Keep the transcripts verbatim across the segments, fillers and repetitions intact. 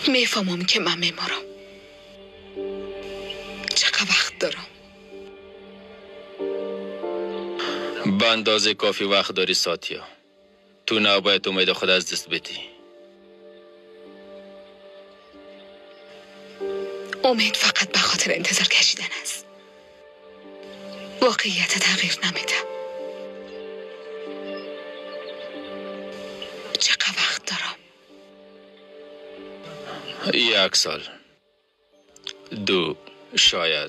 میفهمم که من میمارم. چقدر وقت دارم؟ به اندازه کافی وقت داری ساتیا. تو نباید امید خود از دست بدی. امید فقط به خاطر انتظار کشیدن است. واقعیت تغییر نمیده. چقدر وقت دارم؟ یک سال، دو، شاید.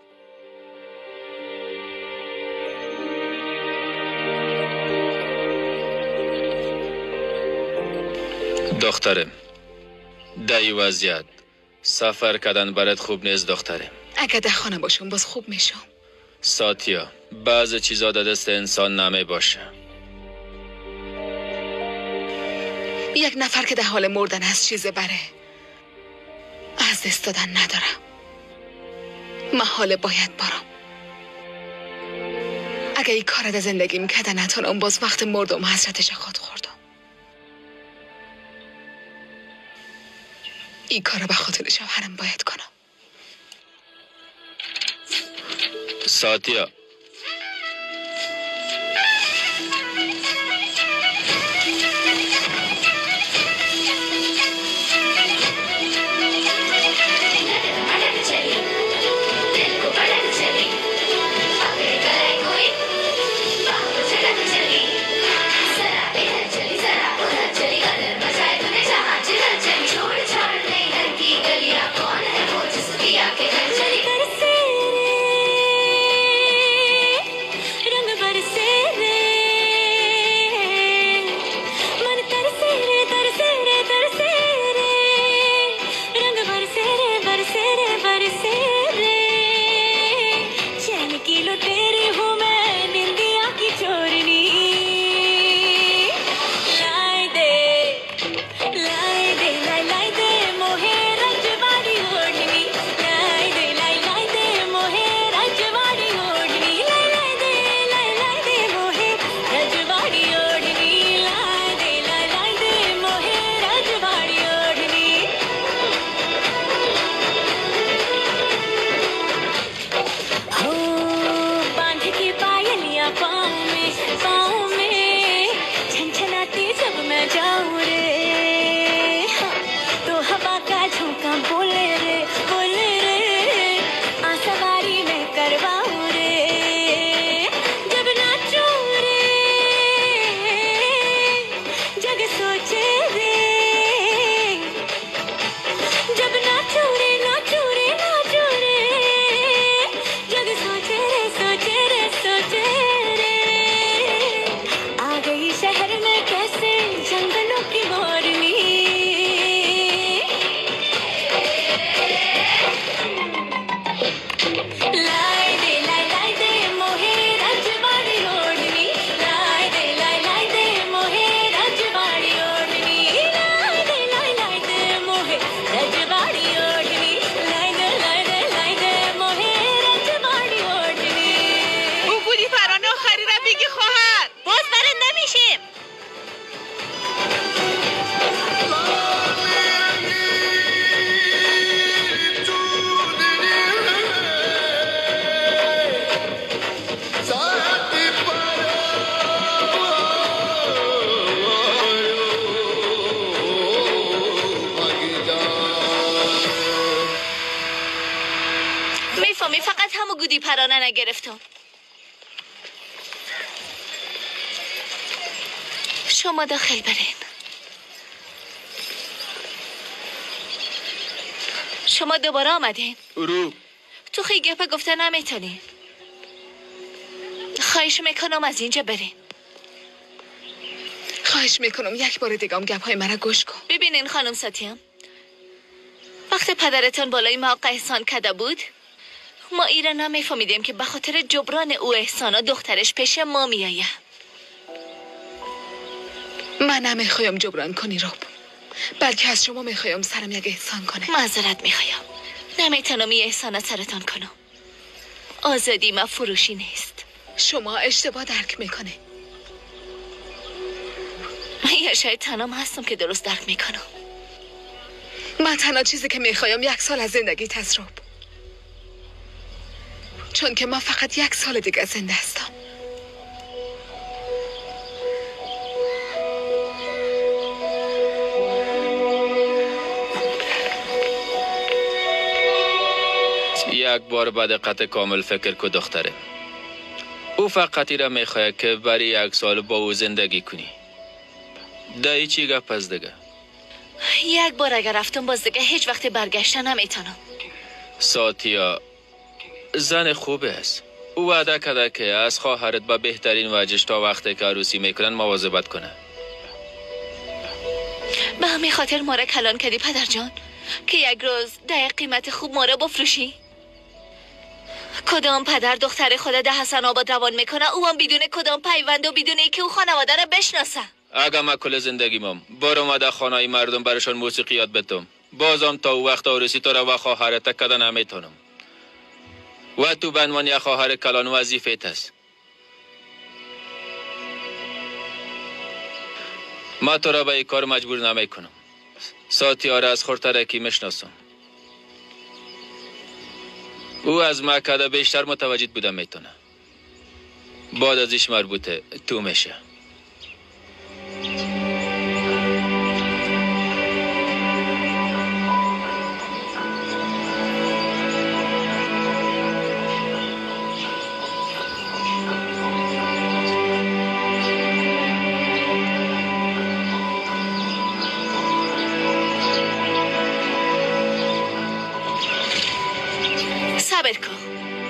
دخترم، در این وضعیت سفر کردن برات خوب نیست دخترم. اگه در خانه باشم باز خوب میشم. ساتیا، بعض چیزا در دست انسان نمی باشه. یک نفر که در حال مردن است چیزی بره از دست دادن نداره. من حال باید برم. اگه این کار در زندگیم کده نتونم باز وقت مردم حسرتش خود خوردم. این کار به خاطر شوهرم باید کنم. ساتیا، نگرفتم. شما داخل برین. شما دوباره آمدین؟ رو تو خیلی گپه گفته نمیتونین. خواهش میکنم از اینجا برین. خواهش میکنم یک بار دیگه هم گپهای مرا گوش کن. ببینین خانم ساتیام، وقت پدرتان بالای ما احسان کده بود، ما ایره نمیفهمیدیم که به خاطر جبران او احسانا دخترش پیش ما میایه. من نمیخوایم جبران کنی رب، بلکه از شما میخوایم سرم یک احسان کنه. معذرت میخوایم، نمیتونم این احسان سرتان کنم. آزادی ما فروشی نیست. شما اشتباه درک میکنه. من یه شاید تنم هستم که درست درک میکنم. من تنها چیزی که میخوایم یک سال از زندگی تسروب، چون که من فقط یک سال دیگه زنده هستم. یک بار با دقت کامل فکر کو دختره. او فقط ایره میخواد که برای یک سال با او زندگی کنی. دایی چی گپ از دیگه؟ یک بار اگر رفتم باز دیگه هیچ وقت برگشتن نمیتونم. ساتیا زن خوبه است. او وعده کرده که از خواهرت با بهترین وجهش تا وقتی که عروسی میکنن مواظبت کنه. به همین خاطر ما را کلان کردی پدر جان که یک روز ده قیمت خوب ما را بفروشی؟ کدام پدر دختر خود ده حسن آباد روان میکنه او هم بدون کدام پیوند و بدون ای که او خانواده را بشناسه؟ اگه من کل زندگی مام بارم و در خانه مردم برشان موسیقی یاد بتم، بازم تا وقت عروسی تو را و خواهرت کده نمیتونم. و تو به عنوان یک خواهر کلان وظیفت است. ما تو را به این کار مجبور نمی کنم. ساتیا را از خورترکی میشناسم. او از مکده بیشتر متوجه بودم میتونه. بعد ازش مربوطه تو میشه. صبر کن.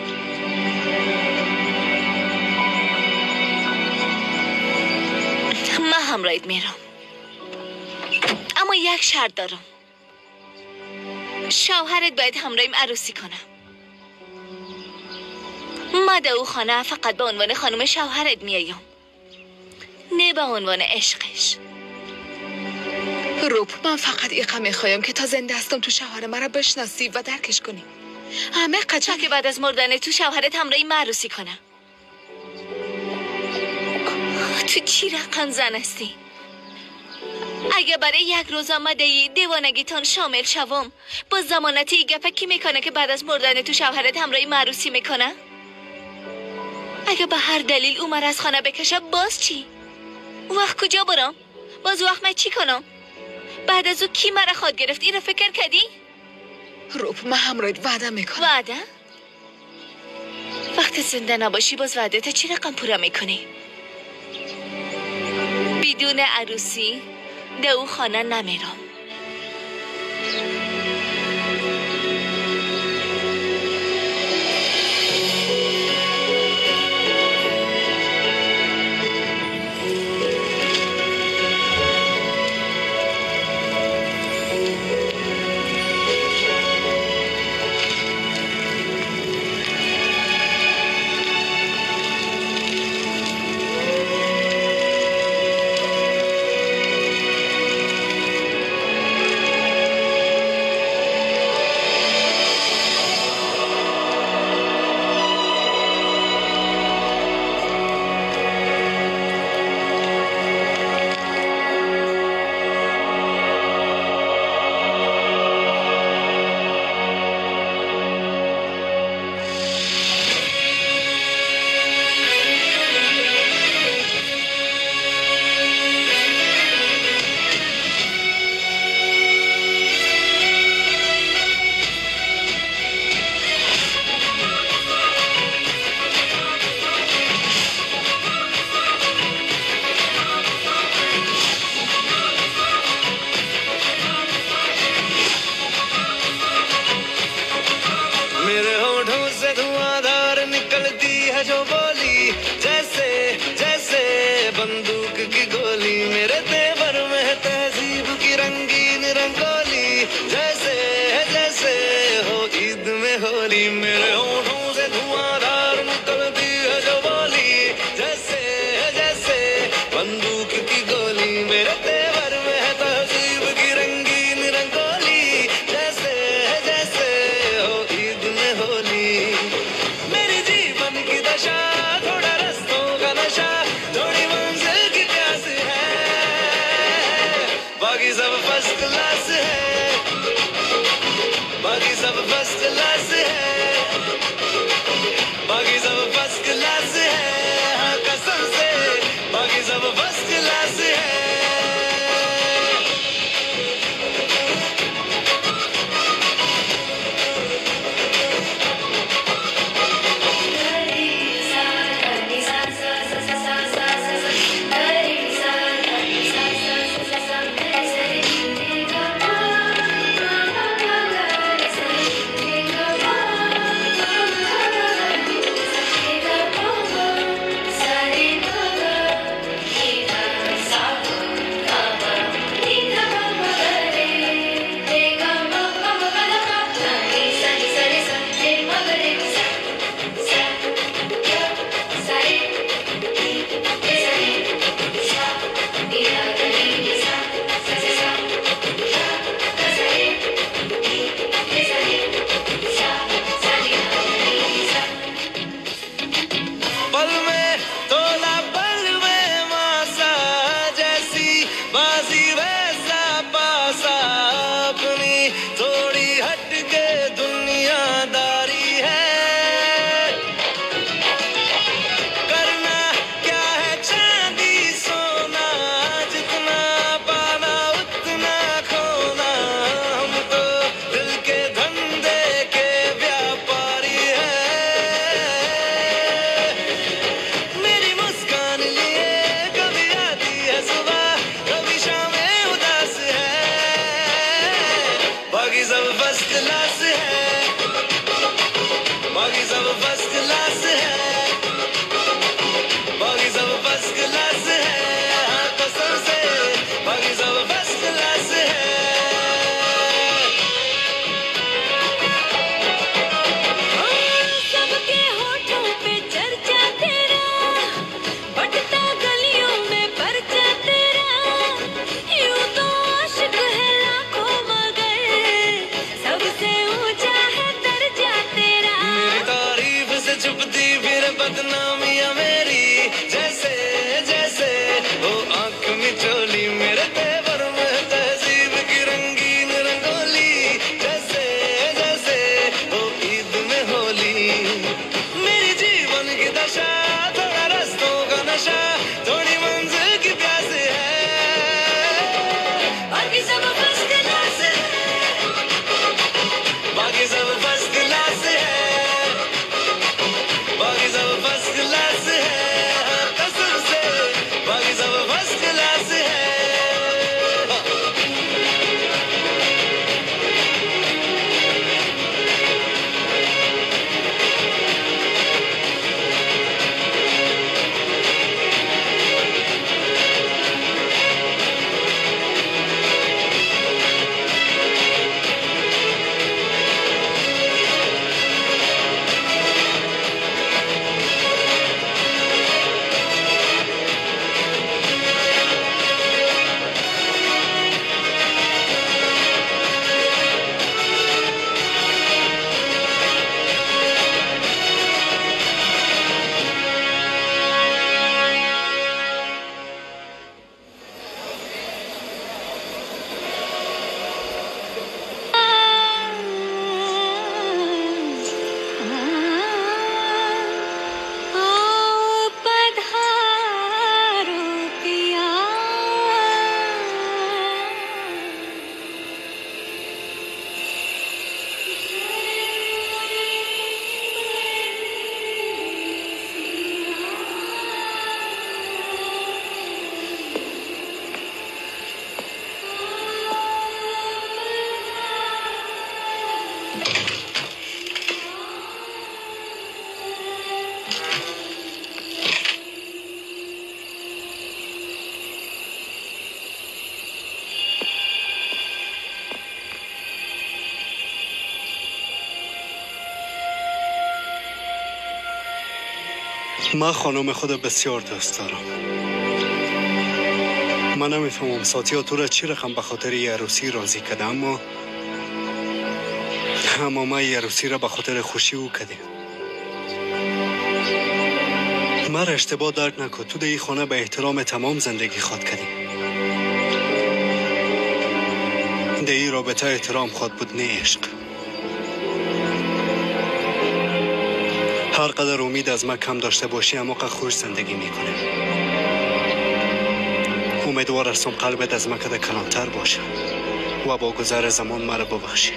من همراهت میرم، اما یک شرط دارم. شوهرت باید همراهیم عروسی کنه. ما در او خانه فقط به عنوان خانم شوهرت میایم، نه به عنوان عشقش. روپ، من فقط ایقا میخوایم که تا زنده هستم تو شوهر مرا بشناسی و درکش کنی. همه قچه که بعد از مردن تو شوهرت همراهی عروسی کنه. تو چی رقم زن هستی؟ اگه برای یک روز آمده دیوانگیتان شامل شوم، با ضمانتی گپه کی میکنه که بعد از مردن تو شوهرت همراهی عروسی میکنه؟ اگه به هر دلیل او مرا از خانه بکشه باز چی؟ وقت کجا برم؟ باز وقت من چی کنم؟ بعد از او کی مرا خواد گرفت؟ این رو فکر کردی؟ روپ، من همراهت وعده میکنم. وعده؟ وقتی زنده نباشی باز وعده تا چی رقم پورا میکنی؟ بدون عروسی ده او خانه نمیرم. मेरी जीवन की दशा सब फर्स्ट क्लास है, बाकी सब फर्स्ट क्लास है, बाकी सब फर्स्ट क्लास है, हाँ कसम से बाकी सब फर्स्ट क्लास है। सबके होठों पे चर्चा तेरा, बटता गलियों में परचा तेरा, यूं तो आशिक है लाखों मगर सबसे ऊंचा है दर्जा तेरा। मेरी तारीफ से छुपती फिर बदनामियां मेरी, जैसे जैसे वो आंख में चोली मेरे तेवर में तहजीब की रंगीन रंगोली, जैसे जैसे वो ईद में होली। मेरी जीवन की दशा थोड़ा रास्तों का नशा, थोड़ी मंजिल की प्यास है, बाकी सब फर्स्ट क्लास है, बाकी सब फर्स्ट क्लास है, बाकी सब फर्स्ट क्लास है, हाँ कसम से बाकी सब फर्स्ट क्लास है। من خانم خود بسیار دوست دارم. من نمیفهمم ساتیا تو را چی رقم به خاطر یه عروسی راضی کده، اما اما من یه عروسی را به خاطر خوشی او کده. من را اشتباه درک نکن، تو در این خانه به احترام تمام زندگی خواد کدی. در این رابطه احترام خواد بود، نه عشق. هر قدر امید از من کم داشته باشی اما که خوش زندگی میکنه. امیدوار هستم قلبت از من کده کلانتر باشه و با گذر زمان مرا ببخشی.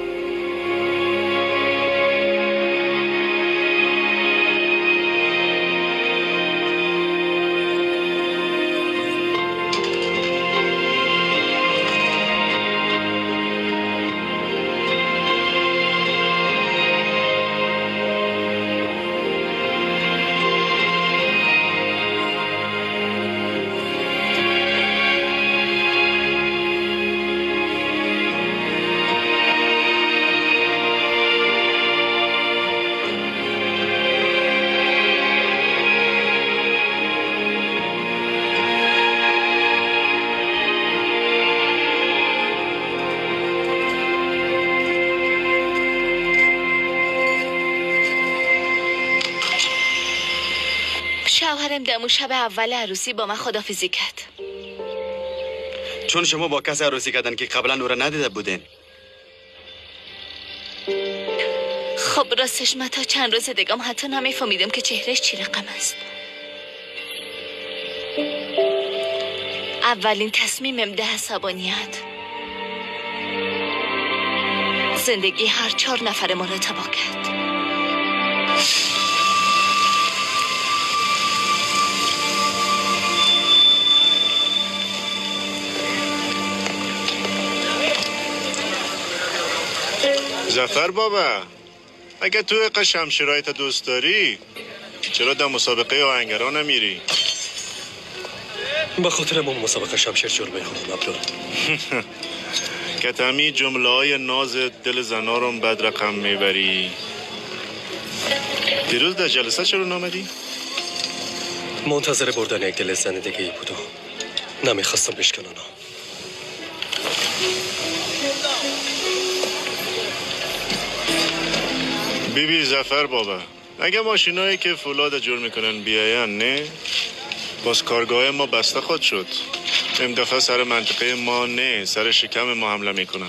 شوهرم دمو شب اول عروسی با من خدافزی کرد. چون شما با کسی عروسی کردن که قبلا او را ندیده بودین. خب راستش من تا چند روز دگم حتی نمیفهمیدم که چهرش چی رقم است. اولین تصمیمم ده عصبانیت. زندگی هر چهار نفر ما را تباه کرد. ظفر بابا، اگه تو اقا شمشیرایت دوست داری چرا در مسابقه آهنگرا نمیری؟ به خاطر ما مسابقه شمشیر جور میکنم عبدال. که تمی جمله های ناز دل زنا رو بد رقم میبری. دیروز در جلسه چرا نامدی؟ منتظر بردن یک دل زن دیگه ای بودم. نمیخواستم بشکنم. بی بی ظفر بابا، اگه ماشینایی که فولاد جور میکنن بیاین نه باز کارگاه ما بسته خود شد. این دفعه سر منطقه ما نه سر شکم ما حمله میکنن.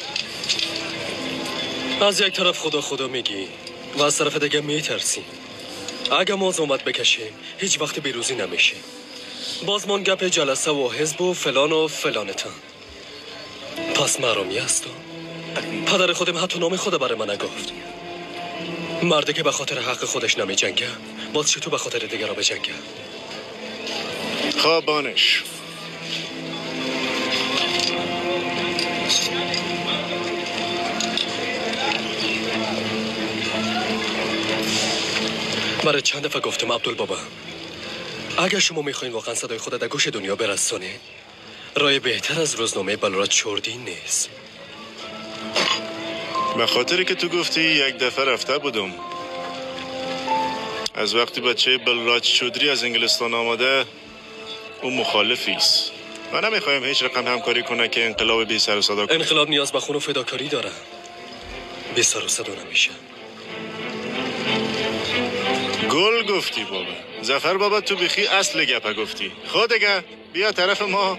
از یک طرف خدا خدا میگی و از طرف دیگه میترسی. اگه ما زحمت بکشیم هیچ وقت بیروزی نمیشه. باز من گپ جلسه و حزب و فلان و فلانتان. پس مرامی هستم. پدر خودم حتی نام خود برای من نگفت. مرده که به خاطر حق خودش نمی جنگه باز چطور به خاطر دیگر را بجنگه؟ خوابانش برای چند دفعه گفتم عبدالبابا، اگر شما میخواین واقعا صدای خود در گوش دنیا برسونید رای بهتر از روزنامه بلرات چردین نیست. به خاطر که تو گفتی یک دفعه رفته بودم. از وقتی بچه بلراج چودری از انگلستان آمده او مخالفی است و نمیخوایم هیچ رقم همکاری کنه که انقلاب بی سر و صدا کنه. انقلاب نیاز به خون و فداکاری داره. بی سر و صدا نمیشه. گل گفتی بابا. ظفر بابا تو بخی اصل گپه گفتی. خود اگه بیا طرف ما.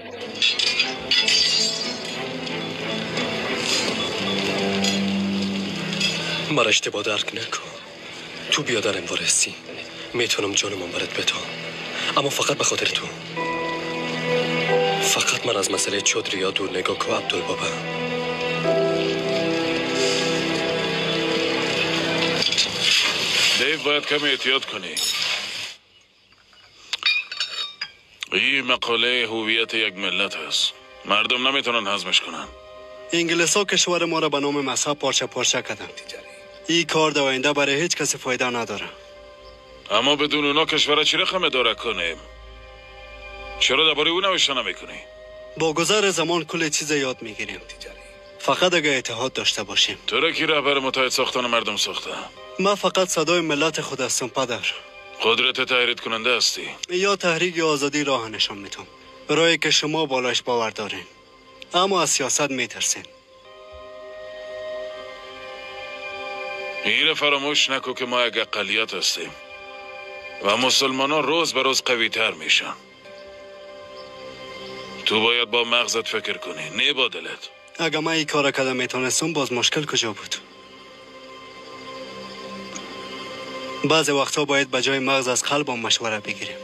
مرا اشتباه درک نکن. تو بیادرم وارسی میتونم جانم برات بدم، اما فقط به خاطر تو. فقط من از مسئله چودریا دور نگاه کو عبدالبابا. دیو باید کمی احتیاط کنی. این مقاله هویت یک ملت هست. مردم نمیتونن هضمش کنن. انگلیس ها کشور ما را به نام مذهب پارچه پارچه کردن. این کار در آینده برای هیچ کسی فایده نداره. اما بدون اونا کشور چی رقم اداره کنیم؟ چرا درباره او نوشته نمیکنی؟ با گذر زمان کل چیز یاد میگیریم. فقط اگه اتحاد داشته باشیم. تو را کی رهبر متحد ساختن مردم ساخته؟ من فقط صدای ملت خود هستم پدر. قدرت تحریک کننده هستی؟ یا تحریک یا آزادی راه نشان میتم. برای که شما بالاش باور دارین. اما از سیاست میترسین. این فراموش نکو که ما یک اقلیت هستیم و مسلمان ها روز به روز قوی تر میشن. تو باید با مغزت فکر کنی نه با دلت. اگه من این کار کردم میتونستم باز مشکل کجا بود؟ بعضی وقتا باید به جای مغز از قلبم مشوره بگیریم.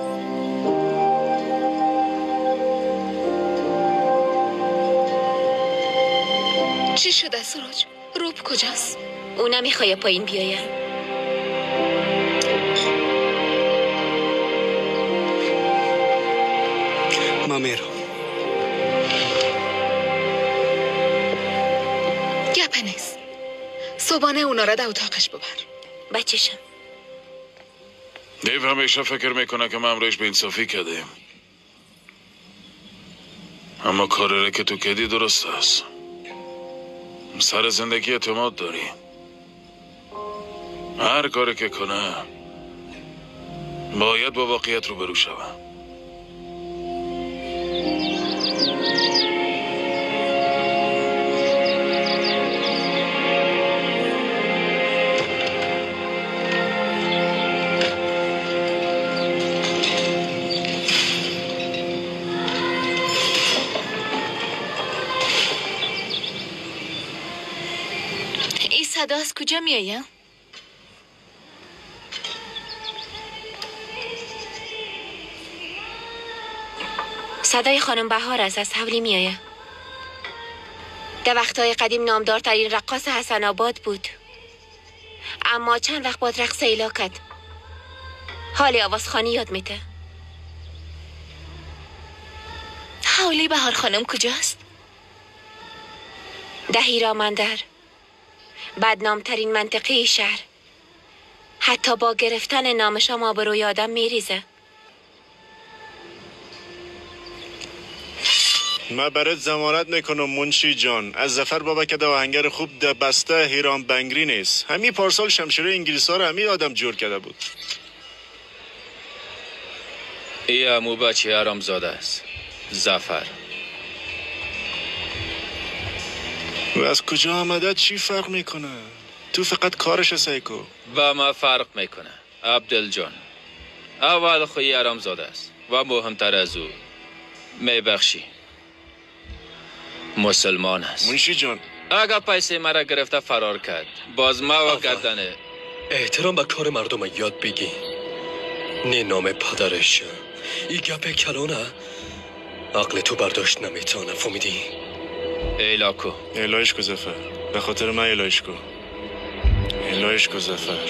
چی شده سروج؟ روب کجاست؟ او نمیخواه پایین بیایم. من میرم. گپه نیست. صبحانه اونا را در اتاقش ببر. بچشم. دیو همیشه فکر میکنه که ما امروز به انصافی کردیم، اما کاری که تو کردی درست است. سر زندگی اعتماد داری. هر کاری که کنه باید با واقعیت روبرو شود. این صدا از کجا میایه؟ صدای خانم بهار است، از حولی میایه. در وقتهای قدیم نامدارترین رقاص حسن آباد بود، اما چند وقت بعد رقص ایلا کرد. حال آوازخوانی یاد میده. حولی بهار خانم کجاست؟ ده هیرامندر. بدنامترین منطقه شهر. حتی با گرفتن نامش هم آبروی آدم میریزه. ما برات ضمانت میکنم منشی جان، از ظفر بابا که دو آهنگر خوب ده بسته هیران بنگری نیست. همین پارسال شمشیر انگلیس ها رو همین آدم جور کرده بود. ای امو بچه حرام زاده است ظفر. و از کجا آمده چی فرق میکنه؟ تو فقط کارش سیکو. با ما فرق میکنه عبدل جان. اول خوی حرام زاده است و مهمتر از او میبخشی مسلمان است. منشی جان اگه پیسه مرا گرفته فرار کرد باز ما و گردنه. احترام به کار مردم یاد بگی، نه نام پدرش. این گپ کلانه عقل تو برداشت نمیتونه، فهمیدی؟ ایلاکو ایلایش کو ظفر، به خاطر من ایلایش کو. ایلایش کو ظفر.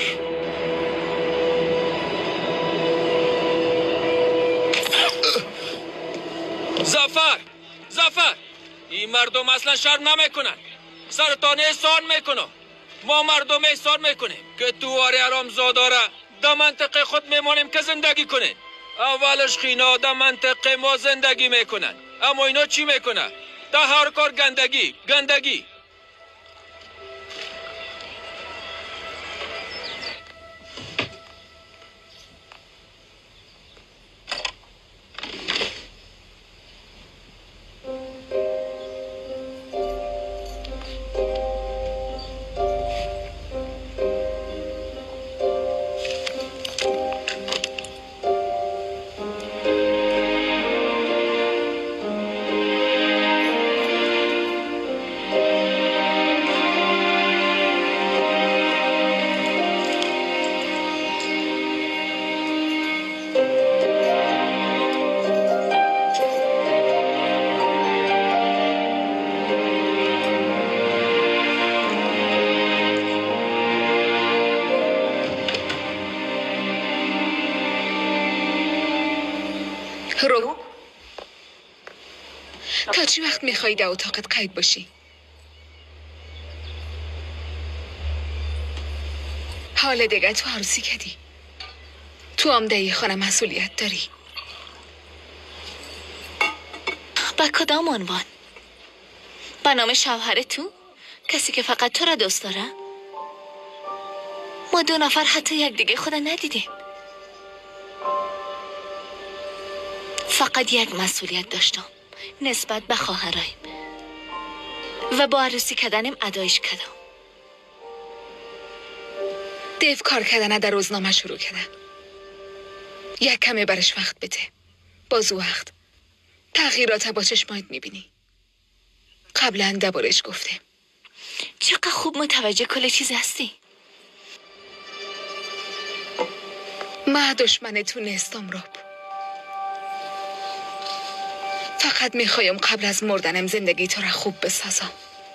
ظفر ظفر این مردم اصلا شرم نمیکنن، سرطان احسان میکنن. ما مردم احسان میکنیم که تو آره حرام زاداره در منطقه خود میمانیم که زندگی کنه. اولش خینا در منطقه ما زندگی میکنن، اما اینا چی میکنن؟ در هر کار گندگی گندگی. رو تا چی وقت میخوایی در اتاقت قید باشی؟ حال دیگه تو عروسی کردی، تو آمده خانه مسئولیت داری. با کدام عنوان؟ با نام شوهر تو؟ کسی که فقط تو را دوست داره؟ ما دو نفر حتی یک دیگه خود ندیدیم. فقط یک مسئولیت داشتم نسبت به خواهرایم و با عروسی کردنم ادایش کردم. دیو کار کردن در روزنامه شروع کردن. یک کمی برش وقت بده. باز وقت تغییرات با چشمایت میبینی. قبلا دربارش گفتم. چقدر خوب متوجه کل چیز هستی. من دشمنتون نیستم رب. فقط میخوایم قبل از مردنم زندگی تو را خوب بسازم.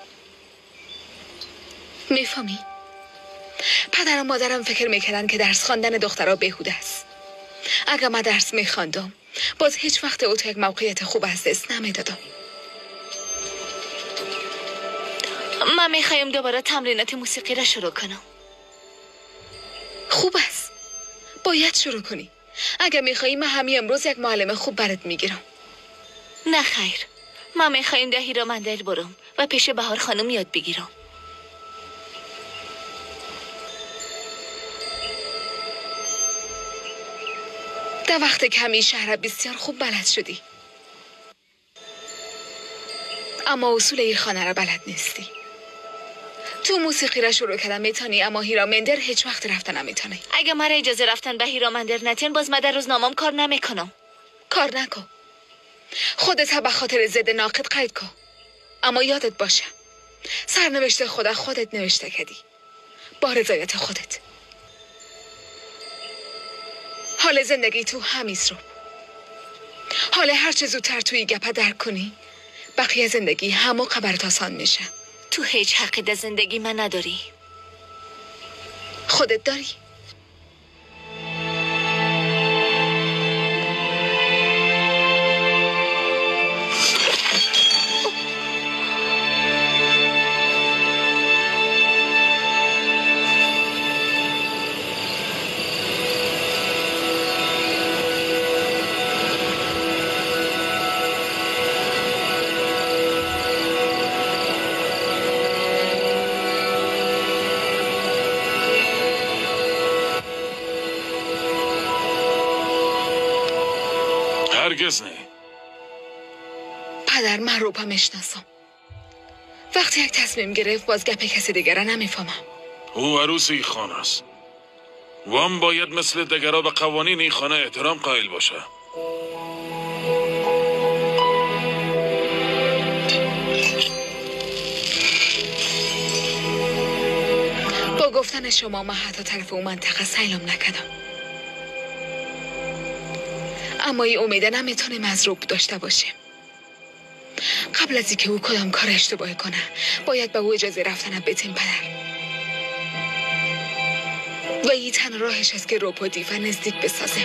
میفهمی؟ پدر و مادرم فکر میکردن که درس خواندن دخترها بیهوده است. اگر من درس میخواندم باز هیچ وقت او تو یک موقعیت خوب از دست نمیدادم. من میخوایم دوباره تمرینات موسیقی را شروع کنم. خوب است، باید شروع کنی. اگر میخوایی من همین امروز یک معلم خوب برات میگیرم. نه خیر، من میخوایم ده هیرامندر برم و پیش بهار خانم یاد بگیرم. در وقت کمی شهر بسیار خوب بلد شدی، اما اصول این خانه را بلد نیستی. تو موسیقی را شروع کردن میتونی، اما هیرامندر هیچ وقت رفتن نمیتونی. اگه مرا اجازه رفتن به هیرامندر نتین باز من در روزنامه‌ام کار نمیکنم. کار نکن، خودت به خاطر ضد ناقد قید کن. اما یادت باشه سرنوشت خدا خودت نوشته کردی با رضایت خودت. حال زندگی تو همیست رو. حال هر چه زودتر توی گپه درک کنی بقیه زندگی همو قبرت آسان میشه. تو هیچ حقی در زندگی من نداری. خودت داری. هرگز نه. پدر من روپا میشناسم. وقتی یک تصمیم گرفت باز گپ کسی دیگر را نمیفهمم. او عروس این خانه است. و هم باید مثل دیگرها به قوانین این خانه احترام قائل باشه. با گفتن شما من حتی طرف اون منطقه سیلام نکردم. اما این امیده نمیتونیم از روب داشته باشیم. قبل از اینکه او کدام کار اشتباهی کنه باید به او اجازه رفتن بدیم پدر. و این تن راهش است که روب و دیوه نزدیک بسازیم.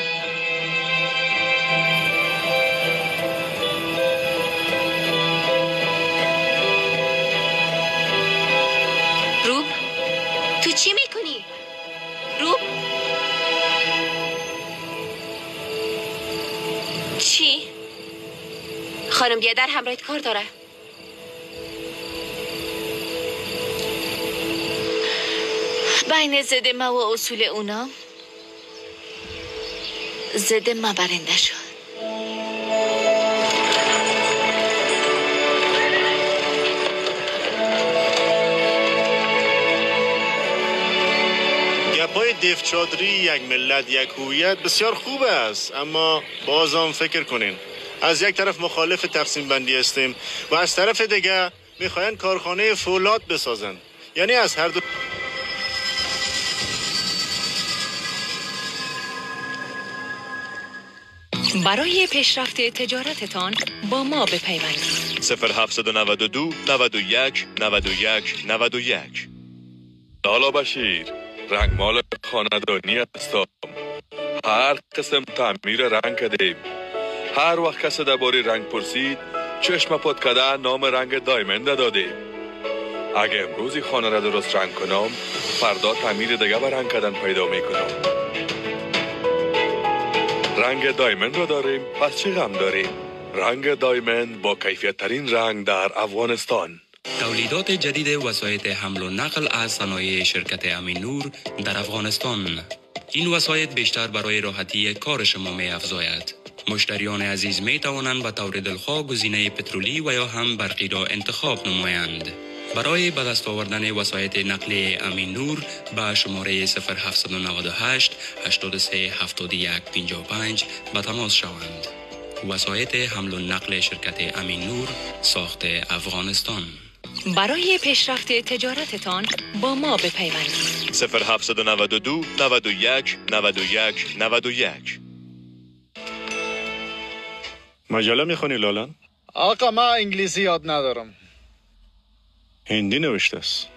روب تو چی میکنی؟ روب چی؟ خانم بیادر همراهت کار داره. بین زده ما و اصول اونا زده ما برنده شد. گپای دف چادری یک ملت یک هویت بسیار خوب است، اما بازم فکر کنین از یک طرف مخالف تقسیم بندی هستیم و از طرف دیگه میخواین کارخانه فولاد بسازن. یعنی از هر دو برای پیشرفت تجارتتان با ما بپیوندید. صفر هفتصد و نود و دو نود و یک نود و یک نود و یک. لالا بشیر، رنگمال خاندانی هستم. هر قسم تعمیر رنگ کردیم. هر وقت کسی درباره رنگ پرسید چشم پد کده نام رنگ دایمنده دادیم. اگه امروزی خانه را درست رنگ کنم فردا تعمیر دیگه به رنگ کردن پیدا میکنم. رنگ دایمند را داریم، پس چی غم داریم؟ رنگ دایمند با کیفیت ترین رنگ در افغانستان. تولیدات جدید وسایط حمل و نقل از صنایع شرکت امین نور در افغانستان. این وسایط بیشتر برای راحتی کار شما می افزاید. مشتریان عزیز می توانند به طور دلخواه گزینه پترولی و یا هم برقی را انتخاب نمایند. برای به دست آوردن وسایط نقلیه امین نور به شماره صفر هفتصد و نود و هشت هشتاد و سه هفتاد و یک پنجاه و پنج به تماس شوند. وسایط حمل و نقل شرکت امین نور ساخت افغانستان. برای پیشرفت تجارتتان با ما بپیوندید. صفر هفتصد و نود و دو نود و یک نود و یک نود و یک. مجله میخونی لالان؟ آقا ما انگلیسی یاد ندارم. هندی نوشته است.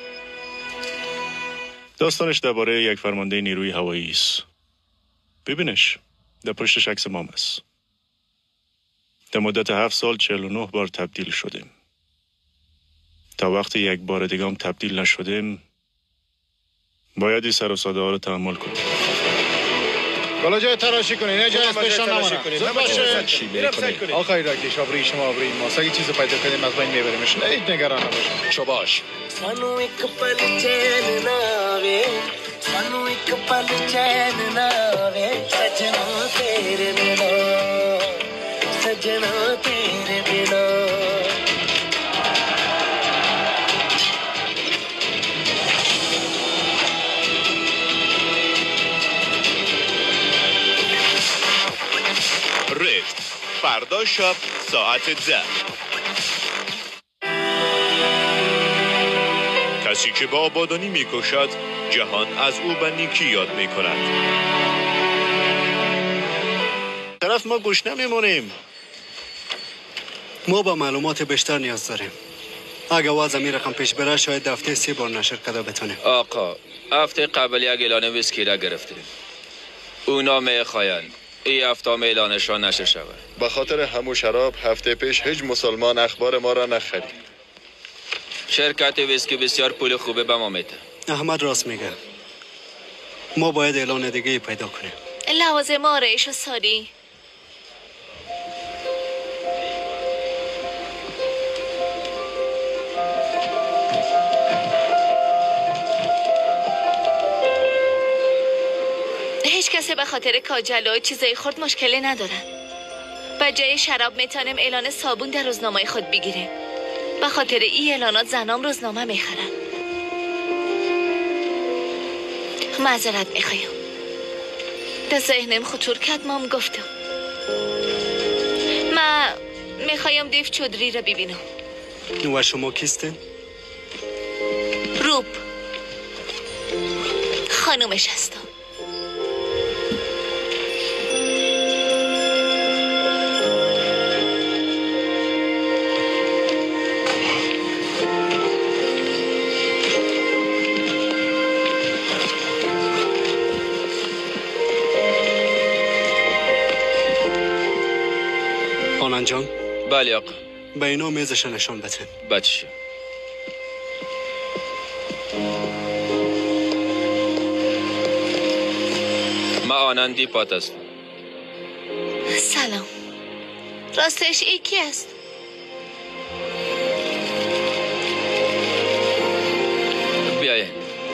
داستانش درباره یک فرمانده نیروی هوایی است. ببینش، در پشتش عکس مام است. در مدت هفت سال چهل و نه بار تبدیل شدیم. تا وقتی یک بار دیگه هم تبدیل نشدیم باید این سر و ساده ها رو تحمل کنیم. بالا جای تراشی کنین، نه جای اسپیشن نمونه. زود باشه. آقای راکیش آبروی شما آبروی ماست. اگه چیزی پیدا کنیم از بین میبریمش. نه هیچ نگران نباش. شو باش. سانو یک پل چین ناوی، سانو یک پل چین ناوی، سجنا تیرے بنا، سجنا تیرے بنا. رد فردا شب ساعت ده. کسی که با آبادانی می کشد جهان از او به نیکی یاد می کند. طرف ما گوش نمیمونیم. ما با معلومات بیشتر نیاز داریم. اگه وضع می رقم پیش بره شاید دفته سی بار نشر کده بتونیم. آقا هفته قبل یک اعلان ویسکی را گرفتیم. اونا می خواهند ای هفته اعلانشان نشه شود. به خاطر همو شراب هفته پیش هیچ مسلمان اخبار ما را نخرید. شرکت ویسکی بسیار پول خوبه به ما میده. احمد راست میگه. ما باید اعلان دیگه پیدا کنیم. لوازم آرایش و ساری. هیچ کسی به خاطر کاجل و چیزای خورد مشکلی ندارن. و جای شراب میتونیم اعلان صابون در روزنامه خود بگیریم. به خاطر این اعلانات زنام روزنامه میخرن. معذرت میخوایم. در ذهنم خطور کرد مام گفتم. من میخوایم دیو چودری را ببینم. و شما کیستین؟ روب خانومش هستم. آنان جان. بله آقا. به اینا میزش نشان بتین. بچه ما آنان دیپات است. سلام. راستش ای کی است؟ بیاین.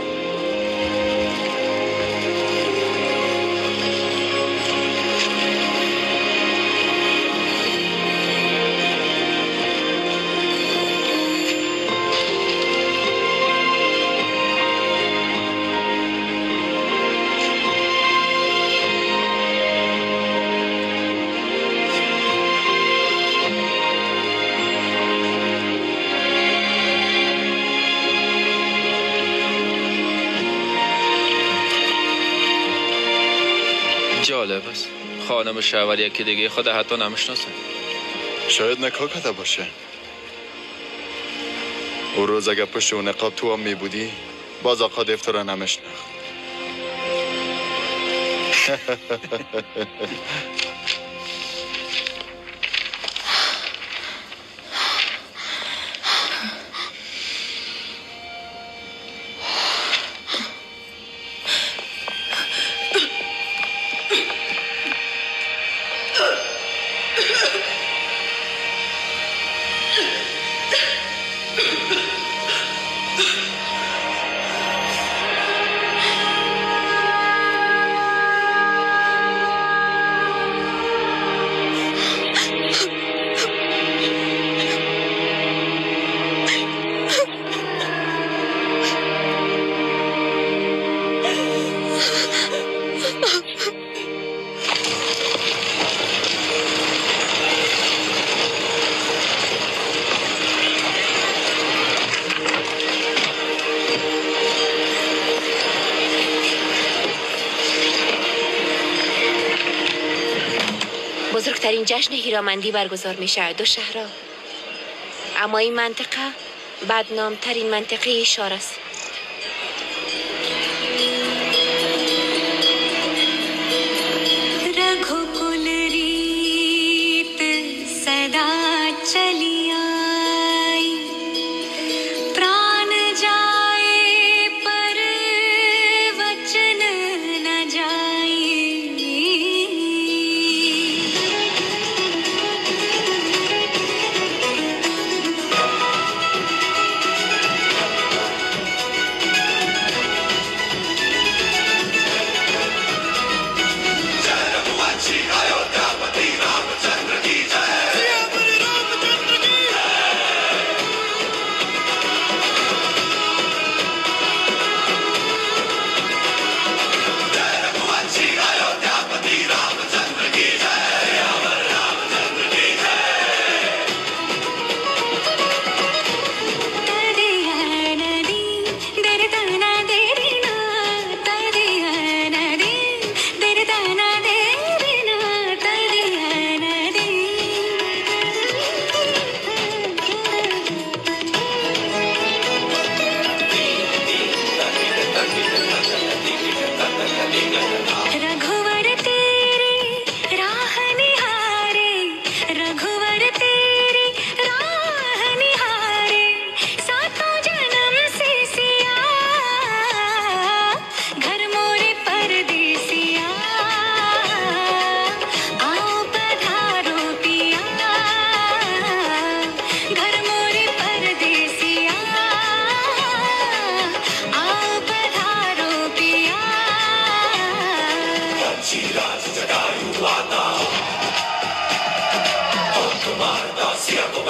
جالب است. خانم شهور یکی دیگه خود حتی نمیشناسه. شاید نکاح کرده باشه. او روز اگه پشت و نقاب تو هم می بودی باز آقا دیو تو را نمیشناخت. بزرگترین جشن هیرامندی برگزار میشه دو شهرها، اما این منطقه بدنامترین منطقه شهر است.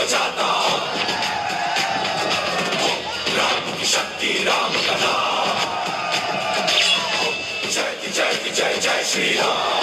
बजाता राम की शक्ति राम का नाम जय जय जय जय श्री राम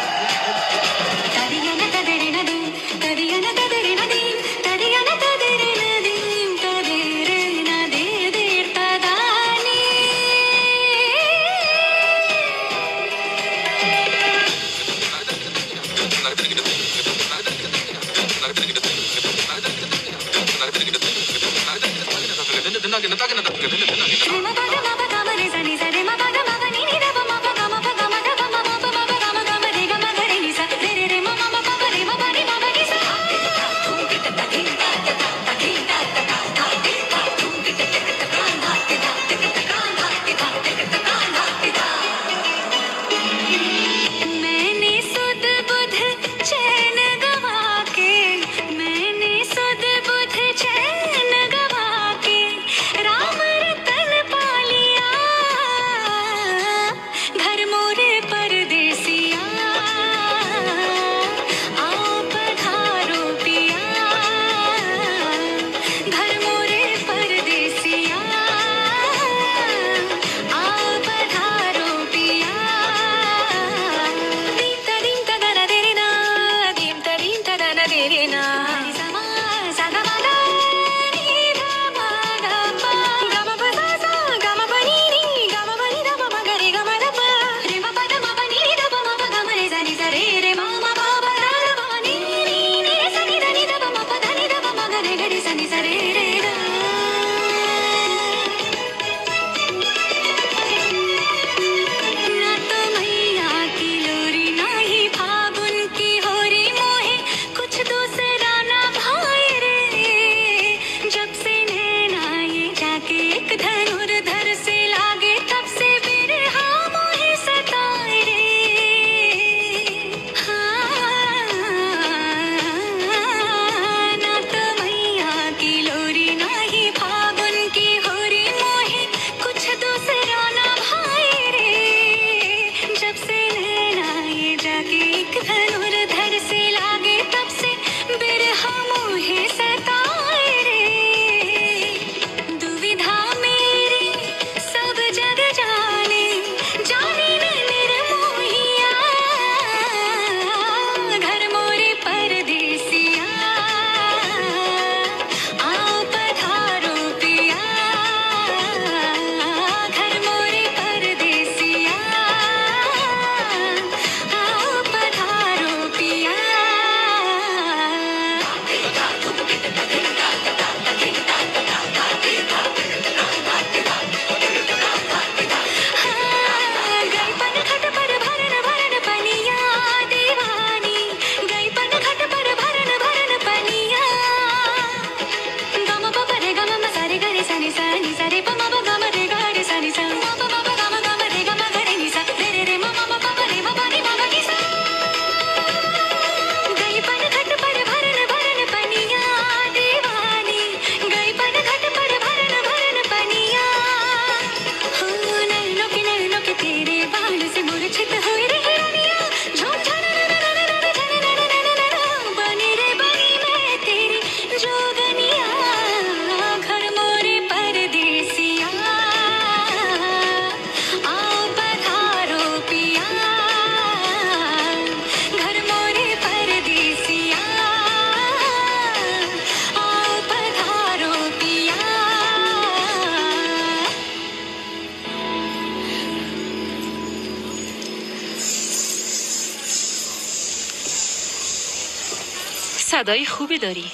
صدای خوبی داری،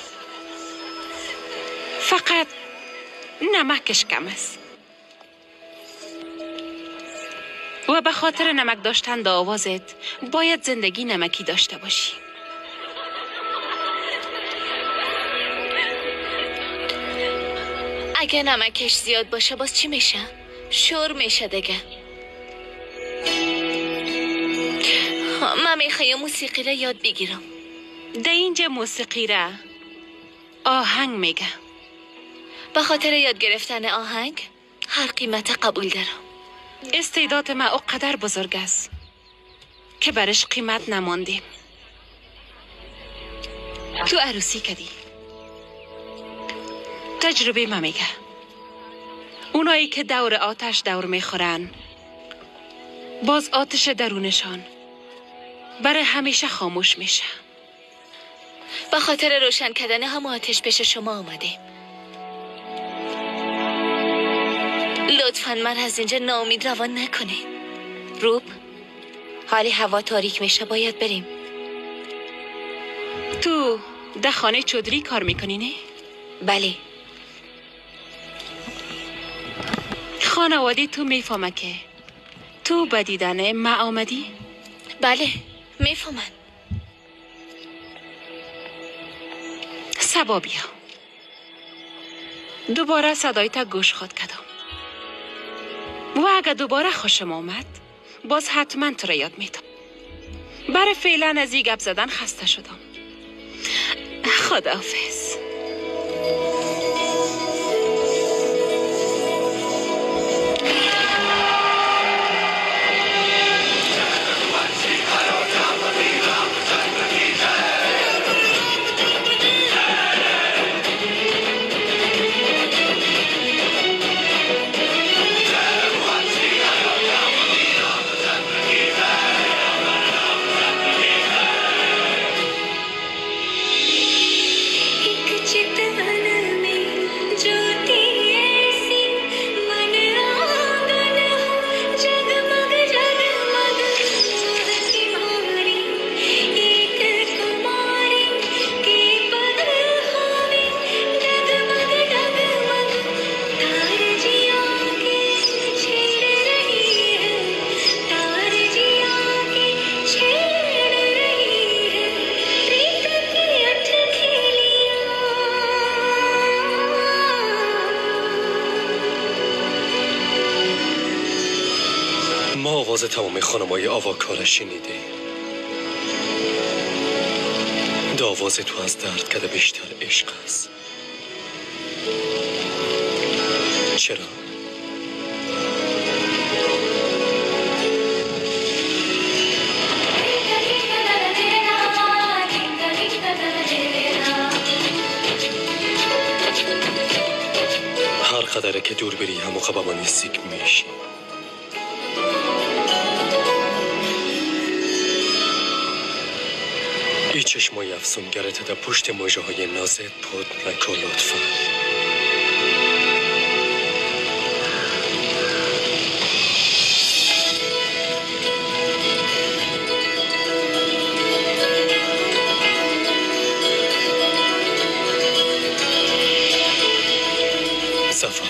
فقط نمکش کم است و به خاطر نمک داشتن در آوازت باید زندگی نمکی داشته باشی. اگه نمکش زیاد باشه باز چی میشه؟ شور میشه دیگه. من میخوایم موسیقی را یاد بگیرم. ده اینجا موسیقی را آهنگ میگه. به خاطر یاد گرفتن آهنگ هر قیمت قبول دارم. استعداد ما اقدر بزرگ است که برش قیمت نماندیم. تو عروسی کردی، تجربه ما میگه اونایی که دور آتش دور میخورن باز آتش درونشان برای همیشه خاموش میشه. به خاطر روشن کردن هم آتش پیش شما آمدیم. لطفاً من از اینجا ناامید روان نکنید. روب، حالی هوا تاریک میشه، باید بریم. تو ده خانه چودری کار میکنی نه؟ بله. خانواده تو میفهمه که تو به دیدن ما آمدی؟ بله میفهمن. سبا بیا دوباره صدای تا گوش خود کدم و اگه دوباره خوشم آمد باز حتما تو را یاد میتم. برای فعلا از این گپ زدن خسته شدم. خداحافظ. آواز تمام خانمای آواکار شنیده. ده آواز تو از درد کده بیشتر عشق است. چرا؟ هر قدره که دور بری همو قبا نزدیک میشی. ای چشمای افسونگرت در پشت موجه های نازت پود نکن لطفا. صفا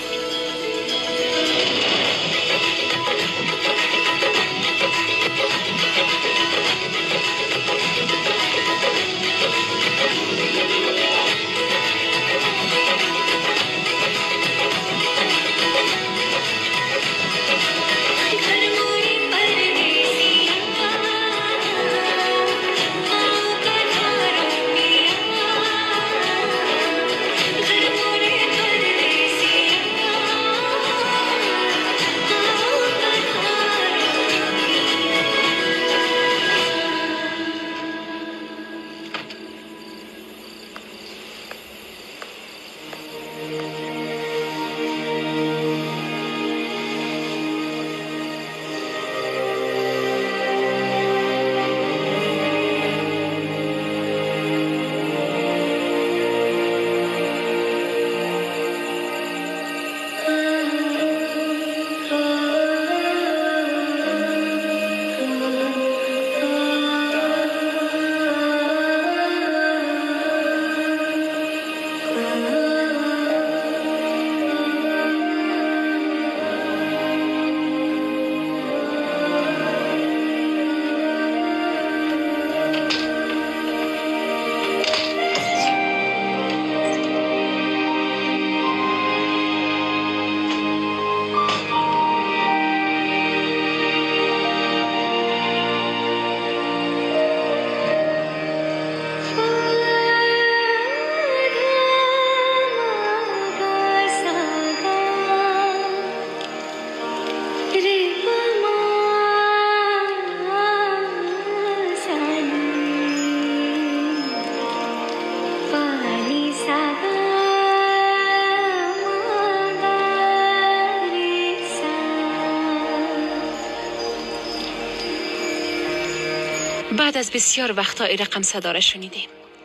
بعد از بسیار وقتا ای رقم صدا را شنیدیم.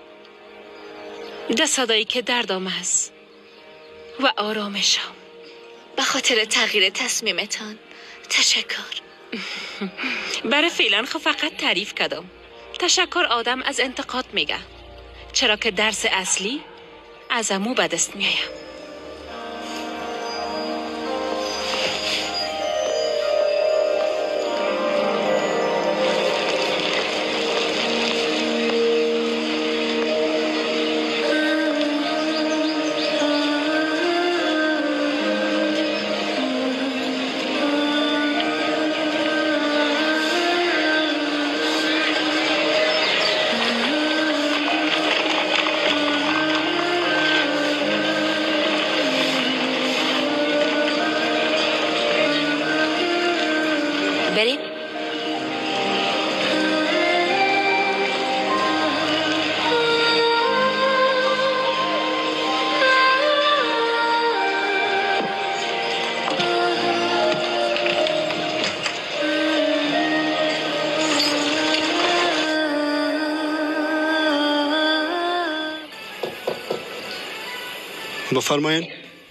ده صدایی که دردام است و آرامشم. به خاطر تغییر تصمیمتان تشکر. برای فعلا خب فقط تعریف کردم. تشکر آدم از انتقاد میگه، چرا که درس اصلی از امو به دست میایم. بریم؟ بفرمایید.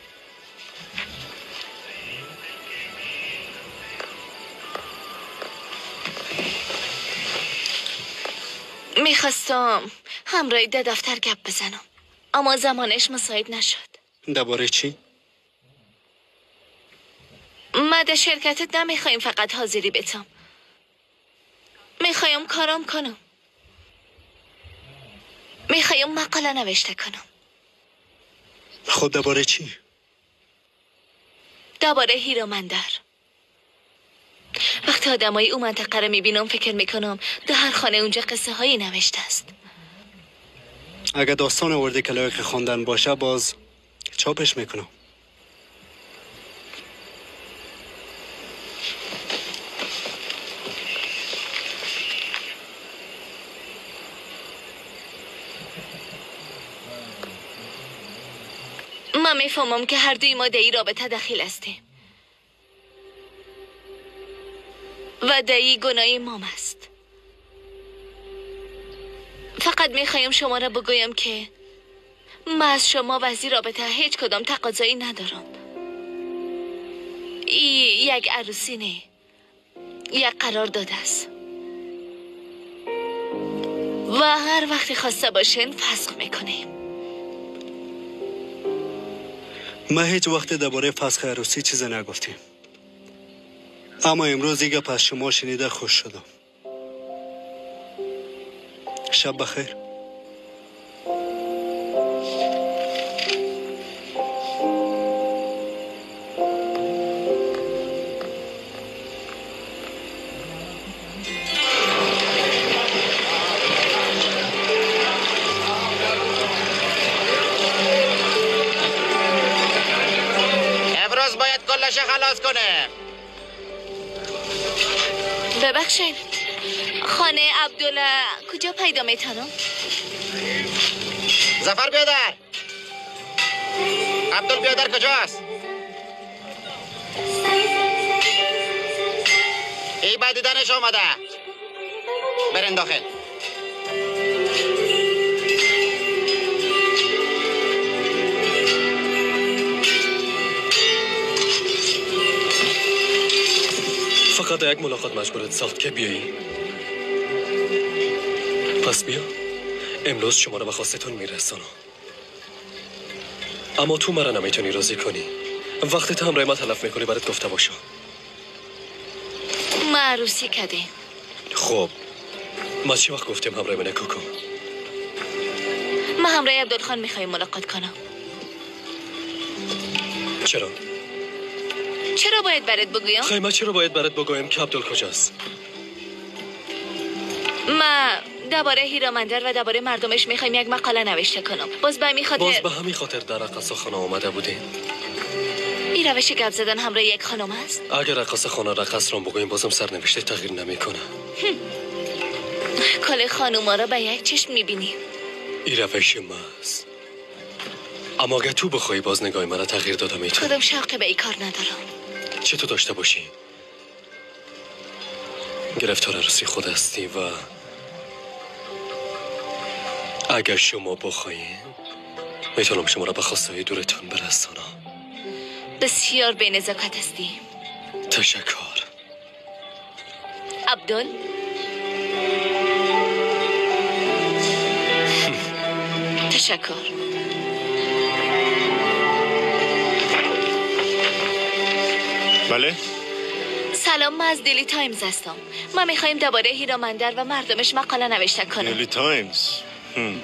میخواستم همراهی ده دفتر گپ بزنم، اما زمانش مساعد نشد. درباره چی؟ ما در شرکتت نمیخوایم فقط حاضری بتم، میخوایم کارم کنم، میخوایم مقاله نوشته کنم. خود درباره چی؟ درباره هیرامندر. وقتی آدمای اون منطقه رو میبینم فکر میکنم در هر خانه اونجا قصه هایی نوشته است. اگه داستان آورده که لایق خواندن باشه باز چاپش میکنم. من میفهمم که هر دوی ما در این رابطه دخیل هستیم و دایی گناه مام است. فقط میخوایم شما را بگویم که من از شما و از این رابطه هیچ کدام تقاضایی ندارم. ای یک عروسی نه، یک قرار داده است و هر وقتی خواسته باشین فسخ میکنیم. ما هیچ وقت درباره فسخ عروسی چیزی نگفتیم، اما امروز دیگه پس شما شنیده خوش شدم. شب بخیر. امروز باید کلش خلاص کنه. ببخشید، خانه عبدالله کجا پیدا میتونم؟ زفر بیادر، عبدال بیادر کجاست؟ ای با دیدنش آمده. برین داخل. فقط یک ملاقات مجبورت ساخت که بیایی. پس بیا، امروز شما رو به خواستتون میرسانم. اما تو مرا نمیتونی راضی کنی. وقتی تو همراه ما تلف میکنی برات گفته باشم. ما عروسی کردیم. خب ما چی وقت گفتیم همراه من کوکو؟ ما همراه عبدالخان میخوایم ملاقات کنم. چرا؟ چرا باید برات بگویم؟ خیمه چرا باید برات بگویم که عبدال کجاست؟ ما درباره هیرامندر و درباره مردمش میخوایم یک مقاله نوشته کنم. باز به همین خاطر باز به همین خاطر در رقص خانه آمده بودین؟ این روش گپ زدن همراه یک خانم است؟ اگر رقص خانه رقص را بگویم بازم سرنوشته تغییر نمیکنه. کل خانوما را به یک چشم میبینیم. این روش ماست. اما اگه تو بخوای باز نگاه من تغییر داده میتونی. کدام شوق به این کار ندارم. چه تو داشته باشی؟ گرفتار عروسی خود هستی و اگر شما بخواین میتونم شما را به خواستهای دورتان برسانم. بسیار به نزاکت هستی. تشکر. عبدال تشکر. بله؟ سلام، ما از دیلی تایمز هستم. ما میخواییم درباره هیرامندر و مردمش مقاله نوشته کنیم. دیلی تایمز. هم.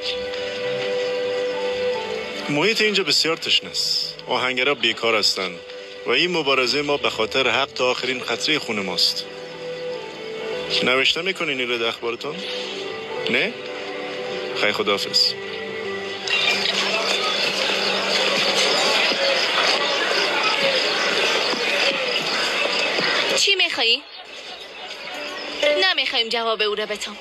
محیط اینجا بسیار تشنه است. آهنگرها بیکار هستند و این مبارزه ما به خاطر حق تا آخرین قطره خون ماست. نوشته میکنین این رو در اخبارتون؟ نه؟ خیلی خداحافظ. چی میخوایی؟ نمیخوایم جواب او را بتم.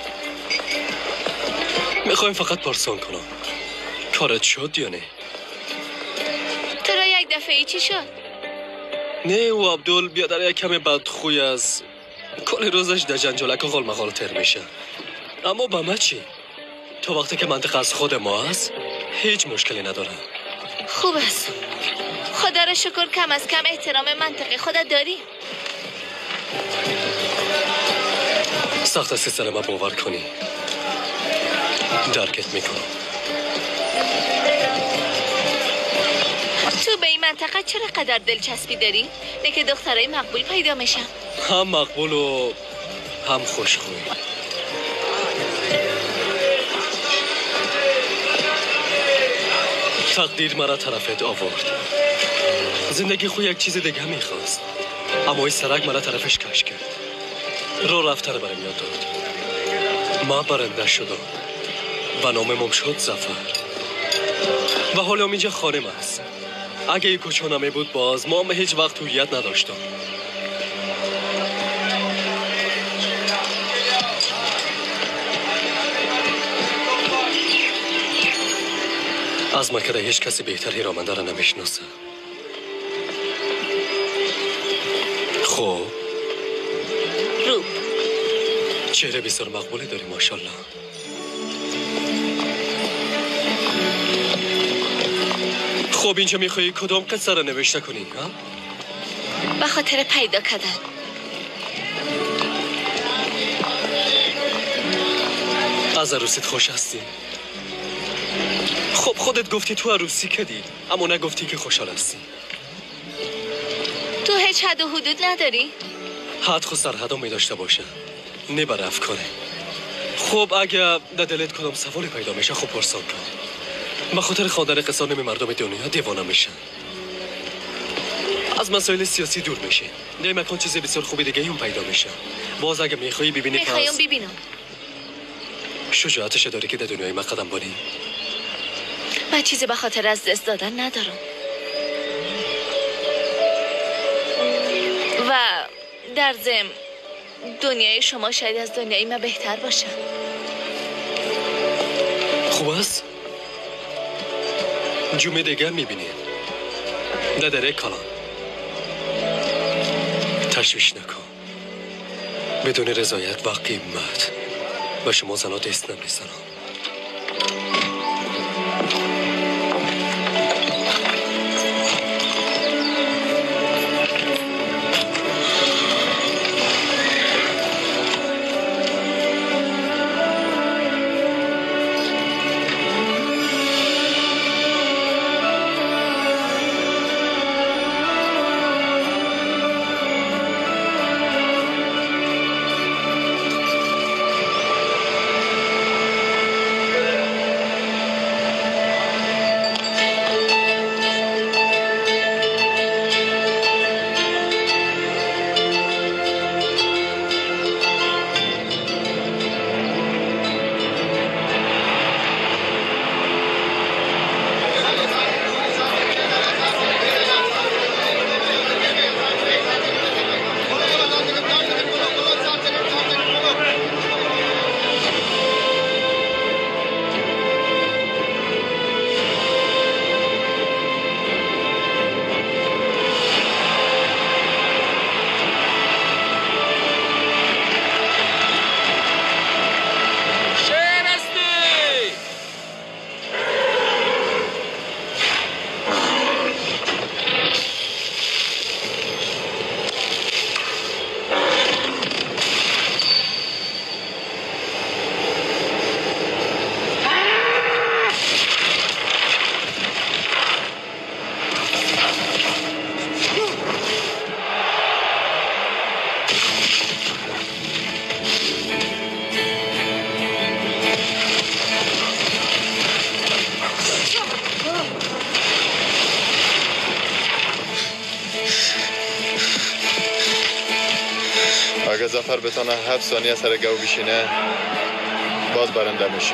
میخوایم فقط پرسان کنم کارت شد یا نه؟ تو را یک دفعه ای چی شد؟ نه و عبدال بیادر یک کم بدخوی از کل روزش در جنجالک و غال مغال تر میشه. اما با ما چی؟ تا وقتی که منطقه از خود ما هست هیچ مشکلی نداره. خوب است. خدا را شکر کم از کم احترام منطقه خودت داری. سخت است سر ما باور کنی. درکت میکنم. تو به این منطقه چرا قدر دلچسبی داری؟ نه که دخترای مقبول پیدا میشن. هم مقبول و هم خوشخوی. تقدیر مرا طرفت آورد. زندگی خو یک چیز دیگه میخواست، اما این سرک مرا طرفش کش کرد. رو رفتن برم یاد داد. ما برنده شدم و نامم شد ظفر و حالا اینجا خانم است. اگه این کوچه نمی بود باز ما هم هیچ وقت هویت نداشتم. از مکره هیچ کسی بهتر هیرامنده را نمیشناسه. خب روب چهره بسیار مقبولی داری ماشالله. خب اینجا میخوایی کدام قصه را نوشته کنی؟ ها؟ به خاطر پیدا کردن. از عروسیت خوش هستی؟ خب خودت گفتی تو عروسی کردی، اما نگفتی که خوشحال هستی. تو هیچ حد و حدود نداری؟ حد خود سرحد هم می داشته باشه، نه بر افکاره. خب اگه در دلت کدام سوالی پیدا میشه خب پرسان کن. به خاطر خواندن قصه نمی مردم دنیا دیوانه میشن، از مسائل سیاسی دور میشه. در مکان چیز بسیار خوبی دیگه هم پیدا میشه. باز اگه میخوایی ببینی پس میخوایم ببینم. شجاعتش داری که در دنیای ما قدم بانی؟ من چیزی به خاطر از دست دادن ندارم و در ضمن دنیای شما شاید از دنیای من بهتر باشه. خوب است؟ جمعه دیگه میبینیم در دره کلان. تشویش نکن. بدون رضایت و قیمت و شما زنها دست نمیزنم. اگه زفر بتانه هفت ثانیه سر گو بشینه باز برنده میشه.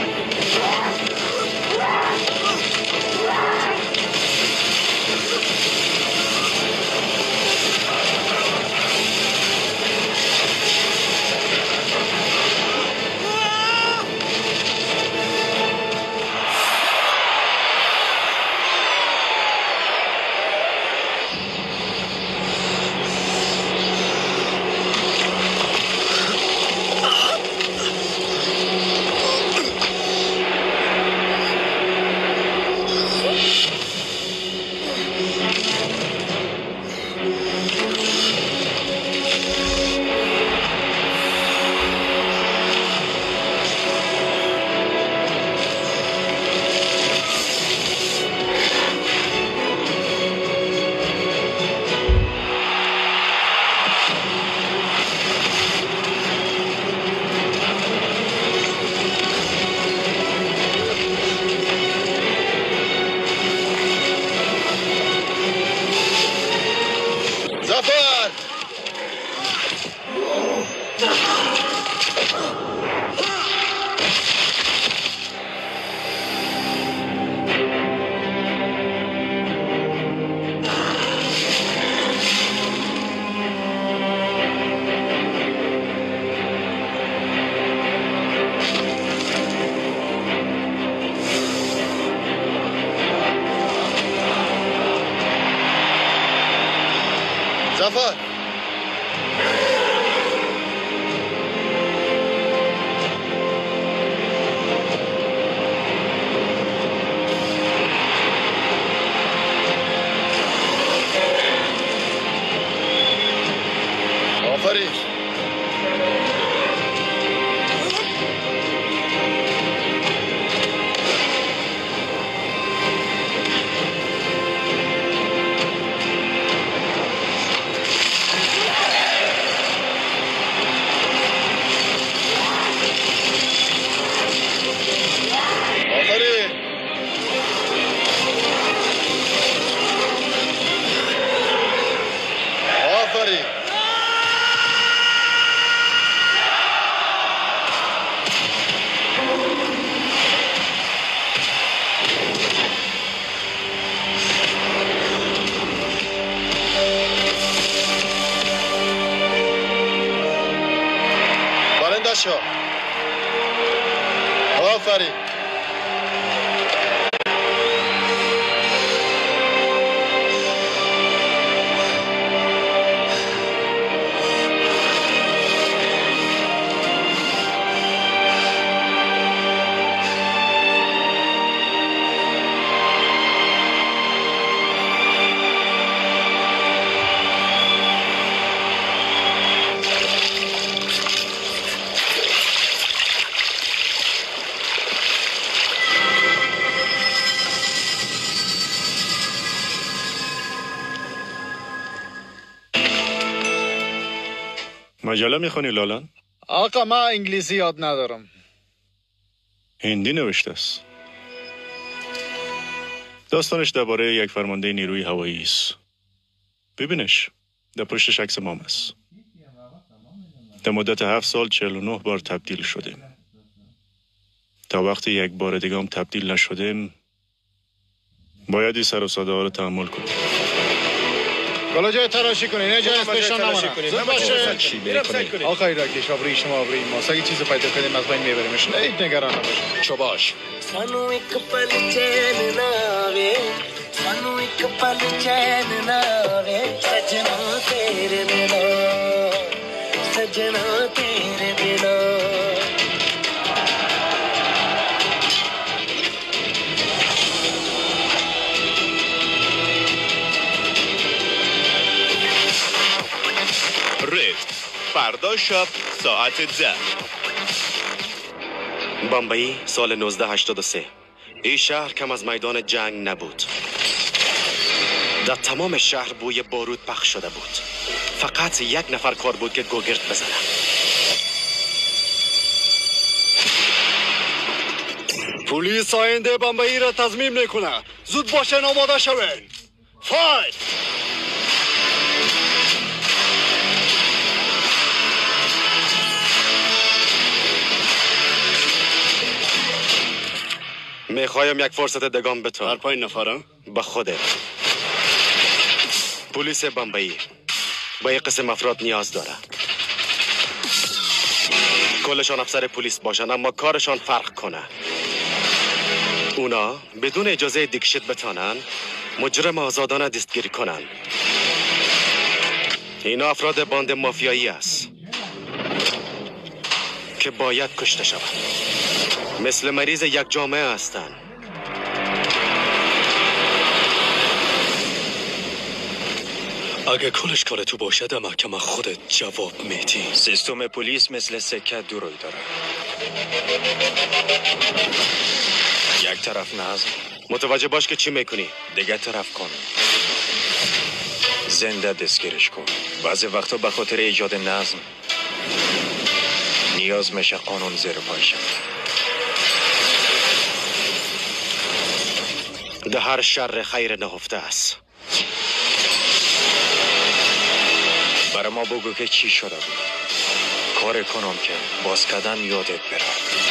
زفر آفرین شو آفرین مجله میخونی لالان؟ آقا ما انگلیسی یاد ندارم. هندی نوشته است. داستانش درباره یک فرمانده نیروی هوایی است. ببینش، در پشتش عکس مام است. در مدت هفت سال چهل و نه بار تبدیل شدیم. تا وقتی یک بار دیگه هم تبدیل نشدیم باید این سر و صدا ها رو تحمل کنیم. بالا جای تراشی کنین، نه جای اسپیشن نمانه زود باشه. آقا ایراکیش آبروی شما آبروی ماست. اگه چیزی پیدا کنیم از بین میبریمش. نه ایت نگران نباش. چو باش سانو ایک پل چین ناوے سانو ایک پل چین ناوے سجنا تیرے بنا سجنا تیرے بنا فردا شب ساعت ده. بمبئی سال نوزده هشتاد و سه. این شهر کم از میدان جنگ نبود. در تمام شهر بوی بارود پخش شده بود. فقط یک نفر کار بود که گوگرد بزنه. پلیس آینده بمبئی را تضمیم نکنه. زود باشن آماده شوین. فایت! میخوایم یک فرصت دگام بتون. هر پای نفرم؟ به خودت. پلیس بمبئی به یک قسم افراد نیاز داره. کلشان افسر پلیس باشن اما کارشان فرق کنه. اونا بدون اجازه دیکشت بتانن مجرم آزادانه دستگیری کنن. اینا افراد باند مافیایی است که باید کشته شود. مثل مریض یک جامعه هستند. اگه کلش کار تو باشه محکمه خودت جواب میدی. سیستم پلیس مثل سکه دو روی داره. یک طرف نظم. متوجه باش که چی میکنی. دیگه طرف قانون. زنده دستگیرش کن. بعضی وقتا به خاطر ایجاد نظم نیاز میشه قانون زیر پایش. ده هر شر خیر نهفته است. برای ما بگو که چی شده بود. کار کنم که باز کردن یادت بره.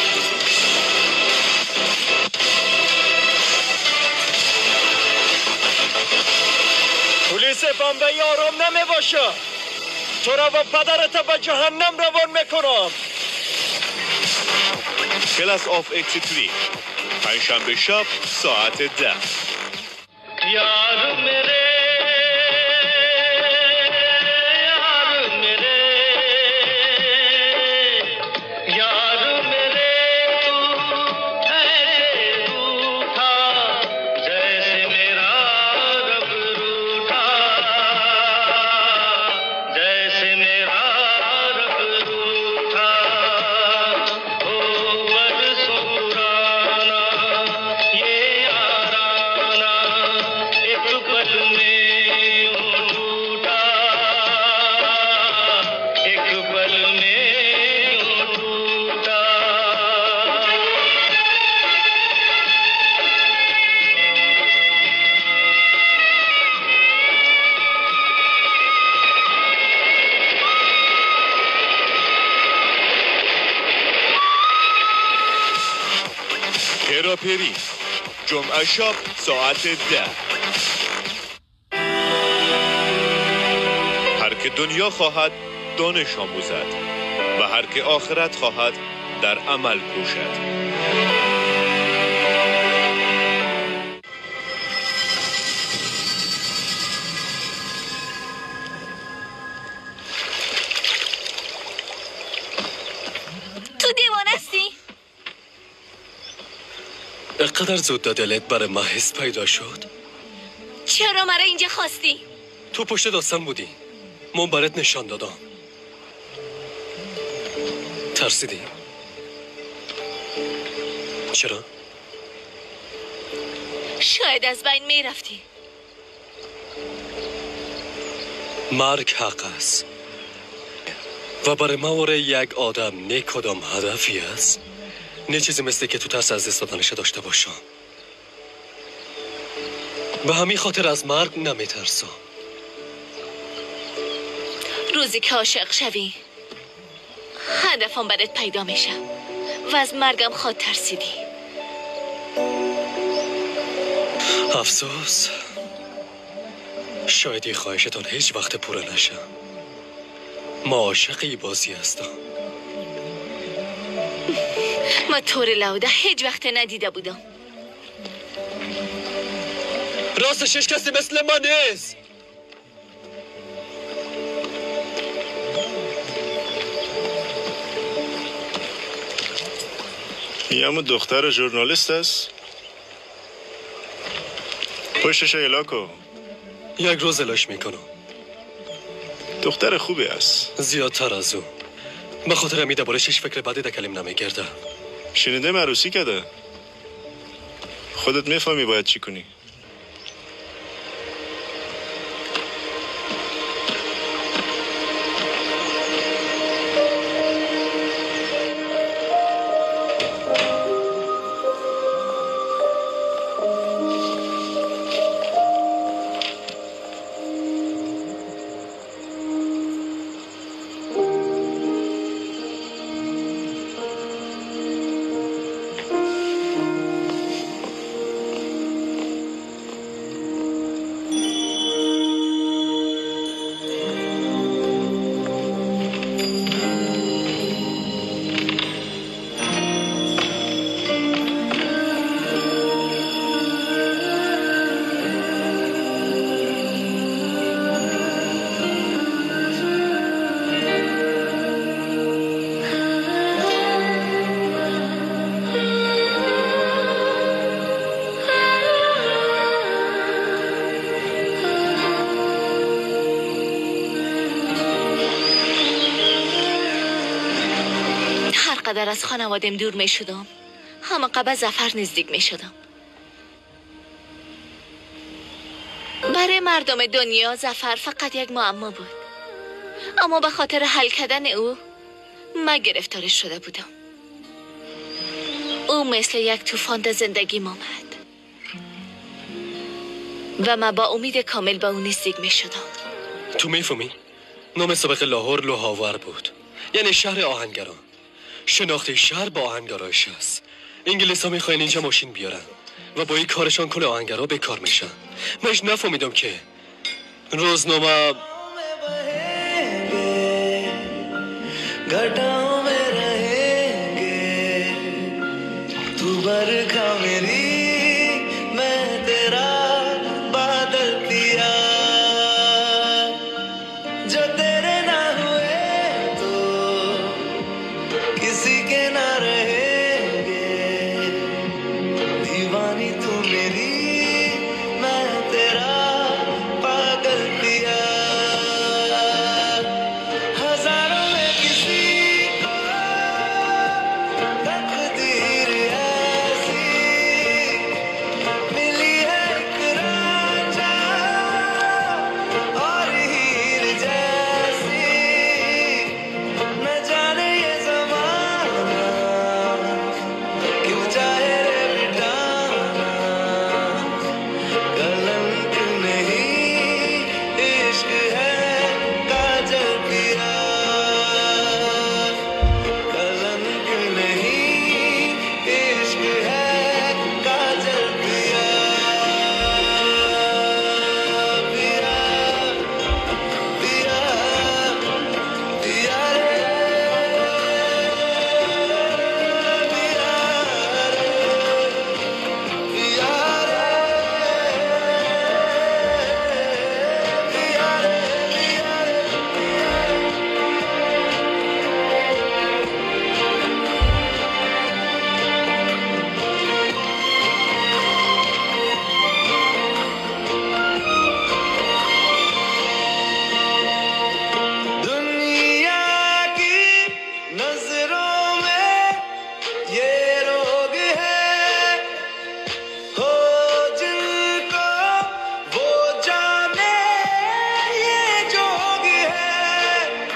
پلیس بمبئی آرام نمی باشه. تو را و پدرت به جهنم روان میکنم. کلاس آف اکسیتری پنجشنبه شب ساعت ده. یار میره پری جمعه شب ساعت ده. هر که دنیا خواهد دانش آموزد و هر که آخرت خواهد در عمل کوشد. تو دیوانه هستی؟ اقدر زود دلت برای ما حس پیدا شد؟ چرا مرا اینجا خواستی؟ تو پشت داستان بودی. من برات نشان دادم. ترسیدی؟ چرا؟ شاید از بین میرفتی. مرگ حق است و برای ما یک آدم نه کدام هدفی است. نه چیزی مثل که تو ترس از دست دادنش داشته باشم. به همین خاطر از مرگ نمیترسم. روزی که عاشق شوی هدفم برات پیدا میشه و از مرگم خود ترسیدی. افسوس شاید این خواهشتان هیچ وقت پوره نشه. ما عاشقی بازی هستم. ما طور لوده هیچ وقت ندیده بودم. راستش هیچ کسی مثل ما نیست. این همون دختر ژورنالیست است؟ پشتش اعلا کن. یک روز اعلاش میکنم. دختر خوبی است. زیادتر از او. به خاطر امی درباره‌اش هیچ فکر بدی در کلم نمیگرده. شنیده عروسی کرده. خودت میفهمی باید چی کنی. قدر از خانوادم دور می شدم همه قبل زفر نزدیک می شدم. برای مردم دنیا زفر فقط یک معما بود، اما به خاطر حل کردن او من گرفتارش شده بودم. او مثل یک طوفان در زندگیم آمد و من با امید کامل به او نزدیک می شدم. تو میفهمی؟ نام سابق لاهور لوهاور بود، یعنی شهر آهنگران. شناخت شهر با آهنگرایش است. انگلیس ها میخواین اینجا ماشین بیارن و با این کارشان کل آهنگرا به کار میشن. منش نفهمیدم که روزنامه घटाओं में रहेंगे तू बरखा मेरी मैं तेरा बादल पिया जो तेरे ना हुए तो किसी के ना रहेंगे दीवानी तू मेरी मैं तेरा पागल पिया हजारों में किसी तकदीर ऐसी मिली है एक रांझा और हीर जैसी न जाने ये ज़माना क्यों चाहे रे मिटाना कलंक नहीं इश्क है काजल पिया कलंक नहीं इश्क है काजल पिया पिया पिया पिया रे पिया रे पिया रे पिया रे पिया रे दुनिया की नजरों में ये रोग है हो जिनको वो जाने ये जोग है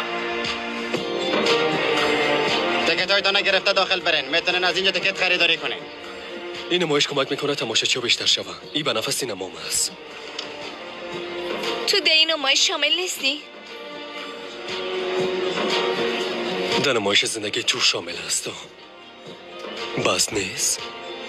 تکت های دانه گرفته داخل برین میتونن از اینجا تکت خریداری کنین این نمایش کمک میکنه تماشاچی بیشتر شوه. این به نفس سینما است. تو در این نمایش شامل نیستی؟ در نمایش زندگی تو شامل است. بس نیست؟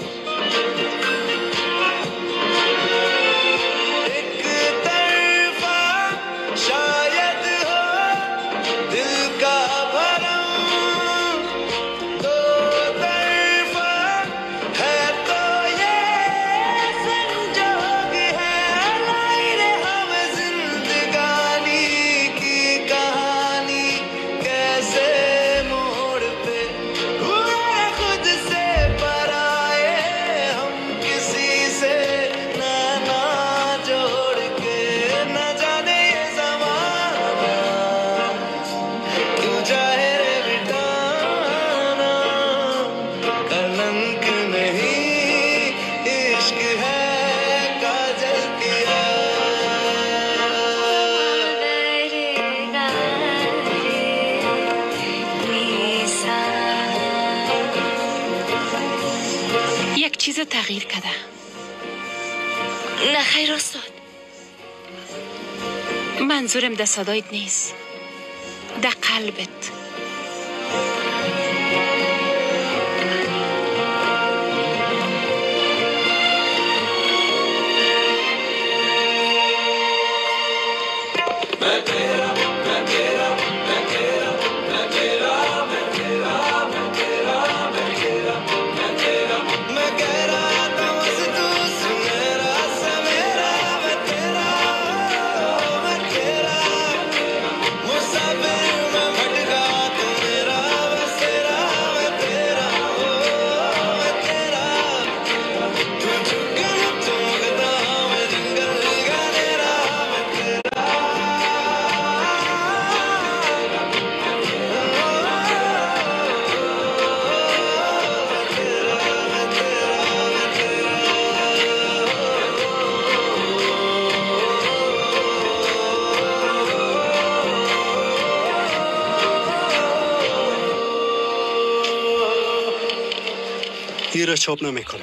एक तरफा शायद हो दिल का भरम दो तरफा है तो ये संजोग है लाई रे हम जिंदगानी की कहानी कैसे मोड़ पे हुए खुद से पराए हम किसी से नाना जोड़ के न जाने ये ज़माना क्यों चाहे रे मिटाना कलंक नहीं इश्क है काजल किया یک چیز تغییر کرده. نه خیر استاد. منظورم در صدایت نیست، در قلبت. मैं कह रहा था बस तू सुनेरा से मेरा मैं तेरा मैं तेरा मुसाफिर मैं भटका तू मेरा را چاپ نمی کنم.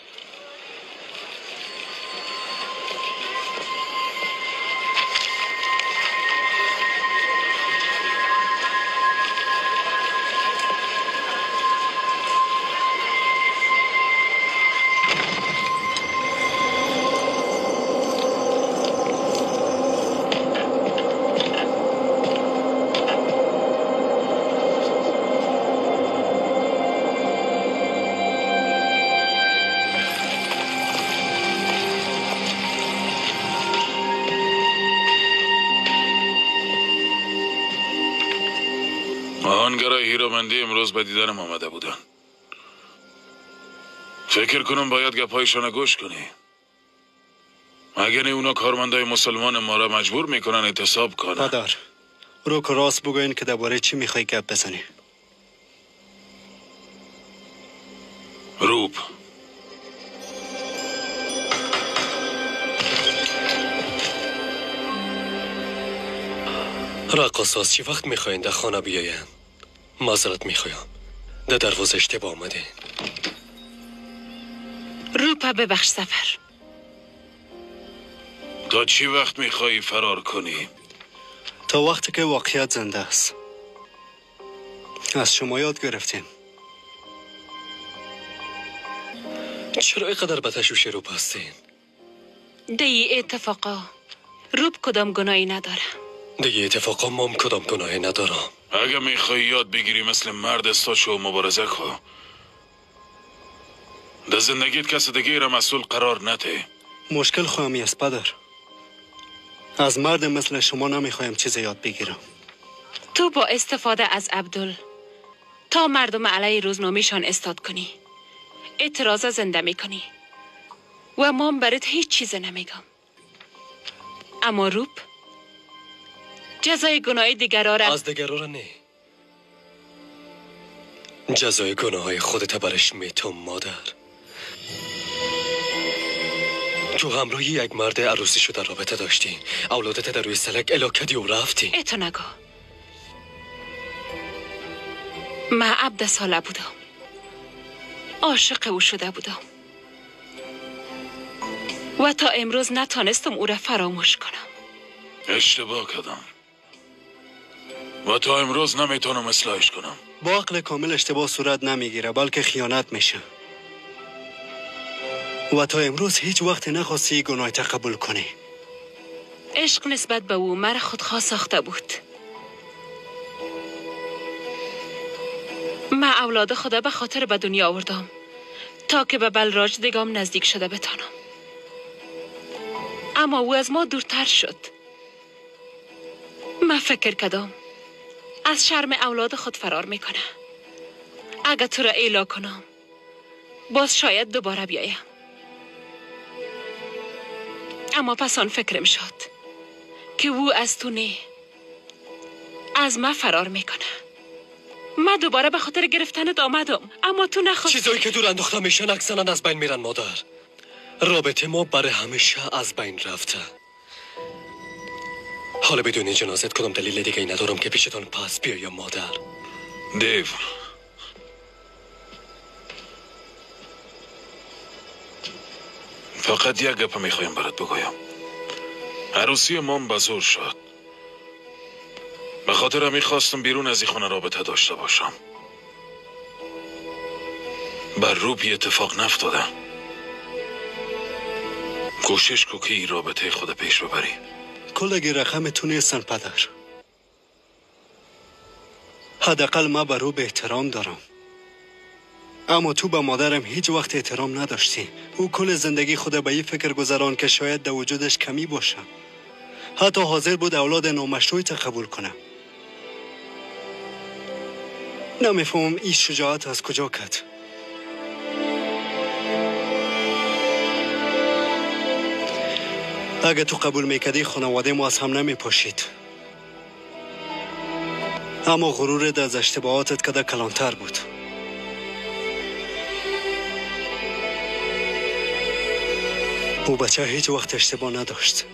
آهنگرای هیرامندی امروز به دیدنم آمده بودن. فکر کنم باید گپایشان گوش کنی. اگر اونا کارمندای مسلمان ما را مجبور میکنن اعتصاب کنن. پدر رو که راست بگوین که درباره چی میخوای گپ بزنی؟ روب رقاص چی وقت میخواین در خانه بیاین؟ معذرت میخوایم در دروازه اشتباه آمده. روپا ببخش سفر. تا چی وقت میخوایی فرار کنی؟ تا وقتی که واقعیت زنده است. از شما یاد گرفتیم. چرا اینقدر به تشویش روپ هستین؟ دی اتفاقا روپ کدام گناهی نداره. دیگه اتفاقا مام کدام گناهی ندارم. اگه میخوایی یاد بگیری مثل مرد استاد شو مبارزه کن. در زندگیت کسی دیگه را مسئول قرار نده. مشکل خواهمی است پدر. از مرد مثل شما نمیخوایم چیز یاد بگیرم. تو با استفاده از عبدال تا مردم علیه روزنامه‌شان استاد کنی، اعتراض زنده میکنی و مام برات هیچ چیز نمیگم. اما روپ جزای گناه دیگران را از دیگران نه، جزای گناه های خودت برش میتم مادر. تو همراهی یک مرد عروسی شده رابطه داشتی، اولادت در روی سلک الاکدی و رفتی. ایتو نگو. من عبد ساله بودم، عاشق او شده بودم و تا امروز نتانستم او را فراموش کنم. اشتباه کردم و تا امروز نمیتونم اصلاحش کنم. با عقل کامل اشتباه صورت نمیگیره بلکه خیانت میشه. و تا امروز هیچ وقت نخواستی گناه قبول کنی. عشق نسبت به او مرا خودخواه ساخته بود. من اولاد خدا به خاطر به دنیا آوردم تا که به بلراج دگام نزدیک شده بتانم. اما او از ما دورتر شد. من فکر کردم از شرم اولاد خود فرار میکنه. اگر تو را ایلا کنم باز شاید دوباره بیایم. اما پس آن فکرم شد که او از تو نه، از من فرار میکنه. من دوباره به خاطر گرفتنت آمدم اما تو نخواستی. چیزایی که دور انداخته میشن اکثرا از بین میرن مادر. رابطه ما برای همیشه از بین رفته. حالا بدون جنازت کدام دلیل دیگه ای ندارم که پیشتان پس بیایم مادر. دیو فقط یک گپ میخوایم برات بگویم. عروسی مام بزرگ شد. به خاطر همی خواستم بیرون از این خونه رابطه داشته باشم. بر روبی اتفاق نفتاده. کوشش کو که این رابطه خود پیش ببری. کلگی رقم تو نیستن پدر. حداقل ما به روب احترام دارم. اما تو به مادرم هیچ وقت احترام نداشتی. او کل زندگی خود به این فکر گذران که شاید در وجودش کمی باشه. حتی حاضر بود اولاد نامشروعی قبول کنه. نمیفهمم این شجاعت از کجا کرد. اگه تو قبول میکردی خانواده ما از هم نمیپاشید. اما غرورت از اشتباهاتت کده کلانتر بود. او بچه هیچ وقت اشتباه نداشت.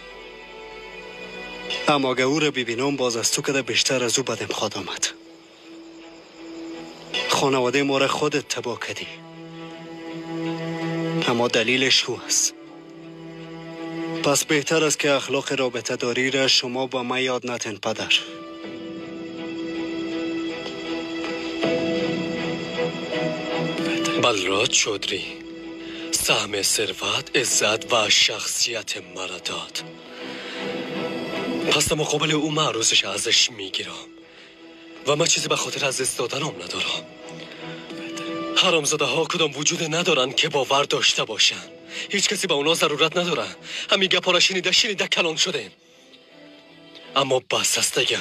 اما اگه او را ببینم باز از تو کده بیشتر از او بدم خواد آمد. خانواده ما را خودت تباه کردی. اما دلیلش او است. پس بهتر است که اخلاق رابطه داری را شما با ما یاد نتین پدر. بلراد چودری سهم ثروت، عزت و شخصیت مرا داد. پس در مقابل او معروضش ازش میگیرم و من چیزی به خاطر از دست دادنم ندارم. حرامزاده ها کدام وجود ندارن که باور داشته باشن. هیچ کسی به اونا ضرورت نداره. همین گپا را شنیده شنیده کلان شده. اما بس است دیگه.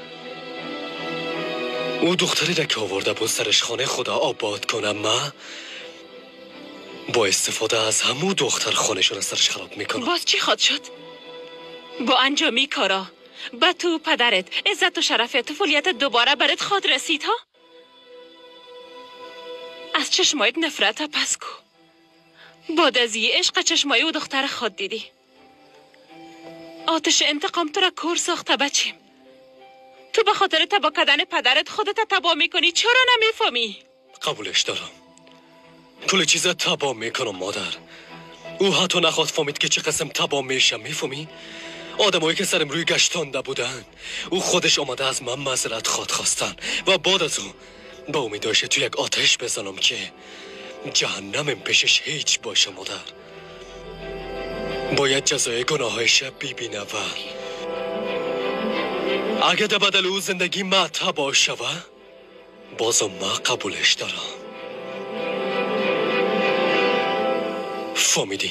او دختری را که آورده بود سرش خانه خدا آباد کنم، من با استفاده از همون دختر خانهشون سرش خراب میکنم. باز چی خواد شد؟ با انجامی کارا با تو پدرت عزت و شرف طفولیت دوباره برات خود رسید ها؟ از چشمایت نفرت پس کو. بعد از یه عشق چشمای و دختر خود دیدی. آتش انتقام تو را کور ساخته بچیم. تو به خاطر تبا کردن پدرت خودت تبا میکنی. چرا نمیفهمی؟ قبولش دارم. کل چیزا تبا میکنم مادر. او حتی نخواد فهمید که چه قسم تبا میشم. میفهمی؟ آدمایی که سرم روی گشتانده بودن، او خودش آمده از من معذرت خواد خواستن و بعد از او با امید داشته تو یک آتش بزنم که جهنم پیشش هیچ باشه. مادر باید جزای گناهایش ببینه و اگه در بدل او زندگی ما تبا شوه بازم ما قبولش دارم. فهمیدی؟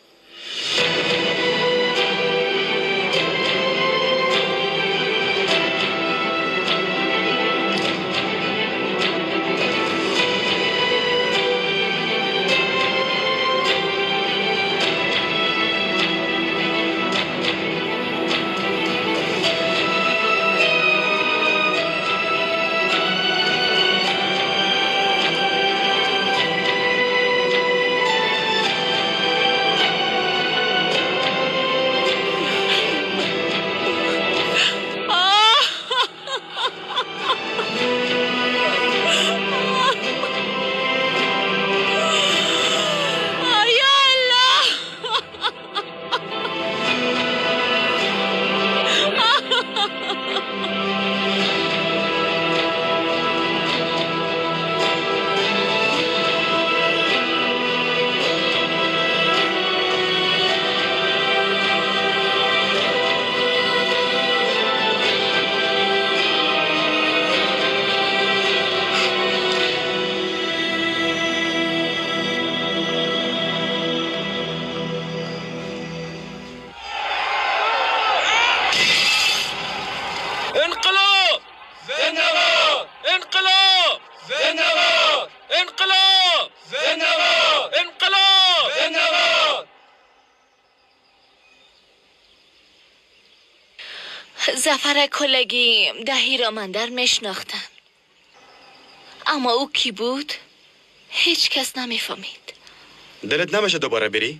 زفر کلگی ده هیرامندر میشناختن، اما او کی بود؟ هیچ کس نمیفهمید. دلت نمیشه دوباره بری؟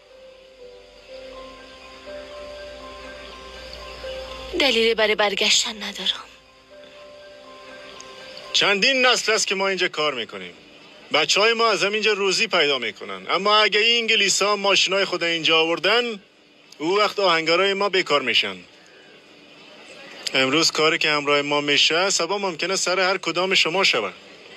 دلیلی برای برگشتن ندارم. چندین نسل است که ما اینجا کار میکنیم. بچه های ما از همینجا روزی پیدا میکنن، اما اگه این انگلیس ها ماشین های خود اینجا آوردن او وقت آهنگرای ما بیکار میشن. امروز کاری که همراه ما میشه سبا ممکنه سر هر کدام شما شود.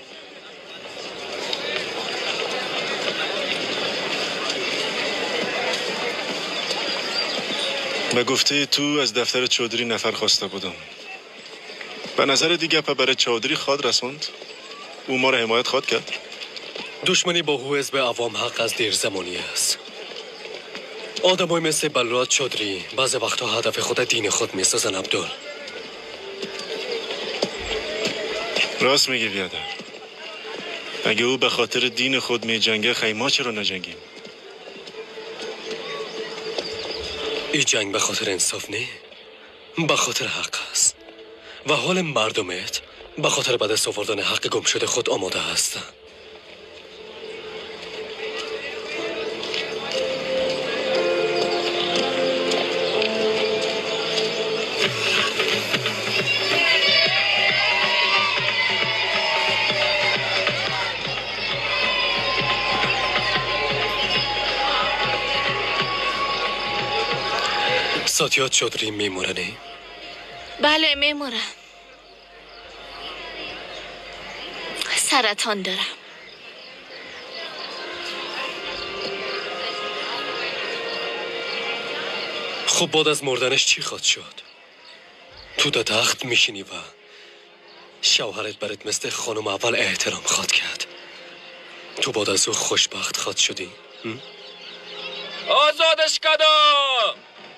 به گفته تو از دفتر چودری نفر خواسته بودم. به نظر دیگه پا برای چودری خواد رسوند؟ او ما را حمایت خواد کرد؟ دشمنی با حزب عوام حق از دیر زمانی است. آدمای مثل بلراد چودری بعض وقتا هدف خود دین خود میسازن. عبدال راست میگی بیادر. اگه او به خاطر دین خود می جنگه خیلی ما چرا نجنگیم؟ این جنگ به خاطر انصاف نه، به خاطر حق است و حال مردمت به خاطر به دست آوردن حق گم شده خود آماده هستن. احتیاط شد میمورنی؟ بله میمورم. سرطان دارم. خب بعد از مردنش چی خواهد شد؟ تو در تخت میشینی و شوهرت برات مثل خانم اول احترام خواهد کرد. تو بعد از او خوشبخت خواهد شدی؟ آزادش کدام؟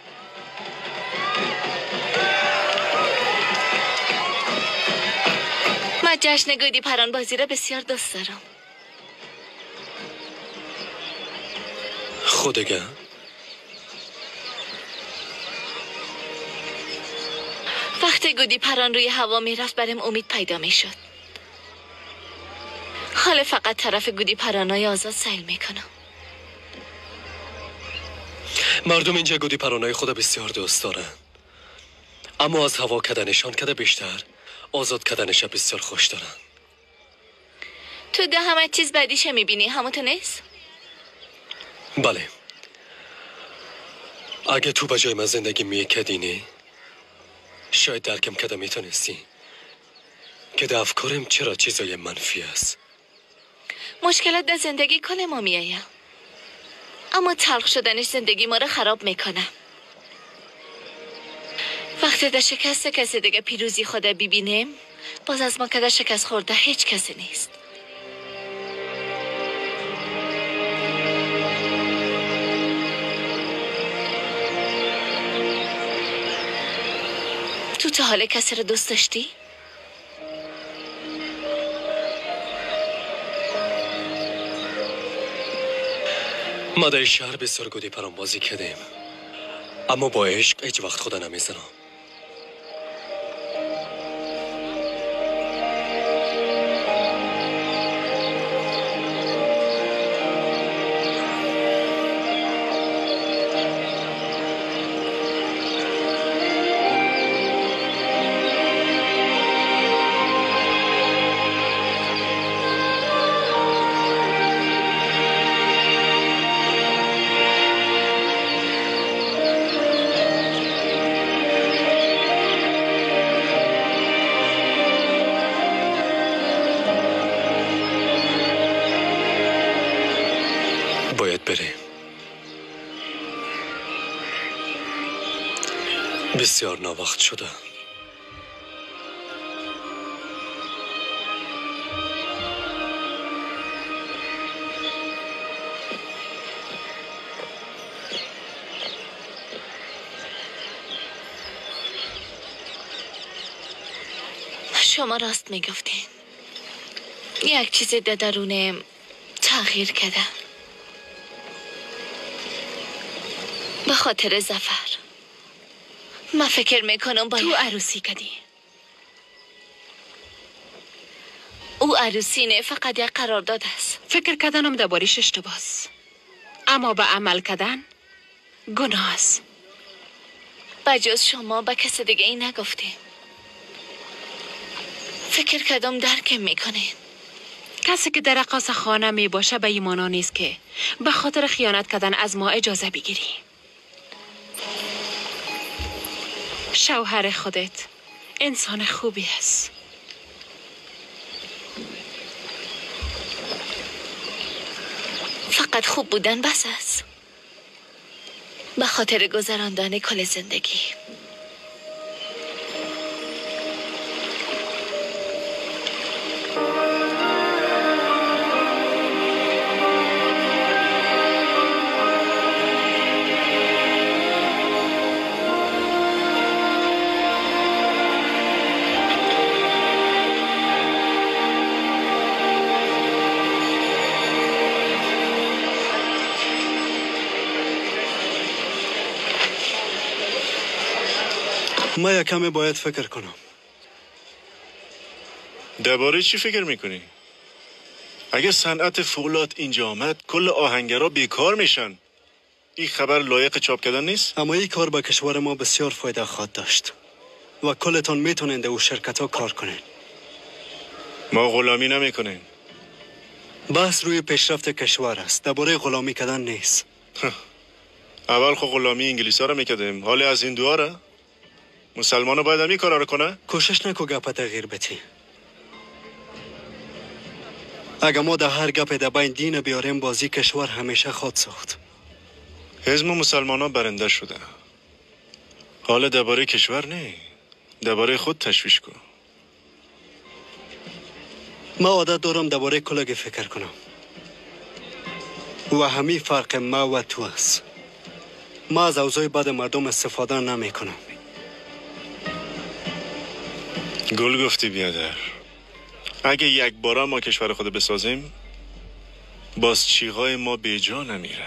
من جشن گودی پران بازی را بسیار دوست دارم. خودگه؟ وقتی گودی پران روی هوا میرفت برم امید پیدا میشد. حالا فقط طرف گودی پرانای آزاد سیل میکنم. مردم اینجا گودی پرانای خود بسیار دوست دارن، اما از هوا کدنشان کده بیشتر آزاد کدنش بسیار خوش دارن. تو ده همه چیز بدیشه میبینی، همونطور نیست؟ بله. اگه تو بجای من زندگی میکدینی شاید درکم کده میتونستی که ده افکارم چرا چیزای منفی است. مشکلات در زندگی کل ما میایم، اما تلخ شدنش زندگی ما رو خراب میکنه. وقتی در شکست کسی دیگه پیروزی خود ببینیم، باز از ما که در شکست خورده هیچ کسی نیست. تو تا حالا کسی رو دوست داشتی؟ ما در شهر بسیار گودی پران بازی کردیم، اما با عشق هیچ وقت خدا نمیزنم. بسیار ناوقت شده. شما راست میگفتین. یک چیز در درونم تغییر کرده. به خاطر ظفر. من فکر میکنم باید تو عروسی کدی. او عروسی نه، فقط یک قرارداد است. فکر کردنم دربارش اشتباس، اما به عمل کردن گناه است. بجز شما به کس دیگه این نگفتیم. فکر کردم درکم میکنین. کسی که در رقاص خانه می باشه به ایمانا نیست که به خاطر خیانت کردن از ما اجازه بگیری. شوهر خودت انسان خوبی است. فقط خوب بودن بس است. به خاطر گذراندن کل زندگی. ما یکم باید فکر کنم. درباره چی فکر میکنی؟ اگه صنعت فولاد اینجا آمد کل آهنگرها بیکار میشن. این خبر لایق چاپ کردن نیست؟ اما این کار به کشور ما بسیار فایده خواهد داشت و کلتان میتونین در شرکت ها کار کنین. ما غلامی نمیکنیم. بحث روی پیشرفت کشور است، درباره غلامی کردن نیست. اول خو غلامی انگلیسا رو میکردیم، حالی از این دواره مسلمانو باید همی کارا رو کنه. کوشش نکو گپ تغییر بتی. اگه ما در هر گپ در بین دین بیاریم بازی کشور همیشه خود ساخت. حزب مسلمان ها برنده شده، حالا درباره کشور نه، درباره خود تشویش کن. ما عادت دارم درباره کلگی فکر کنم و همین فرق ما و تو است. ما از اوضاع بد مردم استفاده نمی کنم. گل گفتی بیادر. اگه یک بارا ما کشور خود بسازیم باز چیغای ما به جا نمیره،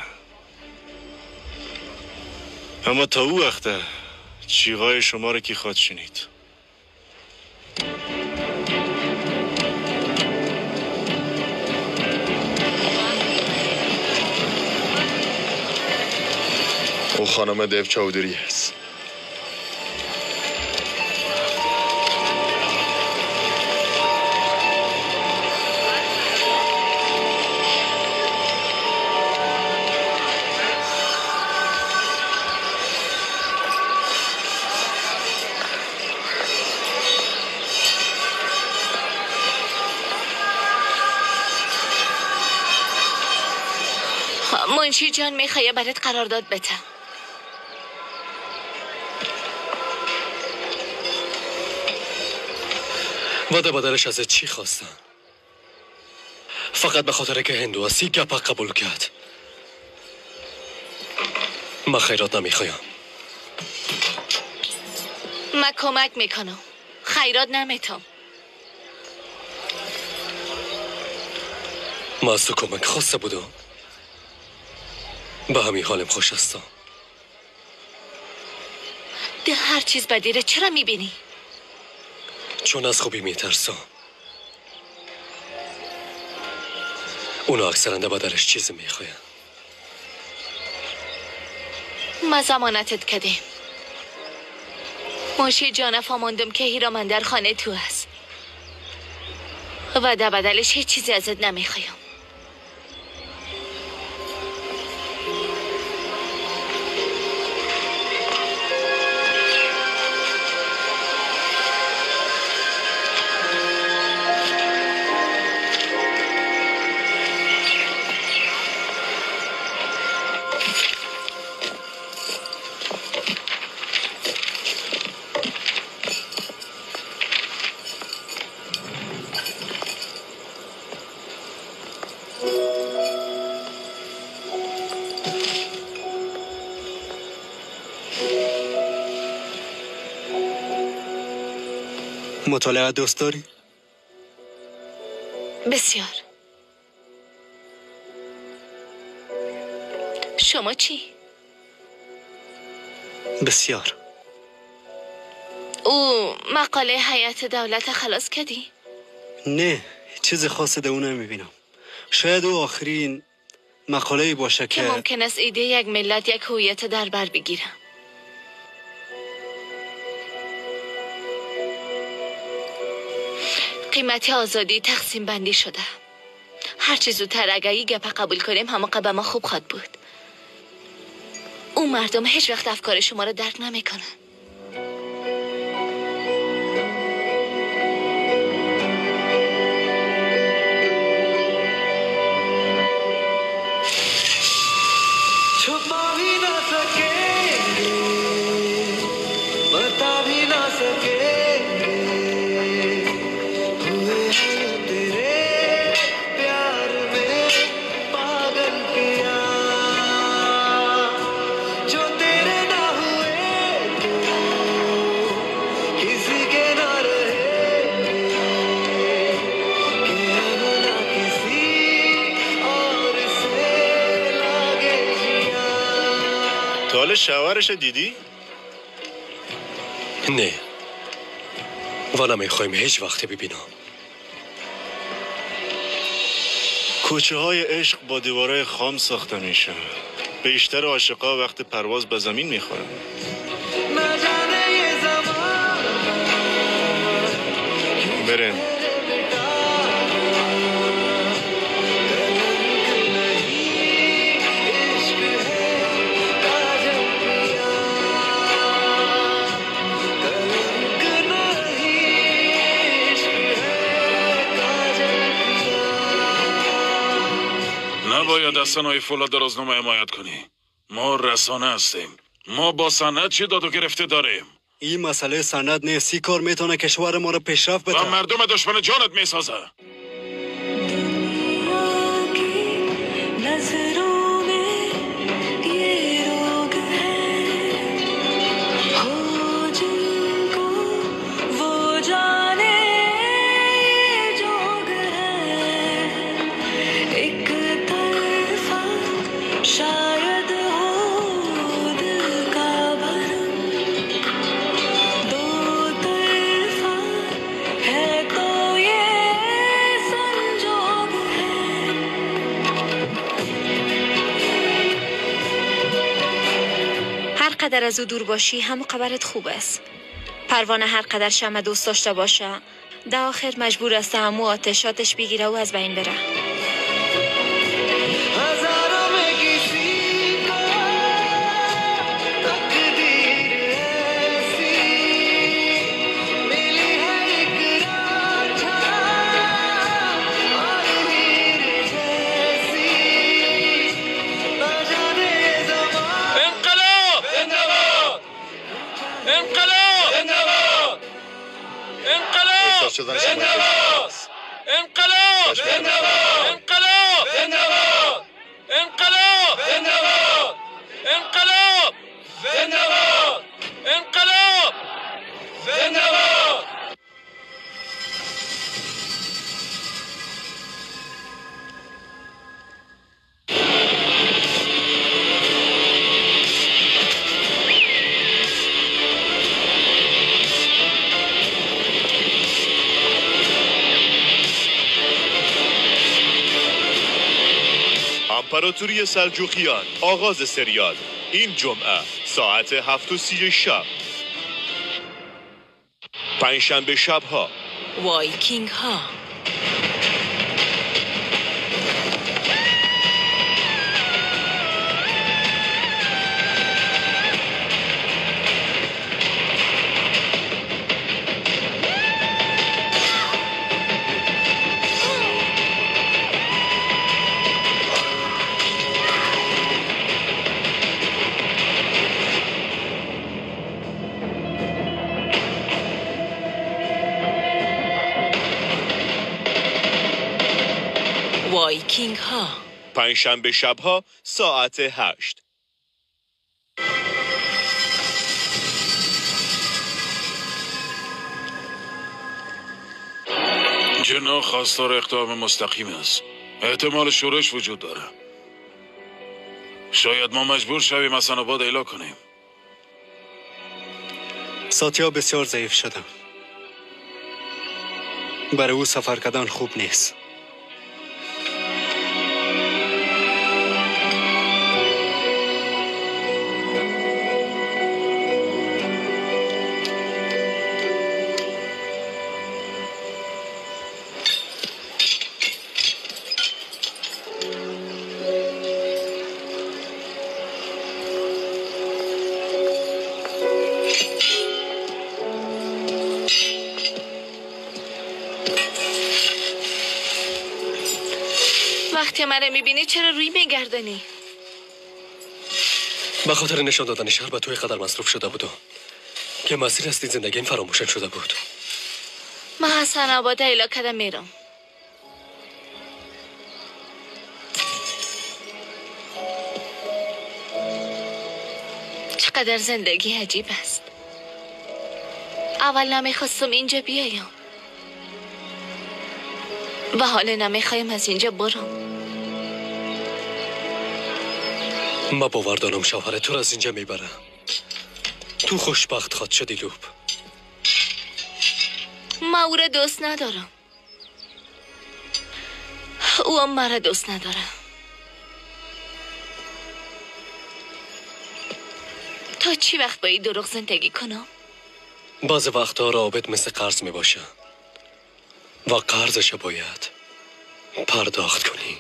اما تا او وقته چیغای شما رو کی خواد شنید؟ او خانم دیو چودری است. منشی جان میخواه برات قرارداد بته. وده بدلش ازت چی خواستن؟ فقط به خاطر که هندو هستی گپا قبول کرد. من خیرات نمیخوایم. من کمک میکنم، خیرات نمیتم. من از تو کمک خواسته بودم، به همین حالم خوش هستم. ده هر چیز بدیره چرا میبینی؟ چون از خوبی میترسم. اونا اکثرا ده بدلش چیزی میخواین. ما زمانتت کدیم. منشی جان فهماندم که هیرامن در خانه تو هست و در بدلش هیچ چیزی ازت نمیخوایم. مطالعه دوست داری؟ بسیار. شما چی؟ بسیار. او مقاله هیئت دولت خلاص کردی؟ نه، چیز خاصی در اون نمیبینم. شاید او آخرین مقاله باشه که که ممکن است ایده یک ملت یک هویت در بر بگیرم. قیمت آزادی تقسیم بندی شده. هر چیز زودتر اگه این گپ قبول کنیم همه به ما خوب خواد بود. اون مردم هیچ وقت افکار شما را درک نمیکنن. شوهرش دیدی؟ نه و نمیخوایم هیچ وقت ببینم. کوچه های عشق با دیوارای خام ساخته میشه. بیشتر عاشقا وقت پرواز به زمین میخورن. بریم. نباید از صنایع فولاد روزنامه حمایت کنی. ما رسانه هستیم. ما با سند چی داد و گرفته داریم. این مسئله سند نیست. سی کار میتونه کشور ما رو پیشرفت بده و مردم دشمن جانت میسازه. قدر از او دور باشی همون خبرت خوب است. پروانه هر قدر شمع دوست داشته باشه در آخر مجبور است همو آتشاتش بگیره و از بین بره. شدن شما انقلاب انقلاب انقلاب انقلاب انقلاب انقلاب انقلاب انقلاب انقلاب انقلاب. امپراتوری سلجوقیان آغاز سریال این جمعه ساعت هفت و سی شب. پنجشنبه شبها وایکینگ ها. وایکینگ ها. پنجشنبه شبها ساعت هشت. جناح خواستار اقدام مستقیم است. احتمال شورش وجود داره. شاید ما مجبور شویم از آباد اعلا کنیم. ساتیا بسیار ضعیف شده. برای او سفر کردن خوب نیست. وقتی من میبینی چرا روی میگردانی؟ به خاطر نشان دادن شهر به توی قدر مصروف شده بودم که مسیر اصلی زندگی این فراموشن شده بود. من حسن آباد ایلا کدم میرم. چقدر زندگی عجیب است. اول نمیخواستم اینجا بیایم و حالا نمیخوایم از اینجا برم. ما باور دارم شوهر تو از اینجا میبره. تو خوشبخت خواد شدی لوب. ما او را دوست ندارم. او هم مرا دوست نداره. تا چی وقت با این دروغ زندگی کنم؟ بعض وقتها رابط مثل قرض می باشه و قرضش باید پرداخت کنی.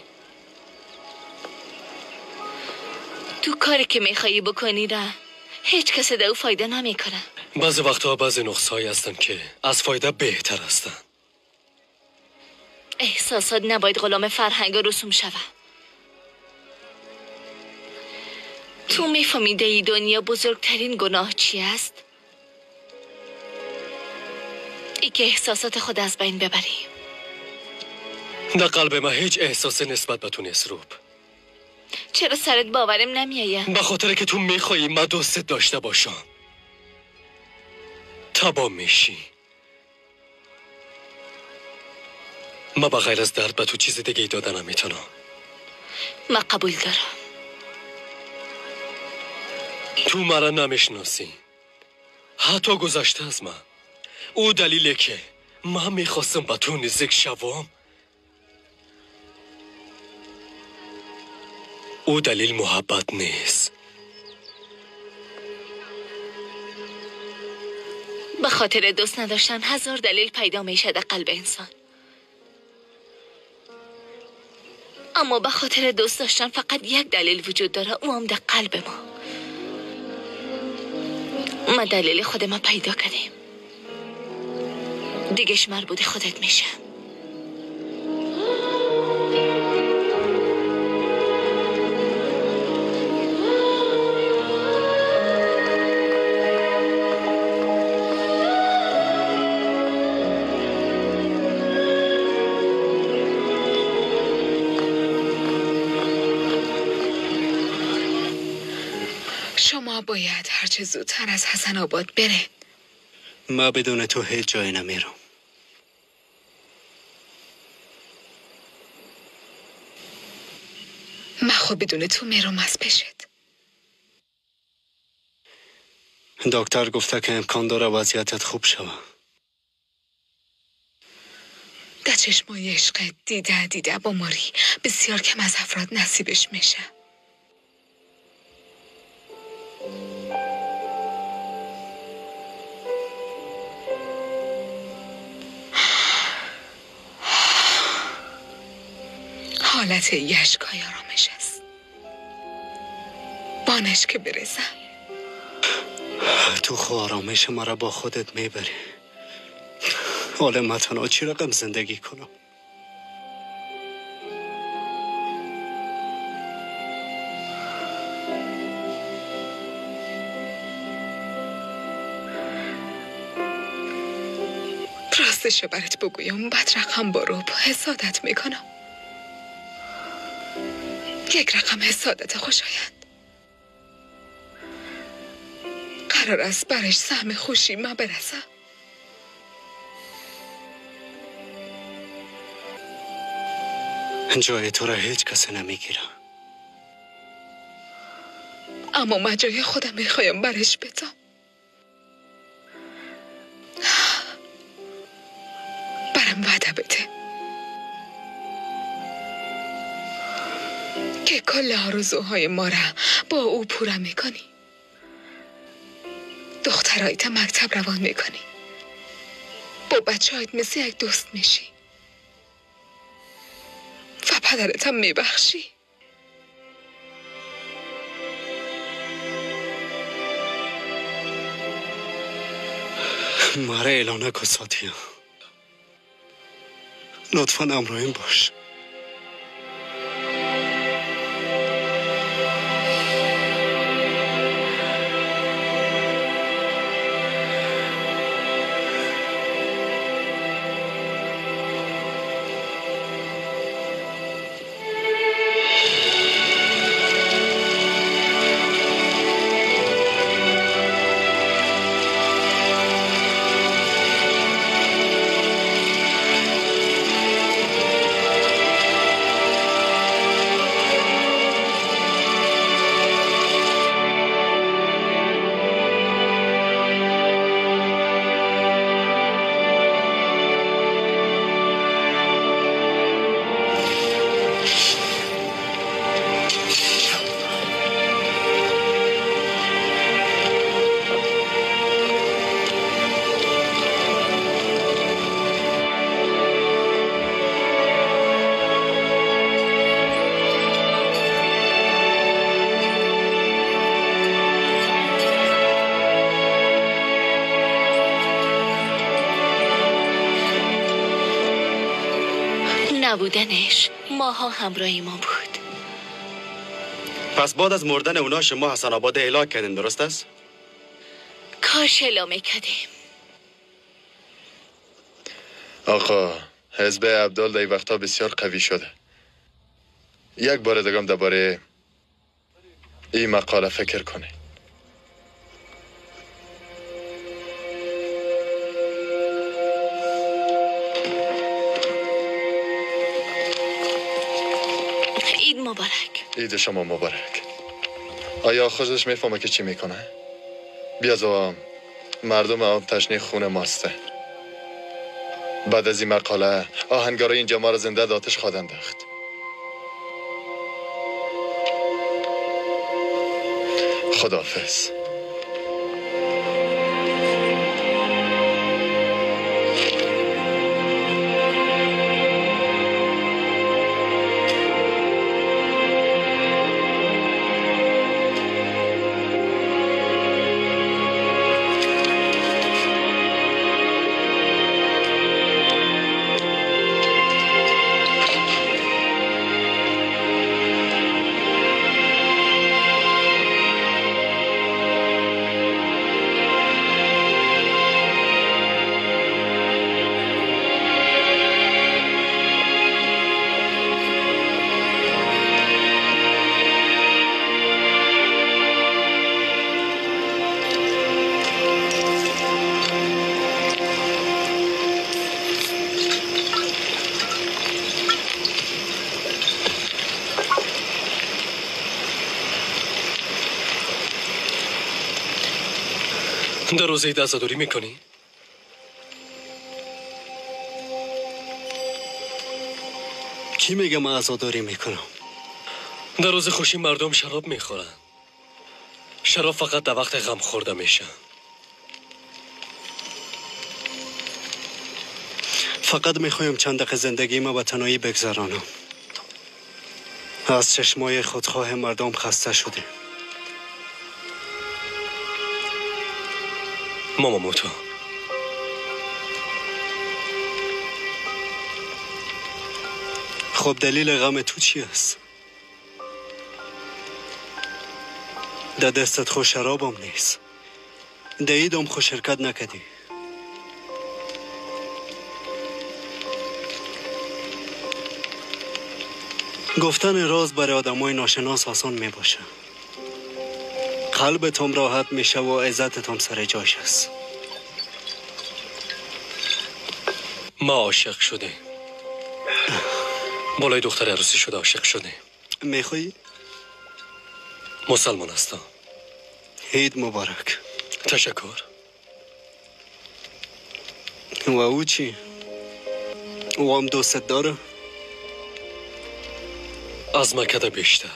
تو کاری که میخوایی بکنی را هیچ کسی دو فایده نمیکنه. بعض وقتها بعض نقصهایی هستن که از فایده بهتر هستن. احساسات نباید غلام فرهنگ و رسوم شوه. تو میفهمیده ای دنیا بزرگترین گناه چی است؟ ای که احساسات خود از بین ببری. در قلب ما هیچ احساس نسبت به تو نیست روب. چرا سرت باورم نمیآید؟ به خاطر که تو میخوایی من دوست داشته باشم. تبا میشی. من به غیر از درد به تو چیز دیگه ای داده نمیتونم. من قبول دارم. تو مرا نمیشناسی. حتی گذشته از من. او دلیله که من میخواستم به تو نزدیک شوم. او دلیل محبت نیست. به خاطر دوست نداشتن هزار دلیل پیدا میشه در قلب انسان، اما به خاطر دوست داشتن فقط یک دلیل وجود داره، او هم در قلب ما. ما دلیل خود ما پیدا کردیم، دیگهش مربوط خودت میشه. شما باید هرچه زودتر از حسن آباد بره. ما بدون تو هیچ جای نمیرم. من خب بدون تو میرم از پیشت. دکتر گفته که امکان داره وضعیتت خوب شوه. در چشمای عشق دیده دیده با ماری بسیار کم از افراد نصیبش میشه. حالت یشکای آرامش است. بانش که برسه. تو خو آرامش ما را با خودت میبری. حالا من تنها چی رقم زندگی کنم؟ راستشو برات بگویم بد رقم با روب حسادت میکنم. یک رقم حسادت خوشایند. قرار است برش سهم خوشی ما برسه. جای تو را هیچ کسی نمیگیره. اما من جای خودم میخوایم برش بدم. برم وعده بده که کل آرزوهای ما را با او پورا میکنی. دخترایت مکتب روان میکنی. با بچه هایت مثل یک دوست میشی و پدرت هم میبخشی. ماره اعلانه که ساتیا لطفاً امروین باش. نبودنش ماها همراهی ما بود. پس بعد از مردن اونا شما حسن آباد هلاک کردین، درست است؟ کاش اعلام کردیم. آقا حزب عبدال در این وقتا بسیار قوی شده. یک بار دگم درباره این مقاله فکر کنه. عید مبارک. عید شما مبارک. آیا خودش میفهمه که چی میکنه؟ بیازو مردم هم تشنه خون ماسته. بعد از این مقاله آهنگارای اینجا ما را زنده به آتش خواهند انداخت. خداحافظ. در روز عید عزاداری میکنی؟ کی میگه من عزاداری میکنم؟ در روز خوشی مردم شراب میخورن. شراب فقط در وقت غم خورده میشه. فقط میخوایم چند دقیقه زندگی ما به تنهایی بگذرانم. از چشمای خودخواه مردم خسته شده. ماما موتو، خب دلیل غم تو چی است؟ در دستت خود شرابم نیست. در عیدم خود شرکت نکردی. گفتن راز برای آدمای ناشناس آسان می باشه. قلبتم راحت میشه و عزتتم سر جاش است. ما عاشق شده. بالای دختر عروسی شده عاشق شده. میخوایی؟ مسلمان هستم. عید مبارک. تشکر. و او چی؟ او هم دوستت داره؟ از مکده بیشتر.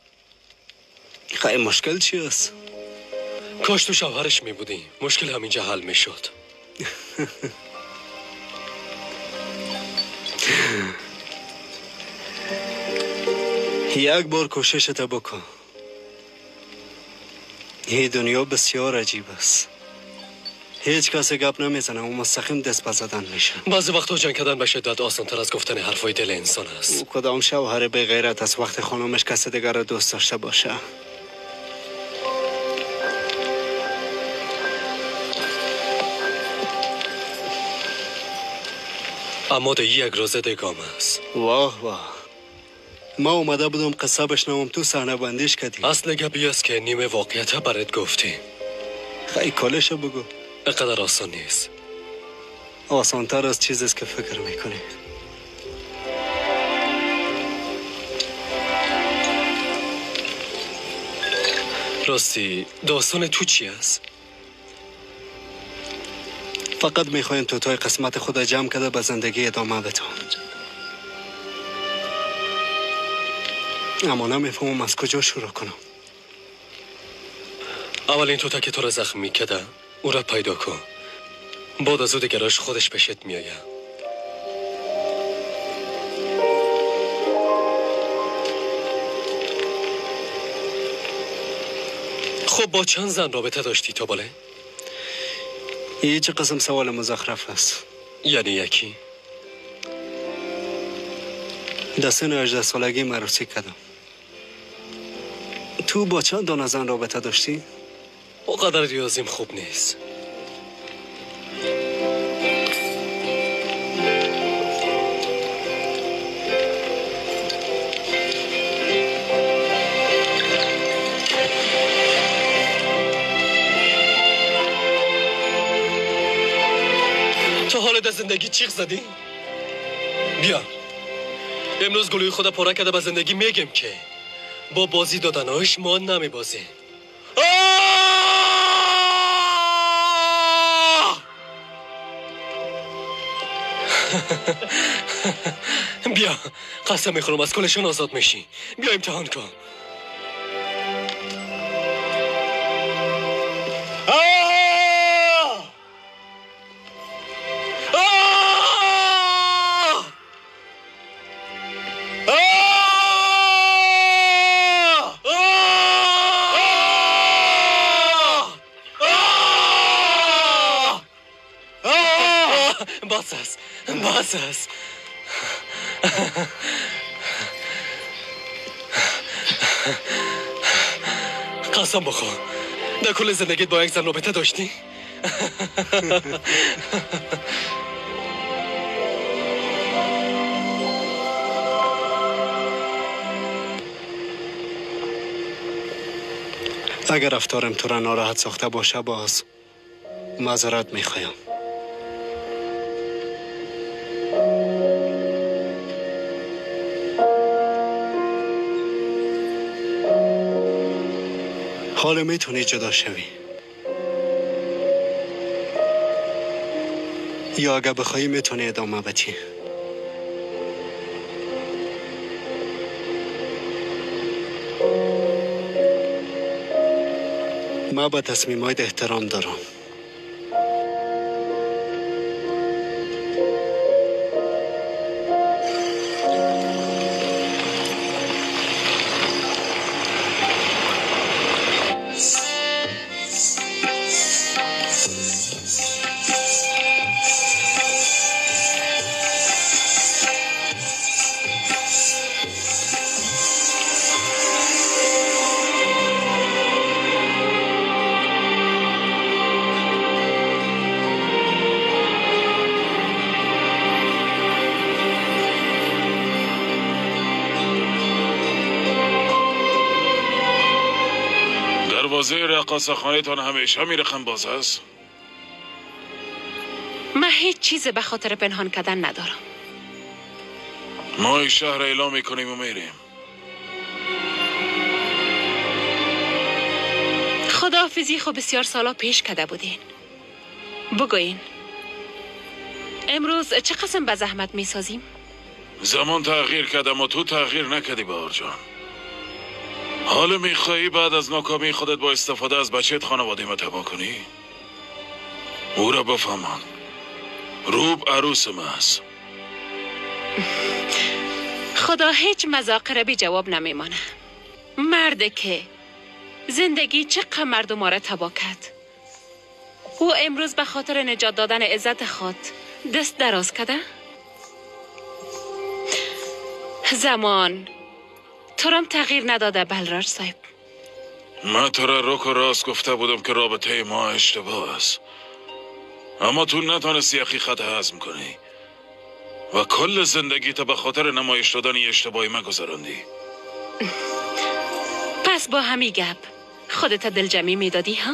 خیلی مشکل چی است؟ کاش تو شوهرش می بودی. مشکل همینجا حل می شد. یک بار کوششت بکن. این دنیا بسیار عجیب است. هیچ کسی گپ نمیزنه و مستقیم دست به زدن میشه. بعضی وقتا جنگ کردن به شدت آسان تر از گفتن حرفای دل انسان است. او کدام شوهر به غیرت از وقت خانمش کسی دیگر را دوست داشته باشه؟ اما ده یک روزه دگام است. واه واه، ما اومده بودم قصه بشنوم، تو صحنه بندیش کردی. اصل گپی است که نیمه واقعیت برات گفتیم. خیلی کلشو بگو. اینقدر آسان نیست. آسان تر از چیزی است که فکر میکنی. راستی داستان تو چی است؟ فقط میخوایم تو تای قسمت خود جمع کرده به زندگی ادامه بتون. اما نمیفهمم از کجا شروع کنم. اولین توتا که تو را زخم میکده او را پیدا کن. بعد از او دیگراش خودش پیشت میآید. خب با چند زن رابطه داشتی تا باله؟ این چه قسم سوال مزخرف است؟ یعنی یکی؟ در سن هجده سالگی عروسی کردم. تو با چند دانه زن رابطه داشتی؟ اونقدر ریاضیم خوب نیست. تو حالت زندگی چیخ زدی؟ بیا امروز گلوی خود پاره کرده به زندگی میگم که با بازی دادنهاش ما نمی بازی. بیا قسم میخورم از کلشون آزاد میشی. بیا امتحان کن. باز است باز است قسم بخور در کل زندگیت با یک زن رابطه داشتی؟ اگر رفتارم تو را ناراحت ساخته باشه باز معذرت میخوایم. حالا میتونی جدا شوی یا اگه بخوایی میتونی ادامه بدی. من به تصمیمات احترام دارم. دروازه رقاصه خانه تان همیشه میرخم باز است؟ من هیچ چیز به خاطر پنهان کردن ندارم. ما این شهر اعلام میکنیم و میریم. خداحافظی خو بسیار سالا پیش کرده بودین. بگوین امروز چه قسم به زحمت میسازیم؟ زمان تغییر کرده اما تو تغییر نکردی بهار جان. حالا میخوایی بعد از ناکامی خودت با استفاده از بچهت خانواده ما تباه کنی؟ او را بفهمان روب عروس ما است. خدا هیچ مذاکره بی جواب نمیمانه. مرده که زندگی چقدر مردم را تباه کرد او امروز به خاطر نجات دادن عزت خود دست دراز کرده؟ زمان تو رام تغییر نداده بلراج صاحب. من تو را رک و راست گفته بودم که رابطه ما اشتباه است، اما تو نتانستی حقیقت هضم کنی و کل زندگی تو به خاطر نمایش دادن اشتباهی من گذراندی. پس با همی گپ خودت دل جمعی میدادی ها؟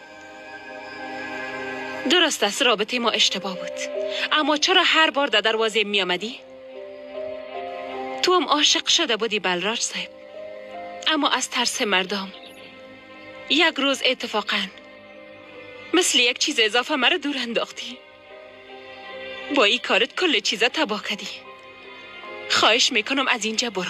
درست است رابطه ما اشتباه بود، اما چرا هر بار در دروازه می آمدی؟ تو هم عاشق شده بودی بلراج صاحب، اما از ترس مردم یک روز اتفاقاً مثل یک چیز اضافه مرا دور انداختی. با این کارت کل چیزا تباه کردی. خواهش میکنم از اینجا برو.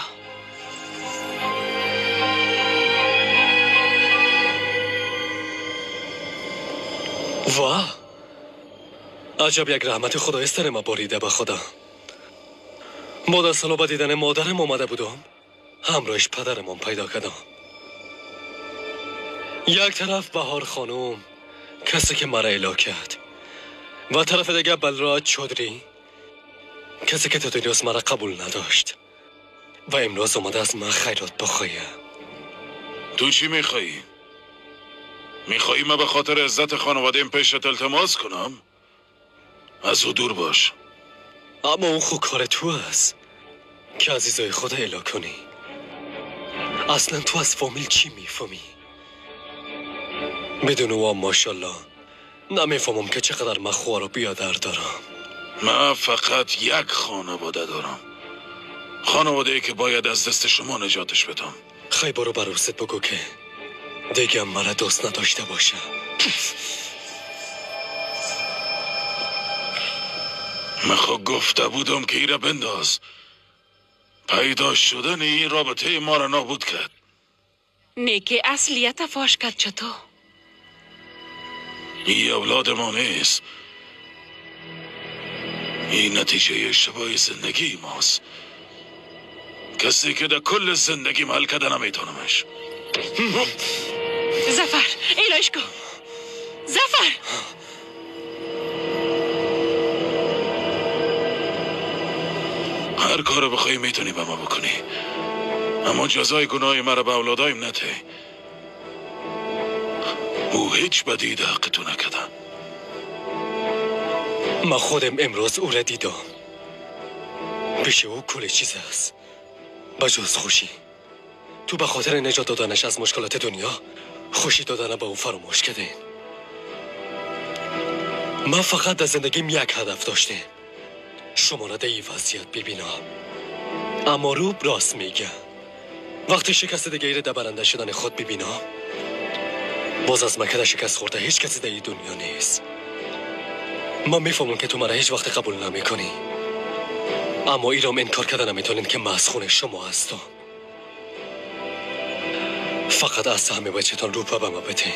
واه، عجب یک رحمت خدای سر ما باریده به خدا. ما در سالا با دیدن مادرم آمده بودم، همراهش پدرمان پیدا کردم. یک طرف بهار خانم، کسی که مرا اله کرد، و طرف دیگه بلراج چودری، کسی که تا دنیاز مرا قبول نداشت و امروز اومده از من خیرات بخواهی. تو چی میخوایی؟ میخوایی من به خاطر عزت خانواده‌ام پیشت التماس کنم؟ از او دور باش. اما اون خود کار تو است که عزیزای خود اعلا کنی. اصلا تو از فامیل چی میفهمی؟ بدون او هم ماشالله نمیفهمم که چقدر من خوار و بیادر دارم. من فقط یک خانواده دارم، خانواده ای که باید از دست شما نجاتش بدم. خیلی برو بروست بگو که دیگه هم مرا دوست نداشته باشه. من خود گفته بودم که ایره بنداز. پیدا شدن این رابطه ما را نابود کرد. نیکی اصلیت فاش کرد چطور؟ این اولاد ما نیست، این نتیجه اشتباه زندگی ماست. کسی که در کل زندگی حل کرده نمیتونمش. زفر ایلاش کن. زفر هر کار بخوایی میتونی به ما بکنی، اما جزای گناه مرا به اولادایم نته. او هیچ بدی در حق تو نکده. من خودم امروز او را دیدم. پیش او کل چیز است بجز خوشی. تو به خاطر نجات دادنش از مشکلات دنیا خوشی دادن به او فراموش کرده. من فقط در زندگیم یک هدف داشته، شما را در این وضعیت ببینم. اما روب راست میگه. وقتی شکست دیگه در برنده شدن خود ببینم، باز از مکه شکست خورده هیچ کسی در این دنیا نیست. من میفهمم که تو مرا هیچ وقت قبول نمی کنی، اما ایرام انکار کردن نمیتونین که من از خون شما هستم. فقط از همه بچه‌تان رو به من بده.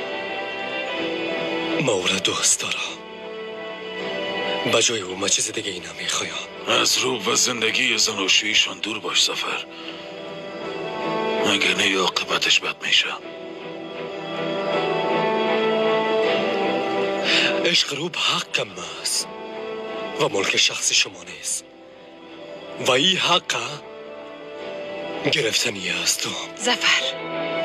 من او را دوست دارم. بجای او من چیز دیگه ای نمیخوایم. از روح و زندگی زناشویشان دور باش زفر، مگر نه عاقبتش بد میشه. عشق روب حق من است و ملک شخصی شما نیست و این حق گرفتنی است. زفر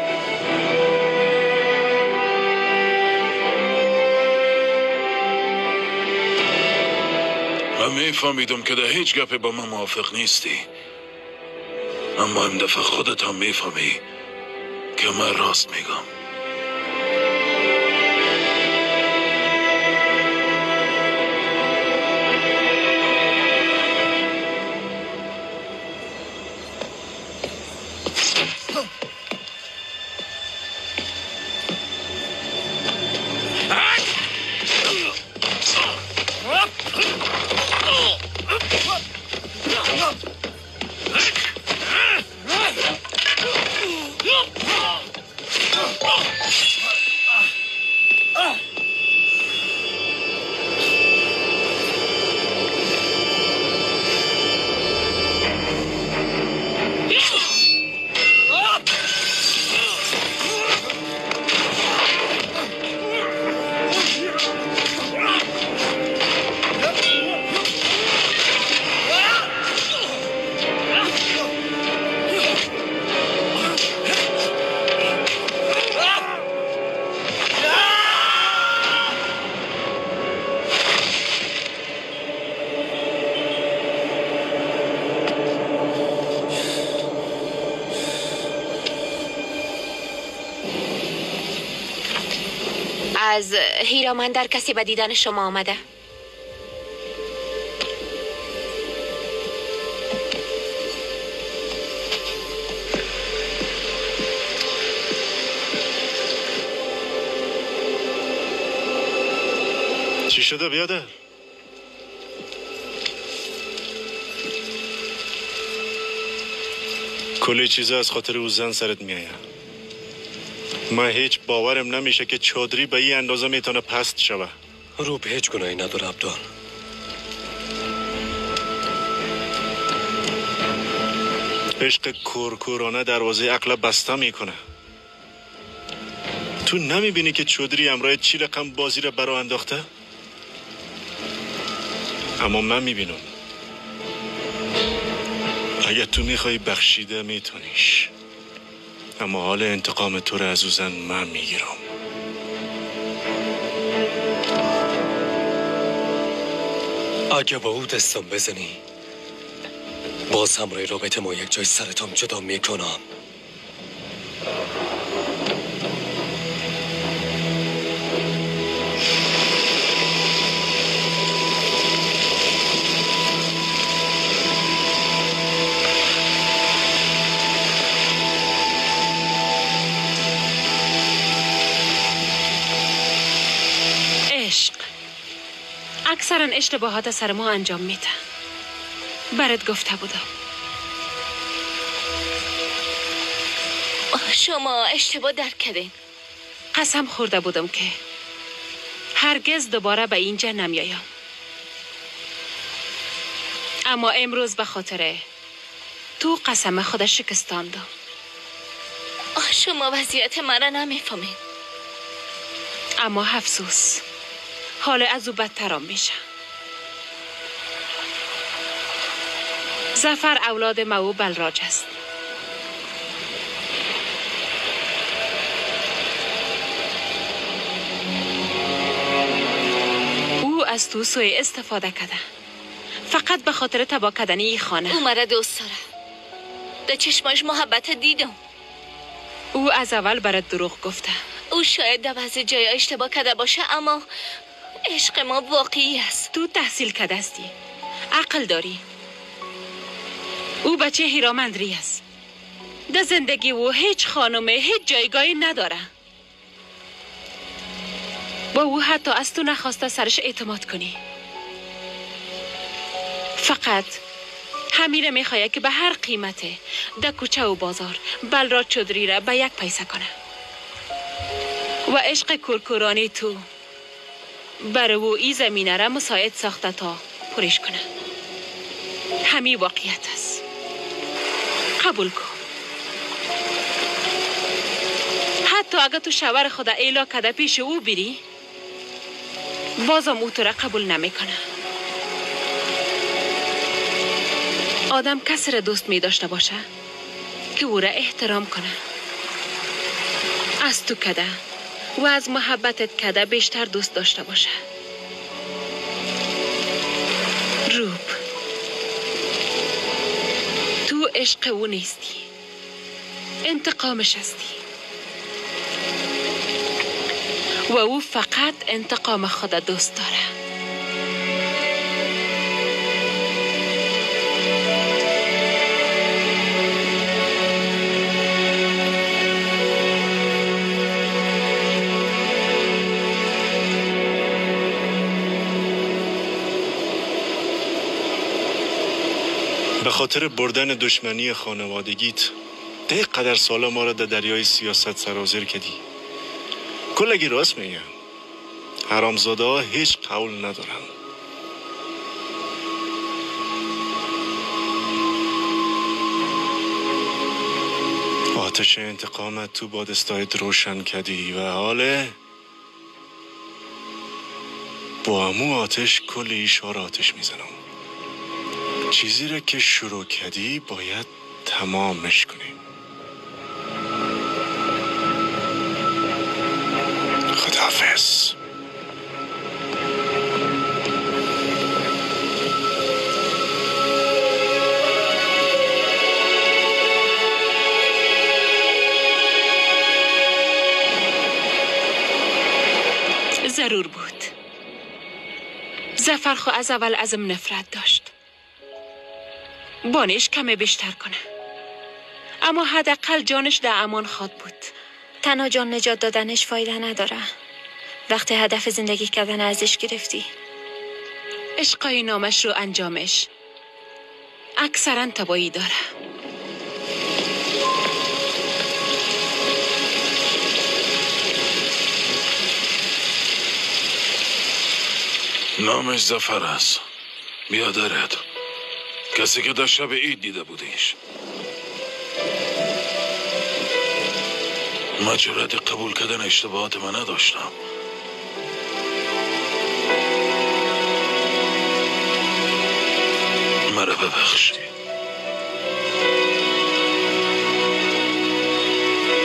من میفهمیدم که در هیچ گپی با من موافق نیستی، اما این دفعه خودت هم میفهمی که من راست میگم. از هیرامندر کسی به دیدن شما آمده. چی شده بیادر؟ کلی چیزا از خاطر او زن سرت میآید. من هیچ باورم نمیشه که چادری به این اندازه میتونه پست شوه. روب هیچ گناهی نداره عبدال. عشق کورکورانه دروازه عقل بسته میکنه. تو نمیبینی که چودری امرای چی رقم بازی را برا انداخته؟ اما من میبینم. اگه تو میخوای بخشیده میتونیش، اما حال انتقام تو رو از او زن من میگیرم. اگه با او دستم بزنی باز همراه رابطه ما یک جای سرتام جدا میکنم. اکثرا اشتباهات سر ما انجام میده. برات گفته بودم. شما اشتباه درک کردین. قسم خورده بودم که هرگز دوباره به اینجا نمیایم. اما امروز به خاطر تو قسم خود شکستاندم. شما وضعیت مرا نمیفهمین. اما افسوس حال از او بدترم میشه. ظفر اولاد مو بلراج است. او از تو سوء استفاده کرده فقط به خاطر تباه کردن این خانه. او مرا دوست داره. در چشماش محبت دیدم. او از اول برات دروغ گفته. او شاید در بعضی جای اشتباه کرده باشه اما عشق ما واقعی است. تو تحصیل کرده استی، عقل داری. او بچه هیرامندری است. در زندگی او هیچ خانمه هیچ جایگاهی نداره. با او حتی از تو نخواسته سرش اعتماد کنی. فقط همیره میخواه که به هر قیمته در کوچه و بازار بلراج چودری را به یک پیسه کنه و عشق کورکورانی تو برای او ای زمینه را مساعد ساخته تا پرش کنه. همی واقعیت است. قبول کن. حتی اگر تو شوهر خود ایلا کده پیش او بری بازم او تو را قبول نمیکنه. آدم کسی را دوست می داشته باشه که او را احترام کنه. از تو کده و از محبتت کده بیشتر دوست داشته باشه. روب، تو عشق او نیستی، انتقامش هستی و او فقط انتقام خود دوست داره. به خاطر بردن دشمنی خانوادگیت ده قدر سالا ما را در دریای سیاست سرازیر کردی. کلگی راست میگم. حرامزاده ها هیچ قول ندارن. آتش انتقامت تو بادستایت روشن کردی و حاله با همو آتش کل ایشا را آتش میزنم. چیزی را که شروع کردی باید تمامش کنی. خداحافظ. ضرور بود. ظفر خو از اول ازم نفرت داشت. بانش کمه بیشتر کنه. اما حداقل جانش در امان خواد بود. تنها جان نجات دادنش فایده نداره. وقتی هدف زندگی کردن ازش گرفتی. عشقای نامش رو انجامش اکثرا تبایی داره. نامش ظفر است. بیادرت کسی که در شب عید دیده بودیش. من جرأت قبول کردن اشتباهات من نداشتم. مرا ببخشی.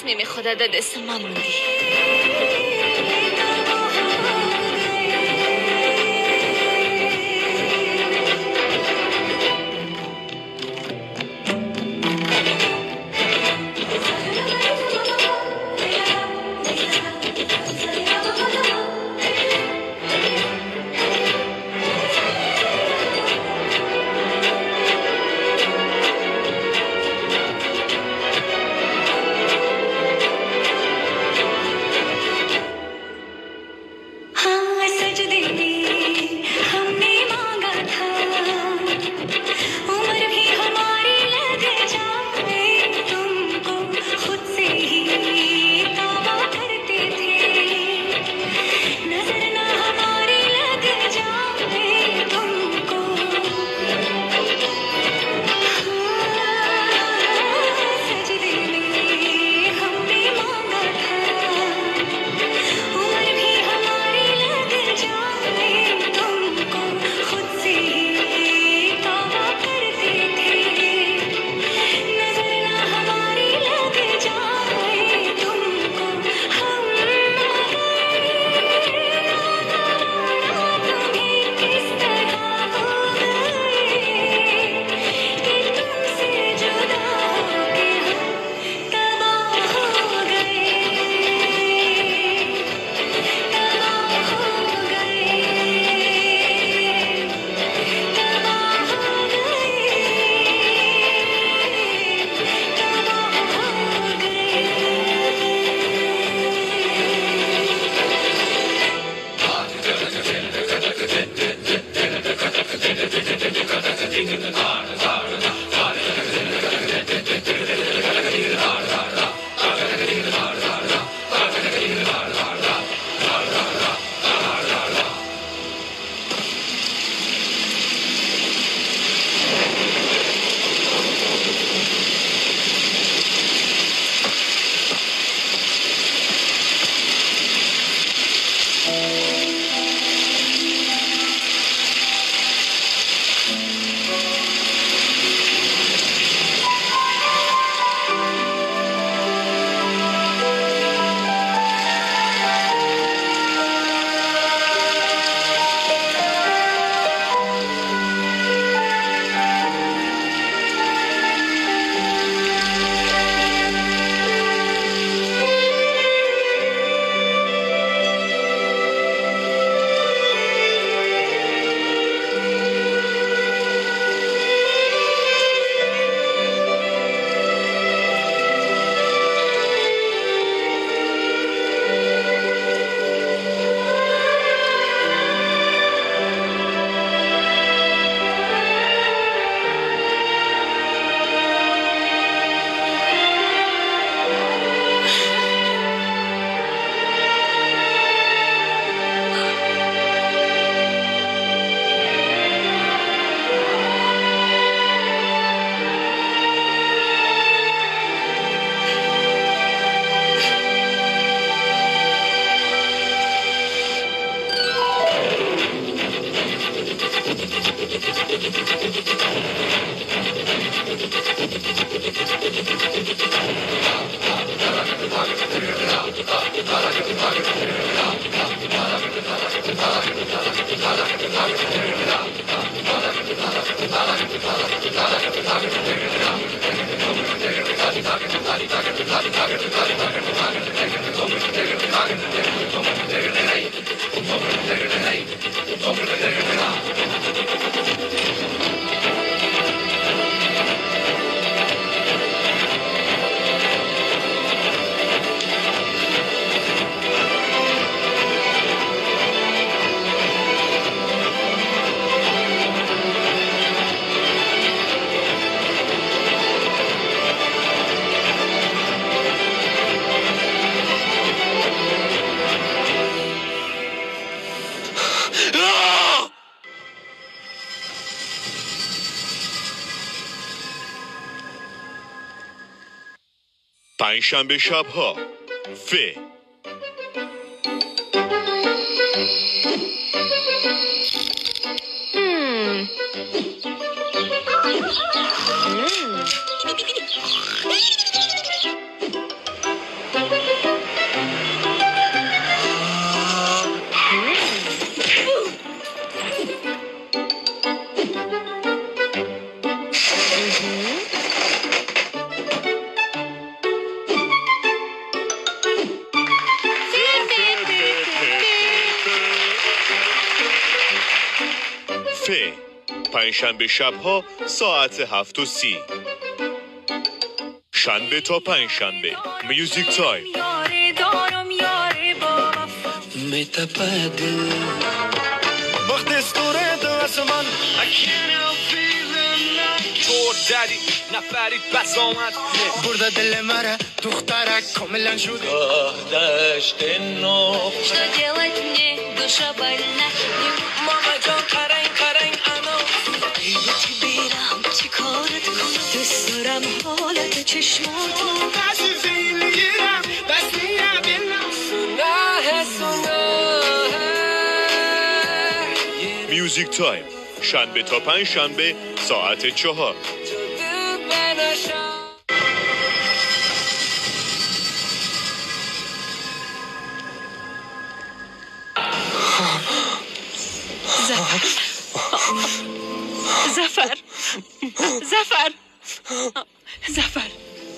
تصمیم خودت در دست ما موندی. پنجشنبه شبها ف پنجشنبه شبها ساعت هفت و سی. شنبه تا پنجشنبه میوزیک تایم. دادی نفرید بس آمد برده دل مرا دخترک کاملا شد دشت نو Что делать мне, душа больна Мама جان قرنگ قرنگ انا بیتی بیرم چی کارت کنم دوست دارم حالت چشماتو بسی فیل گیرم بسی نبینم سناه سناه میوزیک تایم شنبه تا پنج شنبه ساعت چهار. زفر زفر زفر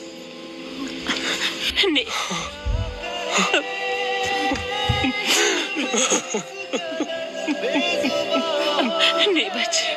نه نه بچه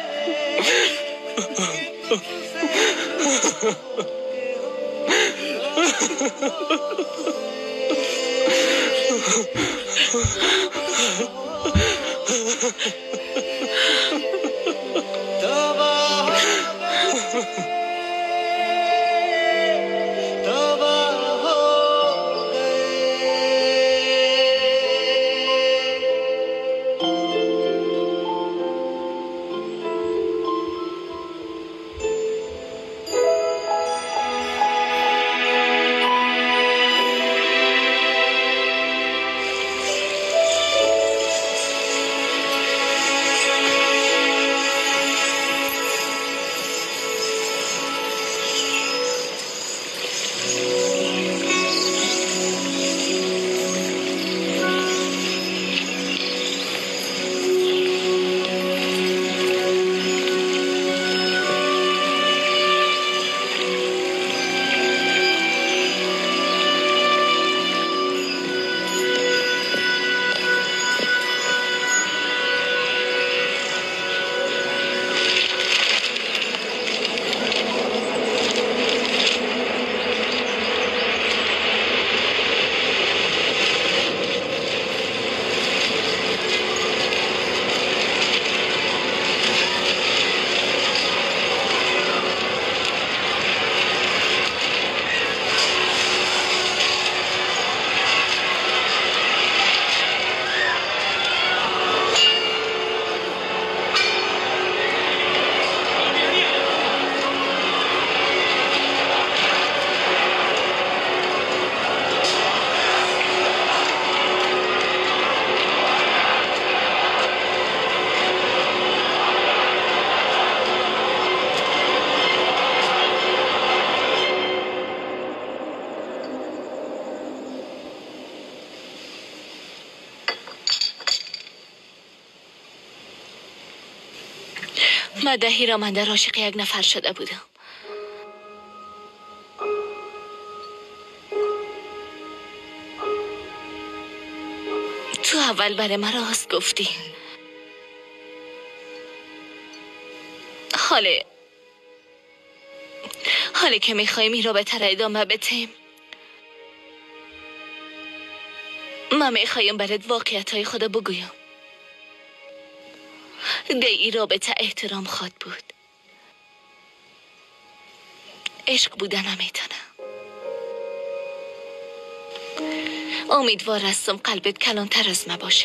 من ده هیرامنده عاشق یک نفر شده بودم. تو اول برای من راست گفتی. حاله حاله که میخوایم این رابطه را ادامه بدیم، من میخوایم برات واقعیت های خدا بگویم. ده این رابطه احترام خواد بود، عشق بوده نمیتونه. امیدوار هستم قلبت کلانتر از ما باشه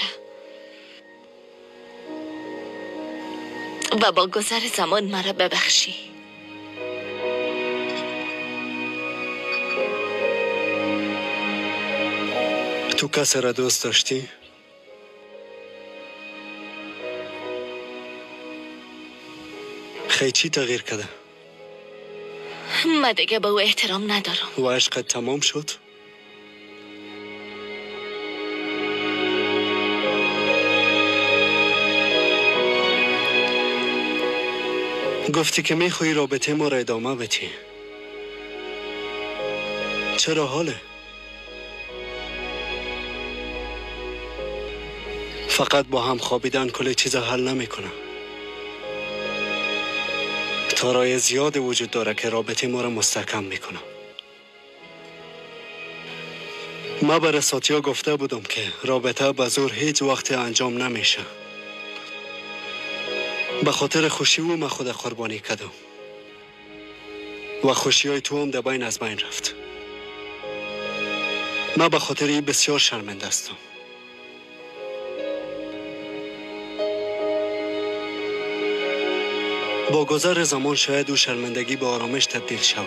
و با گذر زمان مرا ببخشی. تو کسی را دوست داشتی؟ خیلی چی تغییر کرده؟ من دیگه به او احترام ندارم. و عشقت تمام شد؟ گفتی که میخوایی رابطه ما را ادامه بدی. چرا حاله؟ فقط با هم خوابیدن کل چیزا حل نمیکنه. تارای زیاد وجود داره که رابطه ما را مستحکم میکنه. ما برای ساتیا گفته بودم که رابطه به زور هیچ وقت انجام نمیشه. به خاطر خوشی او من خود قربانی کردم و خوشی های تو هم در بین از بین رفت. من به خاطر این بسیار شرمنده هستم. با گذر زمان شاید او شرمندگی به آرامش تبدیل شود.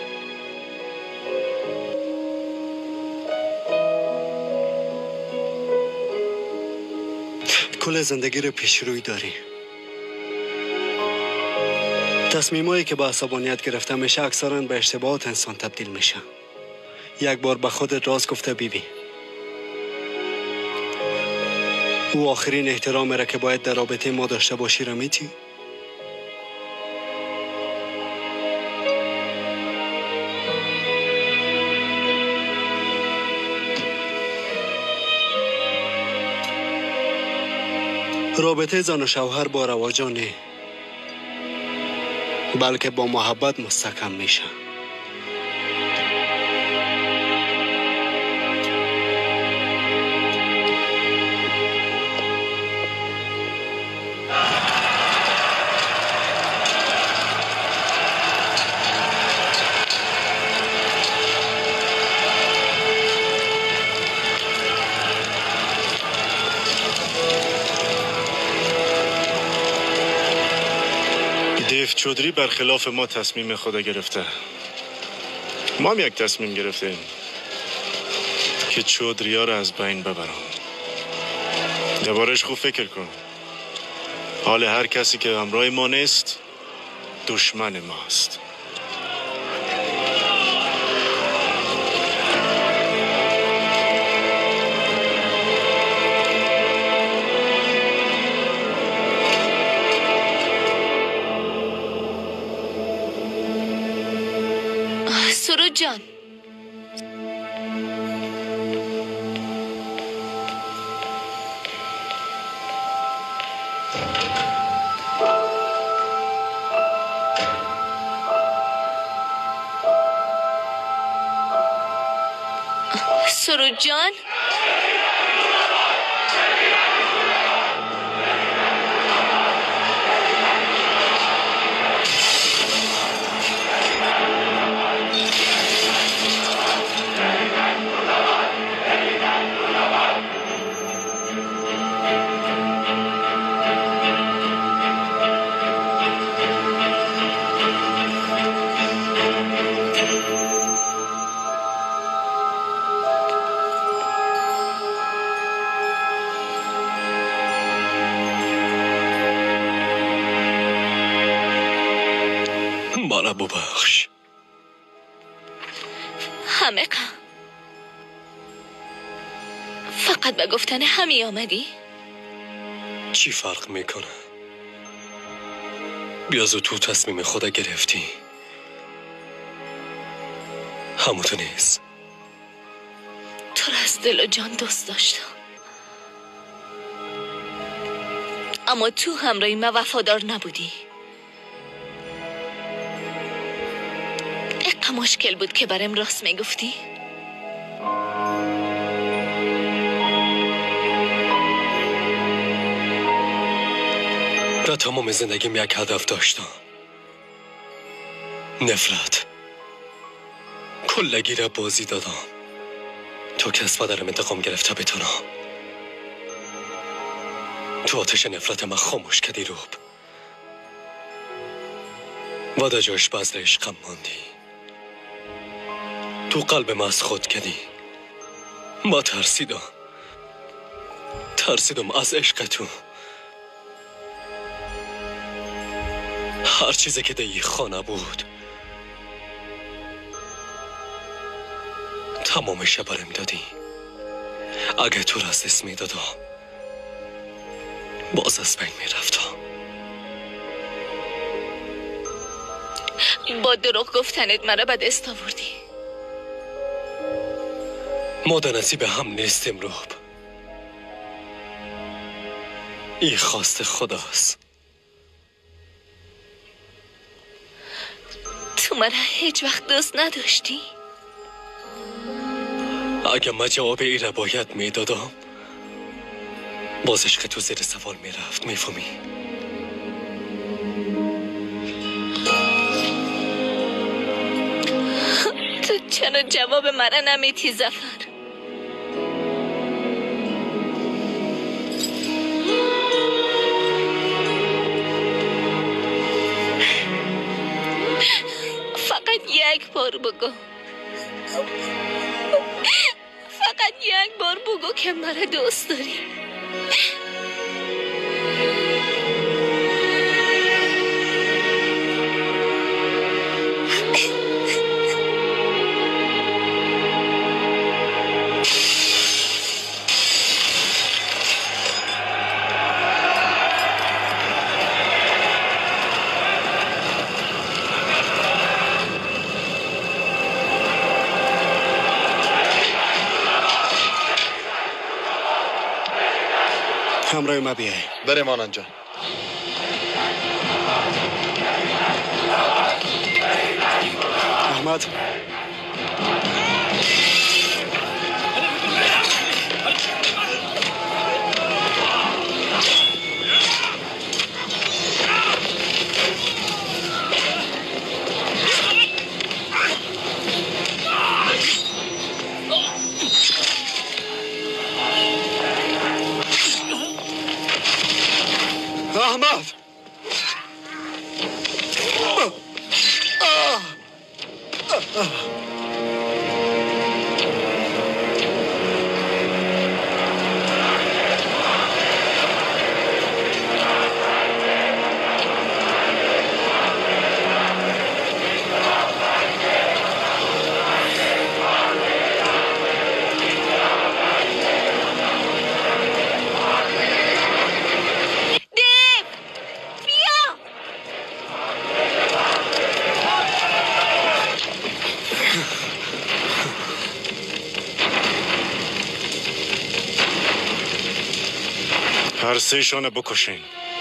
کل زندگی رو پیش روی داری. تصمیمایی که با عصبانیت گرفته میشه اکثرا به اشتباهات انسان تبدیل میشه. یک بار به خودت راست گفته بیبی. او آخرین احترامی را که باید در رابطه ما داشته باشی را میتی؟ رابطه زن و شوهر با رواجان نه، بلکه با محبت مستحکم میشه. دیو چودری برخلاف ما تصمیم خود گرفته. ما هم یک تصمیم گرفتیم که چودری ها را از بین ببرم. دربارش خوب فکر کن. حال هر کسی که همراه ما نیست دشمن ماست. سرود جان، سرود جان، مرا ببخش. همه قا فقط به گفتن همی آمدی؟ چی فرق میکنه؟ بیازو تو تصمیم خود گرفتی. همونطور نیست. تو را از دل و جان دوست داشتم، اما تو همراهی من وفادار نبودی. اقا مشکل بود که برام راست میگفتی؟ را تمام زندگیم یک هدف داشتم. نفرت. کلگی را بازی دادم تا که از پدرم انتقام گرفته بتونم. تو آتش نفرت من خاموش کردی روب و در جاش بذر عشقم ماندی. تو قلب من از خود کردی. ما ترسیدم ترسیدم از عشق تو. هر چیزی که در این خانه بود تمامش برم دادی. اگه تو را از دست می دادم باز از بین می رفتم. با دروغ گفتنت مرا به دست آوردی. ما در نصیب هم نیستیم روب. این خواست خداست. تو مرا هیچ وقت دوست نداشتی؟ اگه من جواب این را باید میدادم باز عشق تو زیر سوال میرفت. میفهمی؟ تو چرا جواب مرا نمیدی ظفر؟ فقط یک بار بگو، فقط یک بار بگو که مرا دوست داری. همراه ما بیای. بریم آنان جان. احمد احمد هر سهشانه بکشین.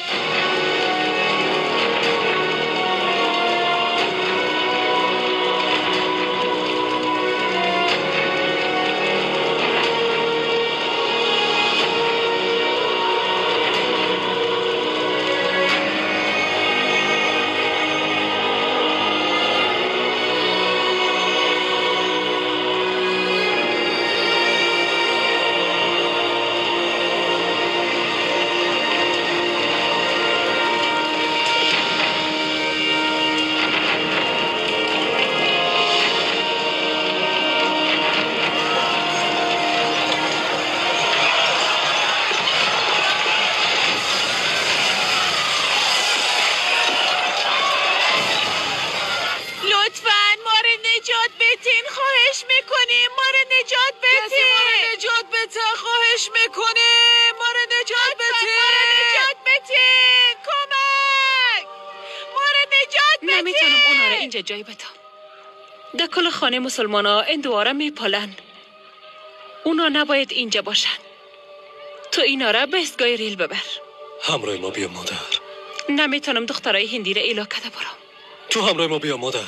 جای بتا در کل خانه مسلمان ها این دواره می پالن. اونا نباید اینجا باشن. تو اینا را به استگاه ریل ببر. همراه ما بیا مادر. نمیتونم دخترای هندی را ایلا کده برام. تو همراه ما بیا مادر.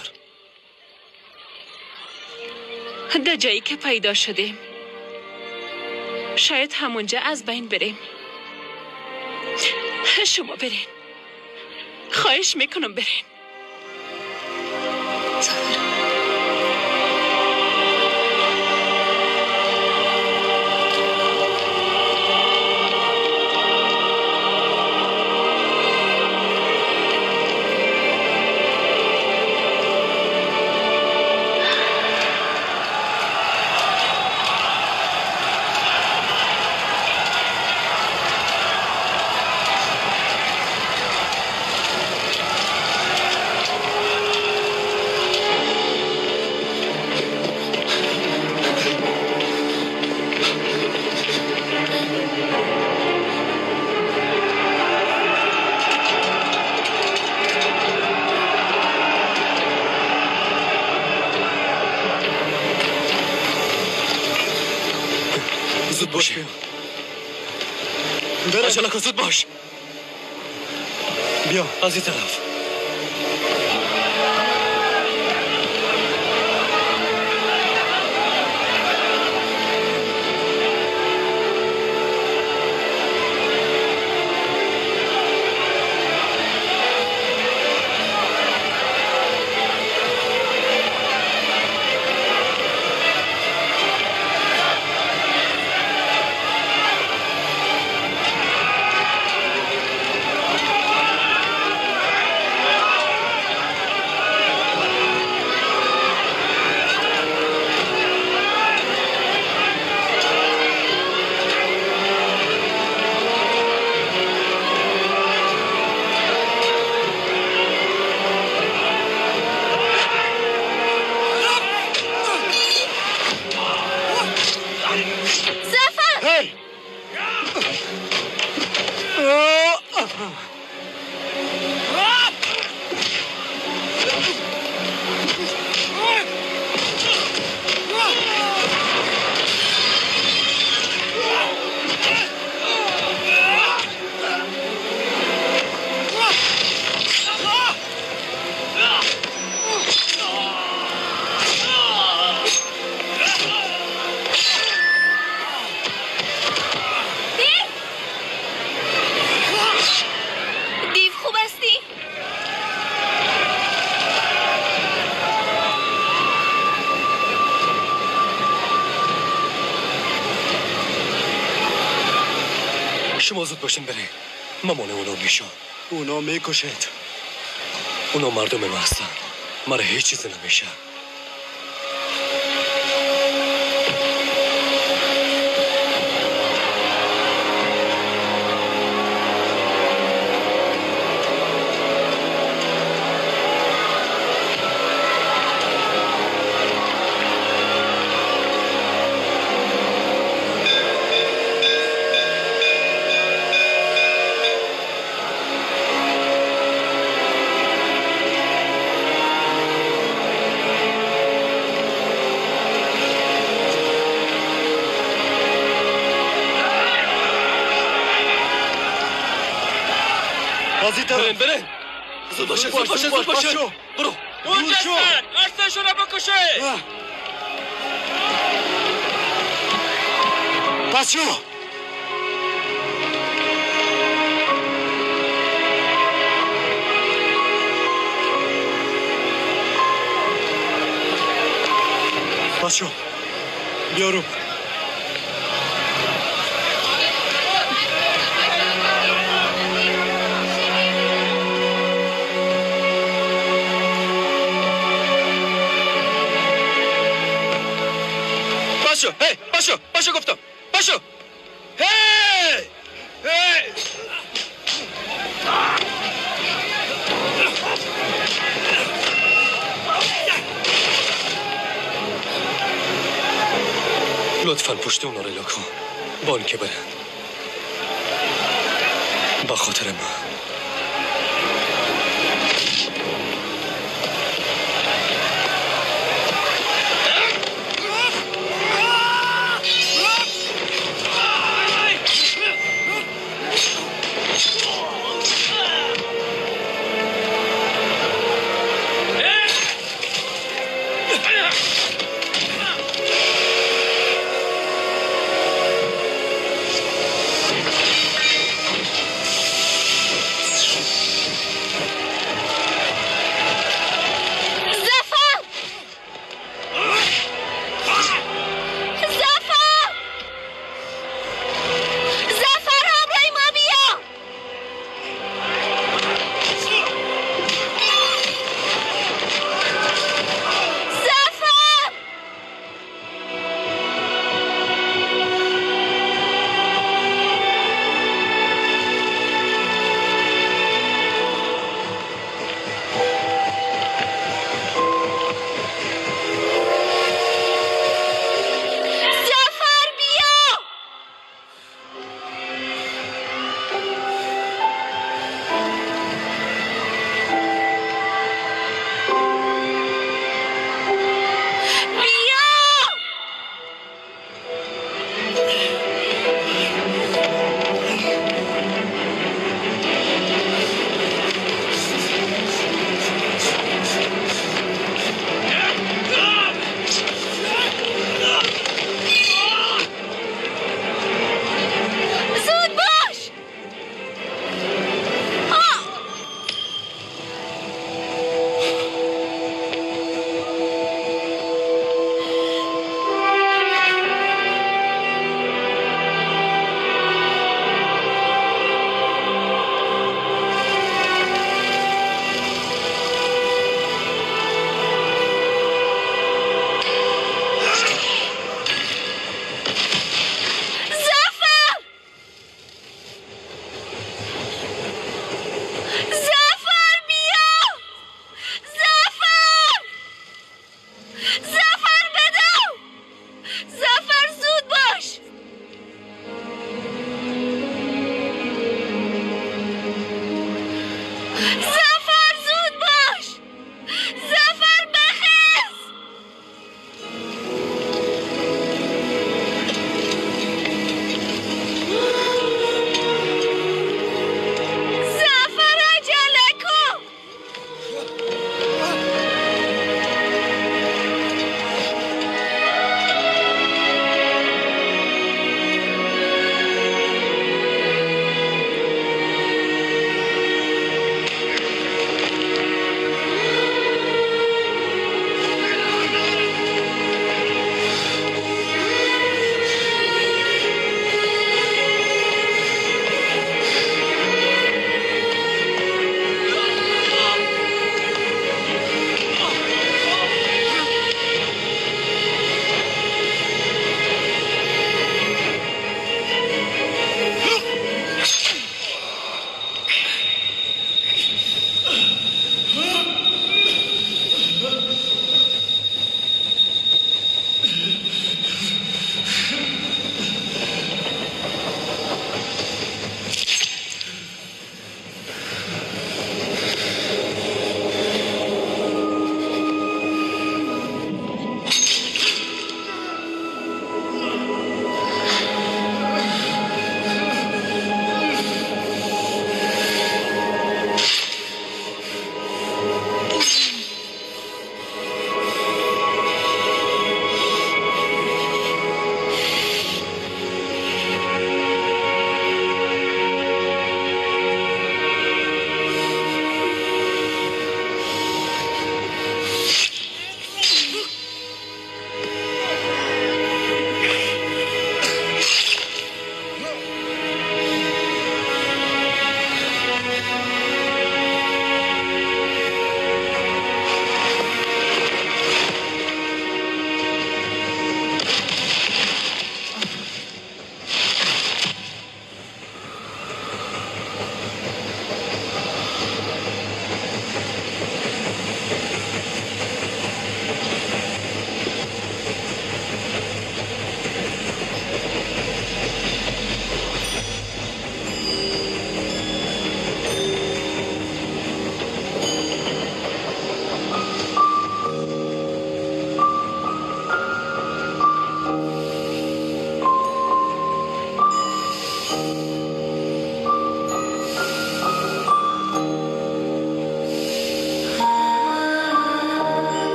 در جایی که پیدا شدیم شاید همونجا از بین بریم. شما برین. خواهش میکنم برین. زود باش بیا. عجله کن زود باش. بیا از این طرف. زفر هی شما زود باشین برین. مامان اونا میشن. اونا میکشید. اونا مردم ما هستن. مرا هیچ چیزی نمیشه. برین برین زود باشه زود باشه زود باشه برو اونجا سن ارتشون رو بکشه پس شو پس شو بیارو پاشو هی پاشو پاشو گفتم پاشو هی هی لطفاً پشت اونا رو لاکن بان که برن با خاطر ما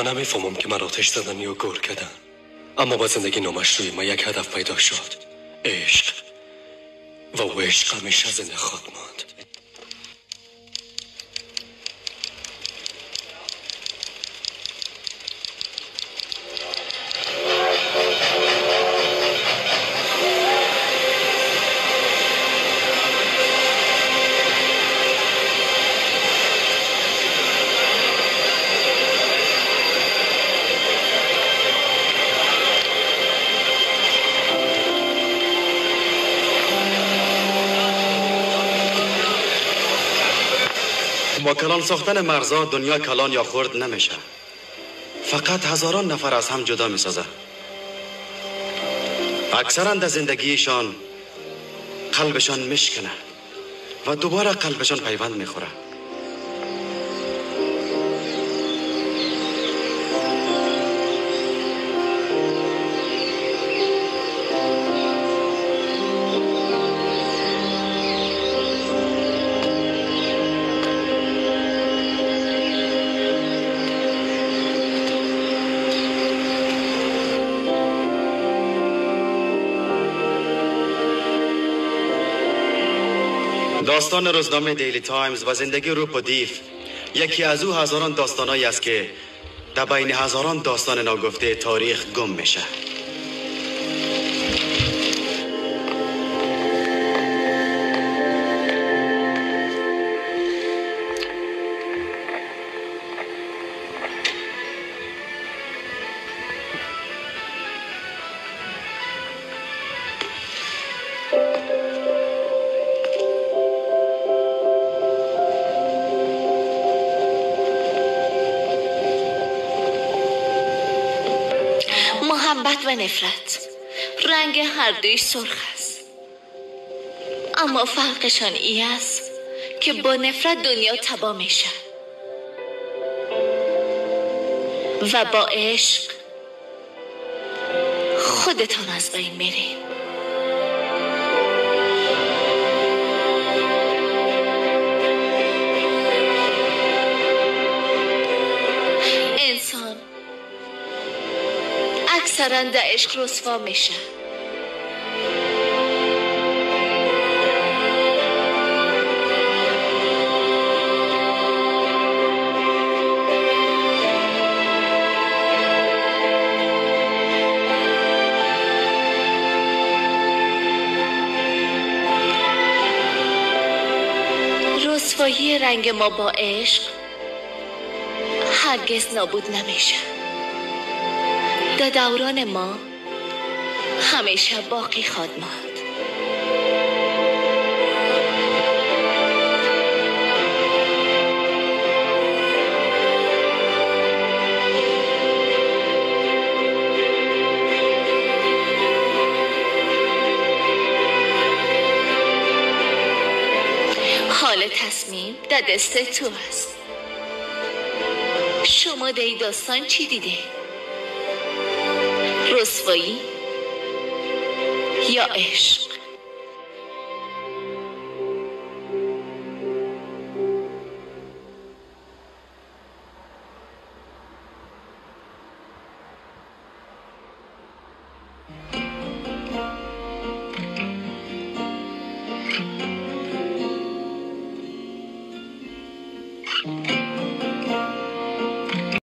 من نمیفهمم که من آتش زدن یا گور کردن، اما با زندگی نامشروعی ما یک هدف پیدا شد، عشق، و او عشق همیشه زنده خواهد ماند. با کلان ساختن مرزا دنیا کلان یا خرد نمیشه، فقط هزاران نفر از هم جدا میسازه. اکثرا در زندگیشان قلبشان میشکنه و دوباره قلبشان پیوند میخوره. داستان روزنامه دیلی تایمز و زندگی روپ و دیف یکی از او هزاران داستانایی است که در بین هزاران داستان ناگفته تاریخ گم میشه. محبت و نفرت رنگ هر دویش سرخ است، اما فرقشان ای است که با نفرت دنیا تباه میشه و با عشق خودتان از بین میرین. انسان اکثرا در عشق رسوا میشه. رسوایی رنگ ما با عشق هرگز نابود نمیشه. در دوران ما همیشه باقی خواهد ماند. حال تصمیم در دست تو است. شما در این داستان چی دیده؟ رسوایی یا عشق؟